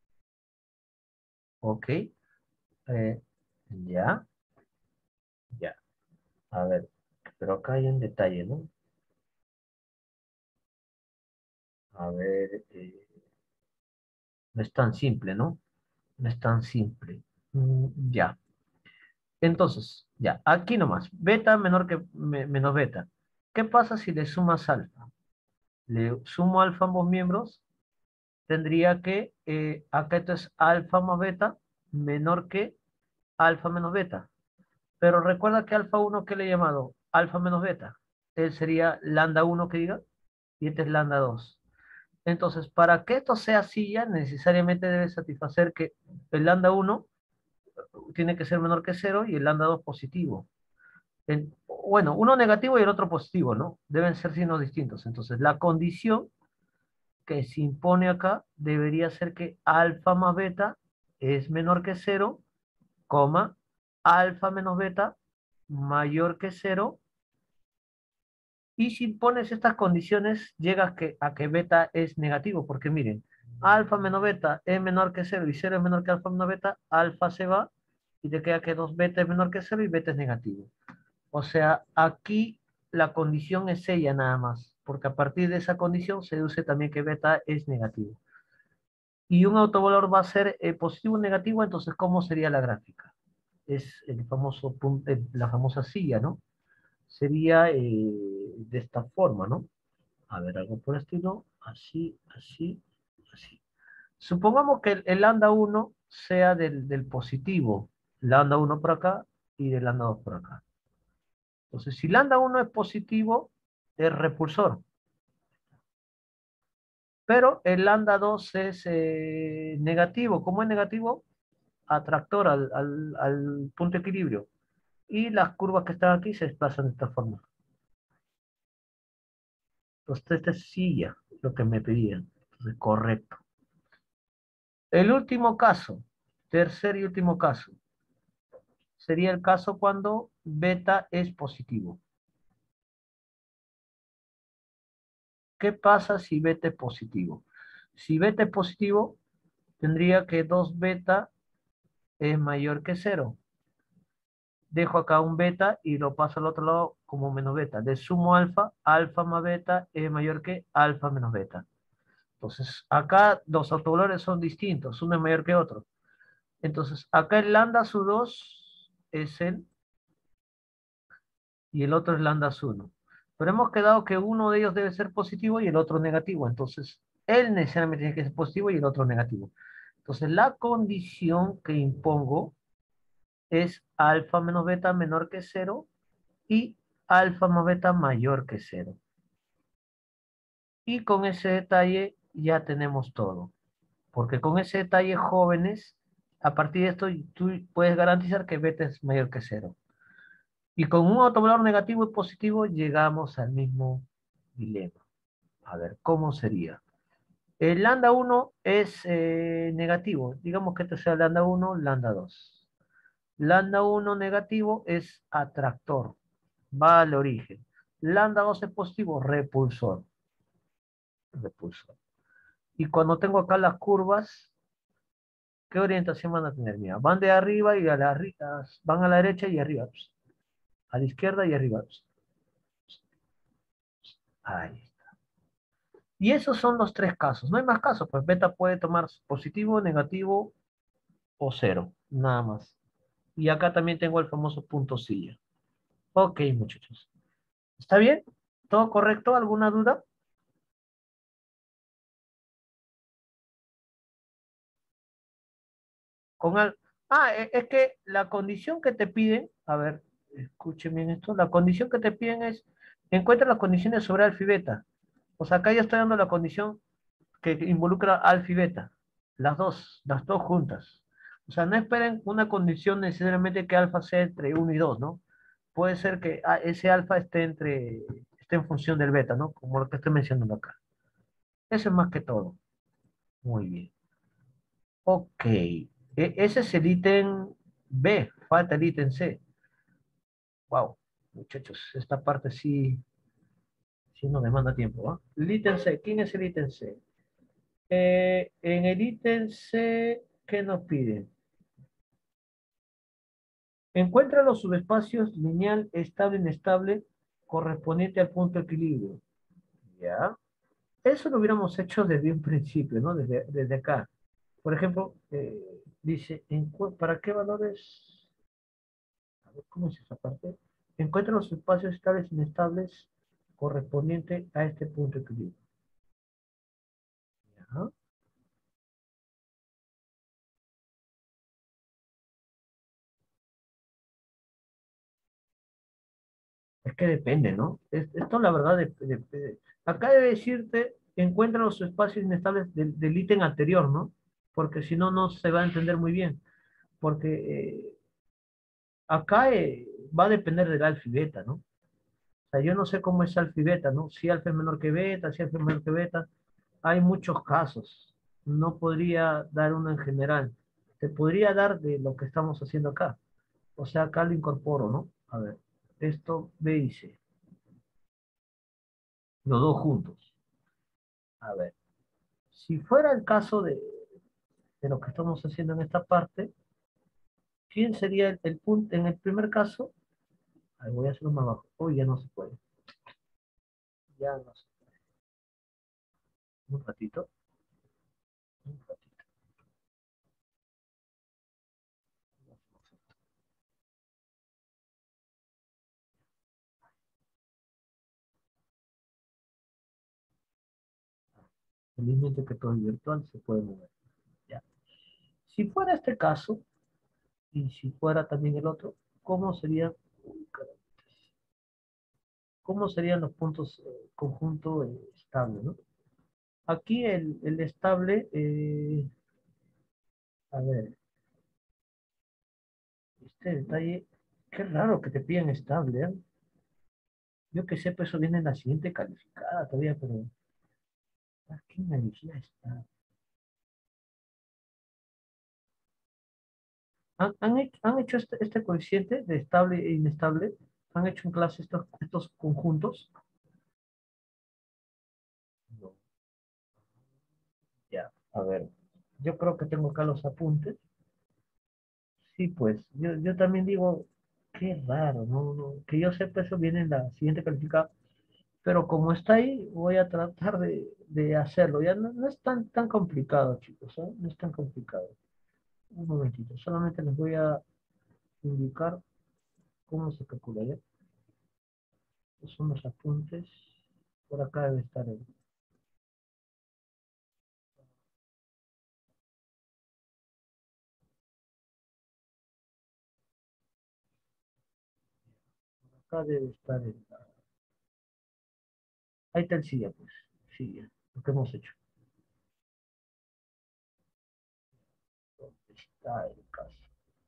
Ok. Eh, ya. Ya. A ver, pero acá hay un detalle, ¿no? A ver, no es tan simple, ¿no? No es tan simple. Ya. Entonces, ya, aquí nomás. Beta menor que menos beta. ¿Qué pasa si le sumas alfa? Le sumo alfa a ambos miembros. Tendría que, acá esto es alfa más beta menor que alfa menos beta. Pero recuerda que alfa 1, ¿qué le he llamado? Alfa menos beta. Él sería lambda 1 que diga, y este es lambda 2. Entonces, para que esto sea así ya, necesariamente debe satisfacer que el lambda 1 tiene que ser menor que 0 y el lambda 2 positivo. Bueno, uno negativo y el otro positivo, ¿no? Deben ser signos distintos. Entonces, la condición que se impone acá debería ser que alfa más beta es menor que cero, coma, alfa menos beta mayor que cero. Y si pones estas condiciones, llegas a que beta es negativo, porque miren, alfa menos beta es menor que cero y cero es menor que alfa menos beta, alfa se va y te queda que 2 beta es menor que cero y beta es negativo. O sea, aquí la condición es ella nada más, porque a partir de esa condición se deduce también que beta es negativo. Y un autovalor va a ser positivo o negativo, entonces, ¿cómo sería la gráfica? Es el famoso punto, la famosa silla, ¿no? Sería de esta forma, ¿no? A ver, algo por el estilo, así, así, así. Supongamos que el lambda 1 sea del positivo, lambda 1 por acá y del lambda 2 por acá. Entonces, si lambda 1 es positivo, es repulsor. Pero el lambda 2 es negativo. ¿Cómo es negativo? Atractor al punto de equilibrio. Y las curvas que están aquí se desplazan de esta forma. Entonces, esta es silla, lo que me pedían. Entonces, correcto. El último caso, tercer y último caso, sería el caso cuando beta es positivo. ¿Qué pasa si beta es positivo? Si beta es positivo, tendría que 2 beta es mayor que cero. Dejo acá un beta y lo paso al otro lado como menos beta. Le sumo alfa, alfa más beta es mayor que alfa menos beta. Entonces, acá los autovalores son distintos, uno es mayor que otro. Entonces, acá el lambda sub 2 es el, y el otro es lambda sub 1. Pero hemos quedado que uno de ellos debe ser positivo y el otro negativo. Entonces, él necesariamente tiene que ser positivo y el otro negativo. Entonces, la condición que impongo es alfa menos beta menor que cero y alfa más beta mayor que cero. Y con ese detalle ya tenemos todo. Porque con ese detalle, jóvenes, a partir de esto tú puedes garantizar que beta es mayor que cero. Y con un autovalor negativo y positivo llegamos al mismo dilema. A ver, ¿cómo sería? El lambda 1 es negativo. Digamos que este sea lambda 1, lambda 2. Lambda 1 negativo es atractor. Va al origen. Lambda 2 es positivo, repulsor. Repulsor. Y cuando tengo acá las curvas, ¿qué orientación van a tener? Mira, van de arriba y van a la derecha y arriba. A la izquierda y arriba. Ahí. Y esos son los tres casos. No hay más casos, pues beta puede tomar positivo, negativo o cero, nada más. Y acá también tengo el famoso punto silla. Ok, muchachos. ¿Está bien? ¿Todo correcto? ¿Alguna duda? Con al... es que la condición que te piden, a ver, escuchen bien esto, la condición que te piden es, encuentra las condiciones sobre alfa y beta. O sea, acá ya estoy dando la condición que involucra alfa y beta, las dos juntas. O sea, no esperen una condición necesariamente que alfa sea entre uno y 2, ¿no? Puede ser que ese alfa esté en función del beta, ¿no? Como lo que estoy mencionando acá. Eso es más que todo. Muy bien. Ok. Ese es el ítem B, falta el ítem C. Wow, muchachos, esta parte sí nos demanda tiempo, ¿ah? El ítem C, ¿quién es el ítem C? En el ítem C, ¿qué nos piden? Encuentra los subespacios lineal, estable, inestable, correspondiente al punto de equilibrio. ¿Ya? Eso lo hubiéramos hecho desde un principio, ¿no? Desde acá. Por ejemplo, dice, ¿para qué valores? A ver, ¿cómo es esa parte? Encuentra los espacios estables e inestables correspondiente a este punto de equilibrio. ¿Ya? Es que depende, ¿no? Esto la verdad acá debe decirte, encuentra los espacios inestables del ítem anterior, ¿no? Porque si no, no se va a entender muy bien. Porque acá va a depender del alfa y beta, ¿no? O sea, yo no sé cómo es alfa y beta, ¿no? Si alfa es menor que beta, si alfa es menor que beta. Hay muchos casos. No podría dar uno en general. te podría dar de lo que estamos haciendo acá. O sea, acá lo incorporo, ¿no? A ver, esto B y C. Los dos juntos. A ver, si fuera el caso de lo que estamos haciendo en esta parte, ¿quién sería el punto? En el primer caso, ahí voy a hacerlo más abajo. Uy, ya no se puede. Ya no se puede. Un ratito. Un ratito. Felizmente que todo es virtual, se puede mover. Ya. Si fuera este caso, y si fuera también el otro, ¿cómo sería? Uy, caramba. ¿Cómo serían los puntos conjunto estable, ¿no? Aquí el estable, a ver, este detalle, qué raro que te piden estable, ¿eh? Yo que sé, pues eso viene en la siguiente calificada todavía, pero aquí en la energía está. ¿Han hecho este coeficiente de estable e inestable? ¿Han hecho en clase estos conjuntos? No. Ya, a ver. Yo creo que tengo acá los apuntes. Sí, pues, yo también digo, qué raro, que yo sepa eso viene en la siguiente calificada, pero como está ahí, voy a tratar de hacerlo. Ya no es tan complicado, chicos, ¿eh? No es tan complicado. Un momentito, solamente les voy a indicar cómo se calcula, ¿ya? Estos son los apuntes, por acá debe estar el. Acá debe estar el. Ahí está el silla, pues, silla, lo que hemos hecho. ¿Dónde está el caso?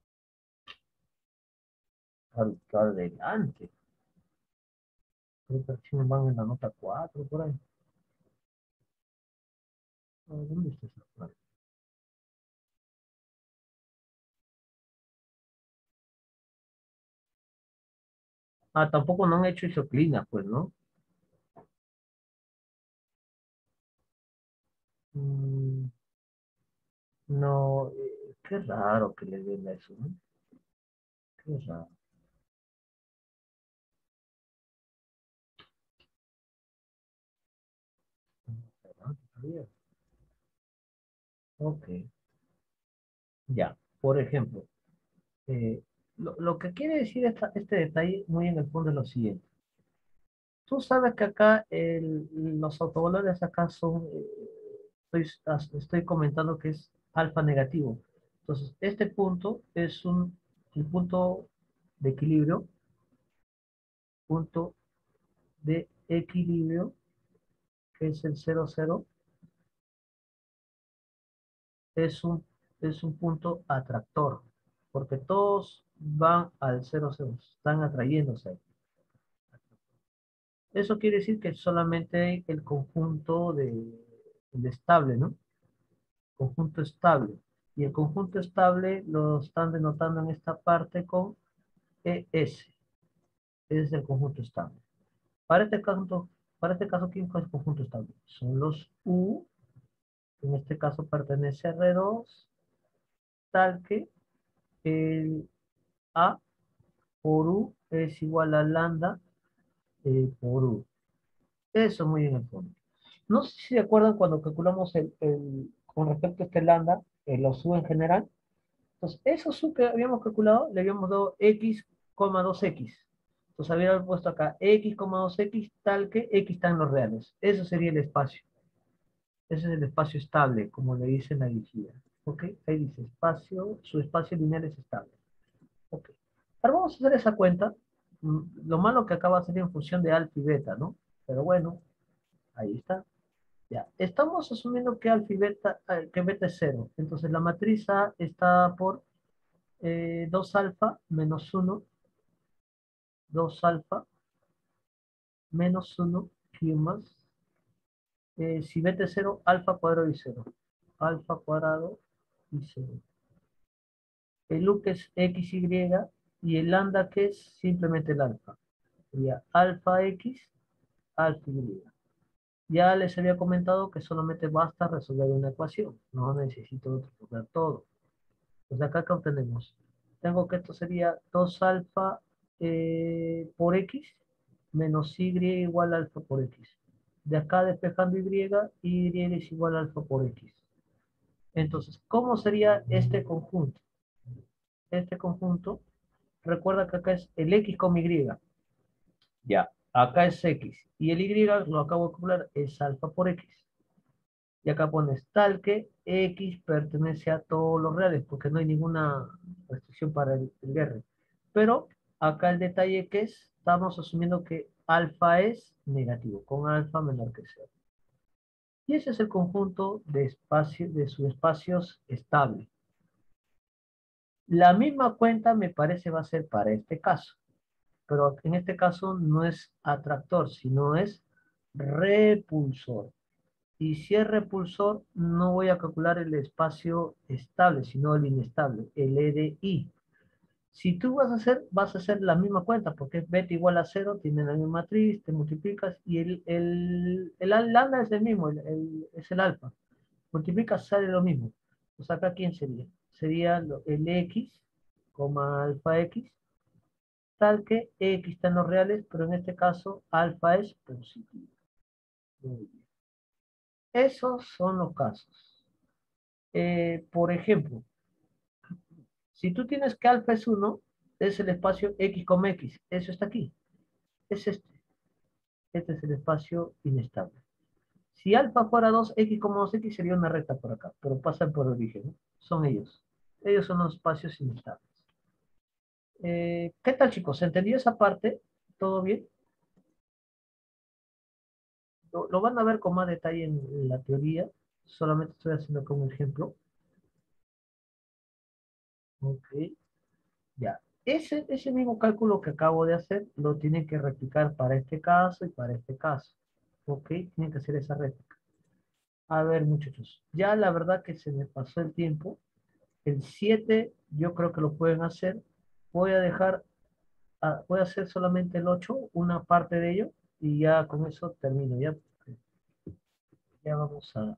Al adelante. Creo que aquí me van en la nota 4 por ahí. ¿Dónde está esa parte? Ah, tampoco no han hecho isoclina, pues, ¿no? Mm, no, qué raro que le den eso, ¿no? Qué raro. Ok, ya. Por ejemplo, eh, lo que quiere decir este detalle muy en el fondo es lo siguiente. Tú sabes que acá los autovalores acá son, estoy comentando que es alfa negativo. Entonces, este punto es el punto de equilibrio, que es el 0,0, es un, es un punto atractor, porque todos van al 0,0, están atrayéndose. Eso quiere decir que solamente el conjunto de estable, ¿no? Conjunto estable. Y el conjunto estable lo están denotando en esta parte con ES. Ese es el conjunto estable. Para este caso, ¿quién es el conjunto estable? Son los U, que en este caso pertenece a R2, tal que el A por U es igual a lambda por U. Eso muy en el fondo. No sé si se acuerdan cuando calculamos con respecto a este lambda, los U en general. Entonces, esos U que habíamos calculado, le habíamos dado x, 2x. Entonces, habíamos puesto acá x, 2x, tal que x está en los reales. Eso sería el espacio. Ese es el espacio estable, como le dice la guía. ¿Ok? Ahí dice espacio, su espacio lineal es estable. ¿Ok? Ahora vamos a hacer esa cuenta. Lo malo que acá va a ser en función de alfa y beta, ¿no? Pero bueno, ahí está. Ya, estamos asumiendo que alfa y beta, que beta es cero. Entonces la matriz A está por 2 alfa menos 1, 2 alfa menos 1, Q más. Si beta es cero, alfa cuadrado y cero. Alfa cuadrado y cero. el u que es xy y el lambda que es simplemente el alfa. Sería alfa x, alfa y. Ya les había comentado que solamente basta resolver una ecuación, no necesito resolver todo. Pues acá, ¿qué obtenemos? Tengo que esto sería 2 alfa por x menos y igual a alfa por x. De acá despejando y es igual a alfa por x. Entonces, ¿cómo sería este conjunto? Este conjunto, recuerda que acá es el x con y. Ya, acá es x. Y el y, lo acabo de calcular, es alfa por x. Y acá pones tal que x pertenece a todos los reales, porque no hay ninguna restricción para el R. Pero acá el detalle que es, estamos asumiendo que alfa es negativo, con alfa menor que 0. Y ese es el conjunto de subespacios estable. La misma cuenta me parece va a ser para este caso. Pero en este caso no es atractor, sino es repulsor. Y si es repulsor, no voy a calcular el espacio estable, sino el inestable, el E de I. Si tú vas a hacer la misma cuenta, porque es beta igual a 0, tiene la misma matriz, te multiplicas, y el lambda es el mismo, es el alfa. Multiplicas, sale lo mismo. Pues acá, ¿quién sería? Sería el X, alfa X, tal que X está en los reales, pero en este caso, alfa es positivo. Muy bien. Esos son los casos. Por ejemplo, si tú tienes que alfa es 1, es el espacio x, eso está aquí, es este. Este es el espacio inestable. Si alfa fuera 2, x, 2x sería una recta por acá, pero pasan por origen, ¿no? Son ellos. Ellos son los espacios inestables. ¿Qué tal, chicos? ¿Se entendió esa parte? ¿Todo bien? Lo van a ver con más detalle en la teoría. Solamente estoy haciendo como ejemplo. Ok. Ya, ese mismo cálculo que acabo de hacer lo tienen que replicar para este caso y para este caso. ¿Ok? Tienen que hacer esa réplica. A ver, muchachos, ya la verdad que se me pasó el tiempo. El 7 yo creo que lo pueden hacer. Voy a dejar, voy a hacer solamente el 8, una parte de ello, y ya con eso termino. Ya vamos a...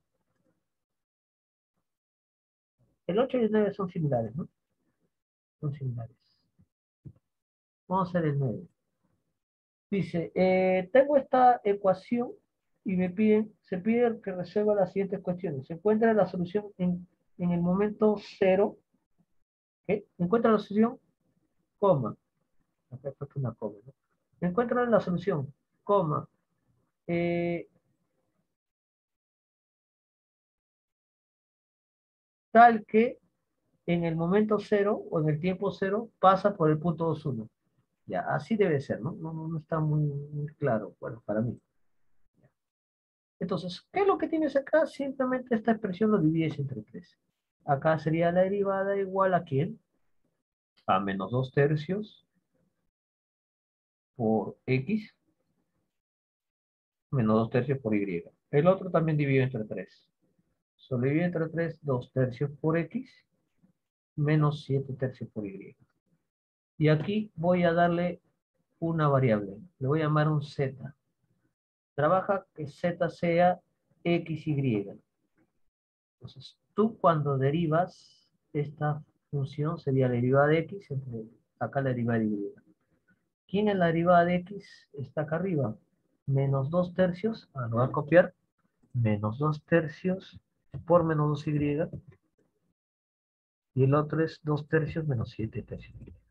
El 8 y el 9 son similares, ¿no? Son similares. Vamos a hacer el 9. Dice, tengo esta ecuación y se pide que resuelva las siguientes cuestiones. Se encuentra la solución en el momento 0. ¿Okay? Encuentra la solución, coma. Acá he puesto una coma, ¿no? Encuentra la solución, coma. Tal que en el momento 0 o en el tiempo 0 pasa por el punto 21. Ya, así debe ser, ¿no? No está muy claro, bueno, para mí. Entonces, ¿qué es lo que tienes acá? Simplemente esta expresión lo divides entre 3. Acá sería la derivada igual a ¿quién? A menos 2 tercios por x menos 2 tercios por y. El otro también dividido entre 3. Solo divide entre 3, 2 tercios por x menos 7 tercios por y. Y aquí voy a darle una variable. Le voy a llamar un z. Trabaja que z sea xy. Entonces, tú cuando derivas esta función sería la derivada de x entre acá la derivada de y. ¿Quién es la derivada de x? Está acá arriba. Menos 2 tercios. Lo voy a copiar. Menos 2 tercios por menos 2y. Y el otro es 2 tercios menos 7 tercios.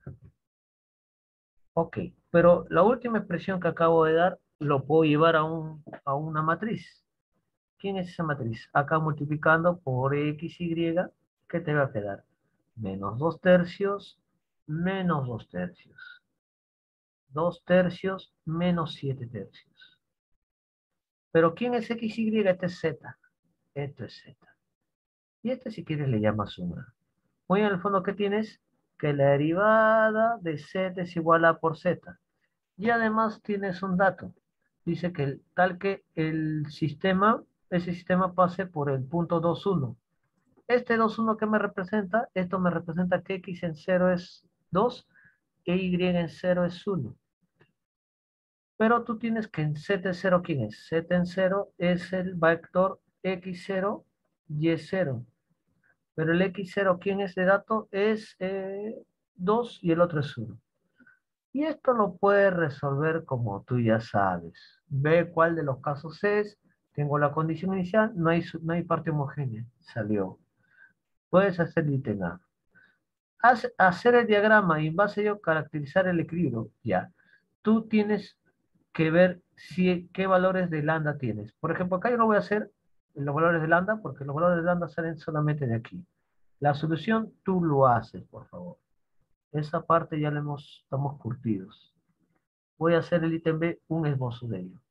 Ok, pero la última expresión que acabo de dar lo puedo llevar a una matriz. ¿Quién es esa matriz? Acá multiplicando por xy, ¿qué te va a quedar? Menos 2 tercios, menos 2 tercios. 2 tercios, menos 7 tercios. Pero ¿quién es xy? Este es z. Esto es z. Y este si quieres le llamas suma. Muy en el fondo, ¿qué tienes? Que la derivada de z es igual a por z. Y además tienes un dato. Dice que tal que ese sistema pase por el punto 2, 1. Este 2, 1 ¿qué me representa? Esto me representa que x en 0 es 2 e y en 0 es 1. Pero tú tienes que en z en 0, ¿quién es? Z en 0 es el vector x0, y0. Pero el x0, ¿quién es de dato? Es 2 y el otro es 1. Y esto lo puedes resolver como tú ya sabes. Ve cuál de los casos es. Tengo la condición inicial, no hay parte homogénea. Salió. Puedes hacer el ítem A. Hacer el diagrama y en base a ello caracterizar el equilibrio. Ya. Tú tienes que ver qué valores de lambda tienes. Por ejemplo, acá yo no voy a hacer los valores de lambda porque los valores de lambda salen solamente de aquí. La solución tú lo haces, por favor. Esa parte ya estamos curtidos. Voy a hacer el ítem B un esbozo de ello.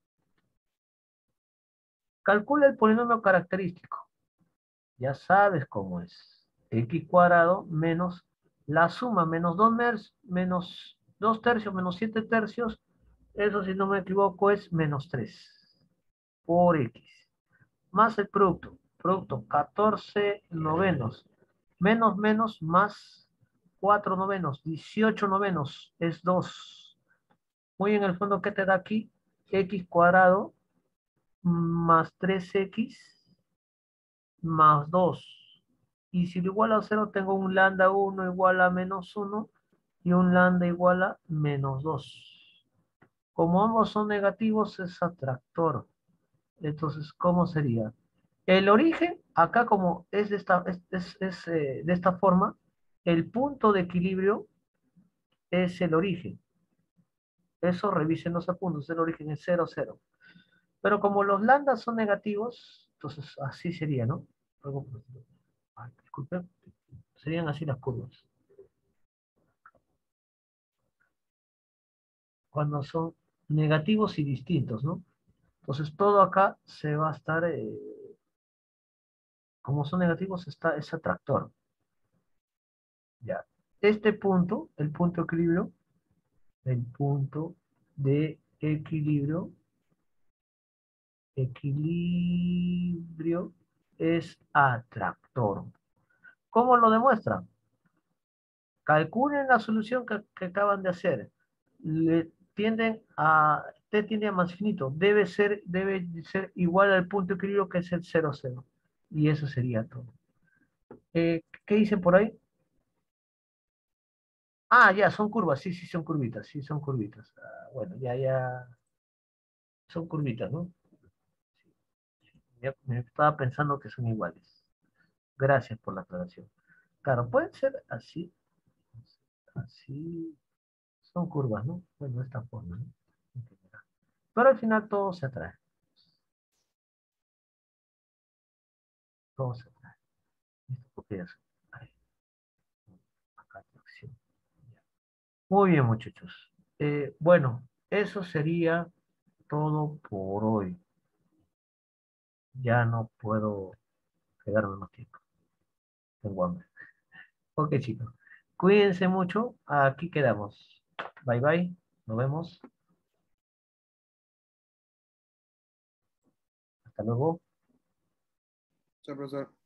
Calcula el polinomio característico. Ya sabes cómo es. X cuadrado menos la suma menos 2 tercios menos 7 tercios. Eso, si no me equivoco, es menos 3 por X. Más el producto. Producto 14 novenos. Menos más 4 novenos. 18 novenos es 2. Muy en el fondo, ¿qué te da aquí? X cuadrado más 3x más 2. Y si lo igual a 0, tengo un lambda 1 igual a menos 1 y un lambda igual a menos 2. Como ambos son negativos, es atractor. Entonces, ¿cómo sería? El origen, acá como es de esta forma, el punto de equilibrio es el origen. Eso revisen los apuntes, el origen es 0, 0. Pero como los lambdas son negativos, entonces así sería, ¿no? Disculpen, serían así las curvas. Cuando son negativos y distintos, ¿no? Entonces todo acá se va a estar, como son negativos, está ese atractor. Ya. Este punto, el punto de equilibrio es atractor. ¿Cómo lo demuestran? Calculen la solución que acaban de hacer. T tiende a más infinito. Debe ser igual al punto de equilibrio que es el 0, 0. Y eso sería todo. ¿Qué dicen por ahí? Ah, ya, son curvas. Sí, sí, son curvitas. Sí, son curvitas. Bueno, ya. Son curvitas, ¿no? Ya me estaba pensando que son iguales. Gracias por la aclaración. Claro, pueden ser así. Así. Son curvas, ¿no? Bueno, de esta forma, ¿no? Pero al final todo se atrae. Todo se atrae. Listo, porque ya ahí, acá atracción. Muy bien, muchachos. Bueno, eso sería todo por hoy. Ya no puedo quedarme más tiempo. Tengo hambre. Ok, chicos. Cuídense mucho. Aquí quedamos. Bye, bye. Nos vemos. Hasta luego. Chao, profesor.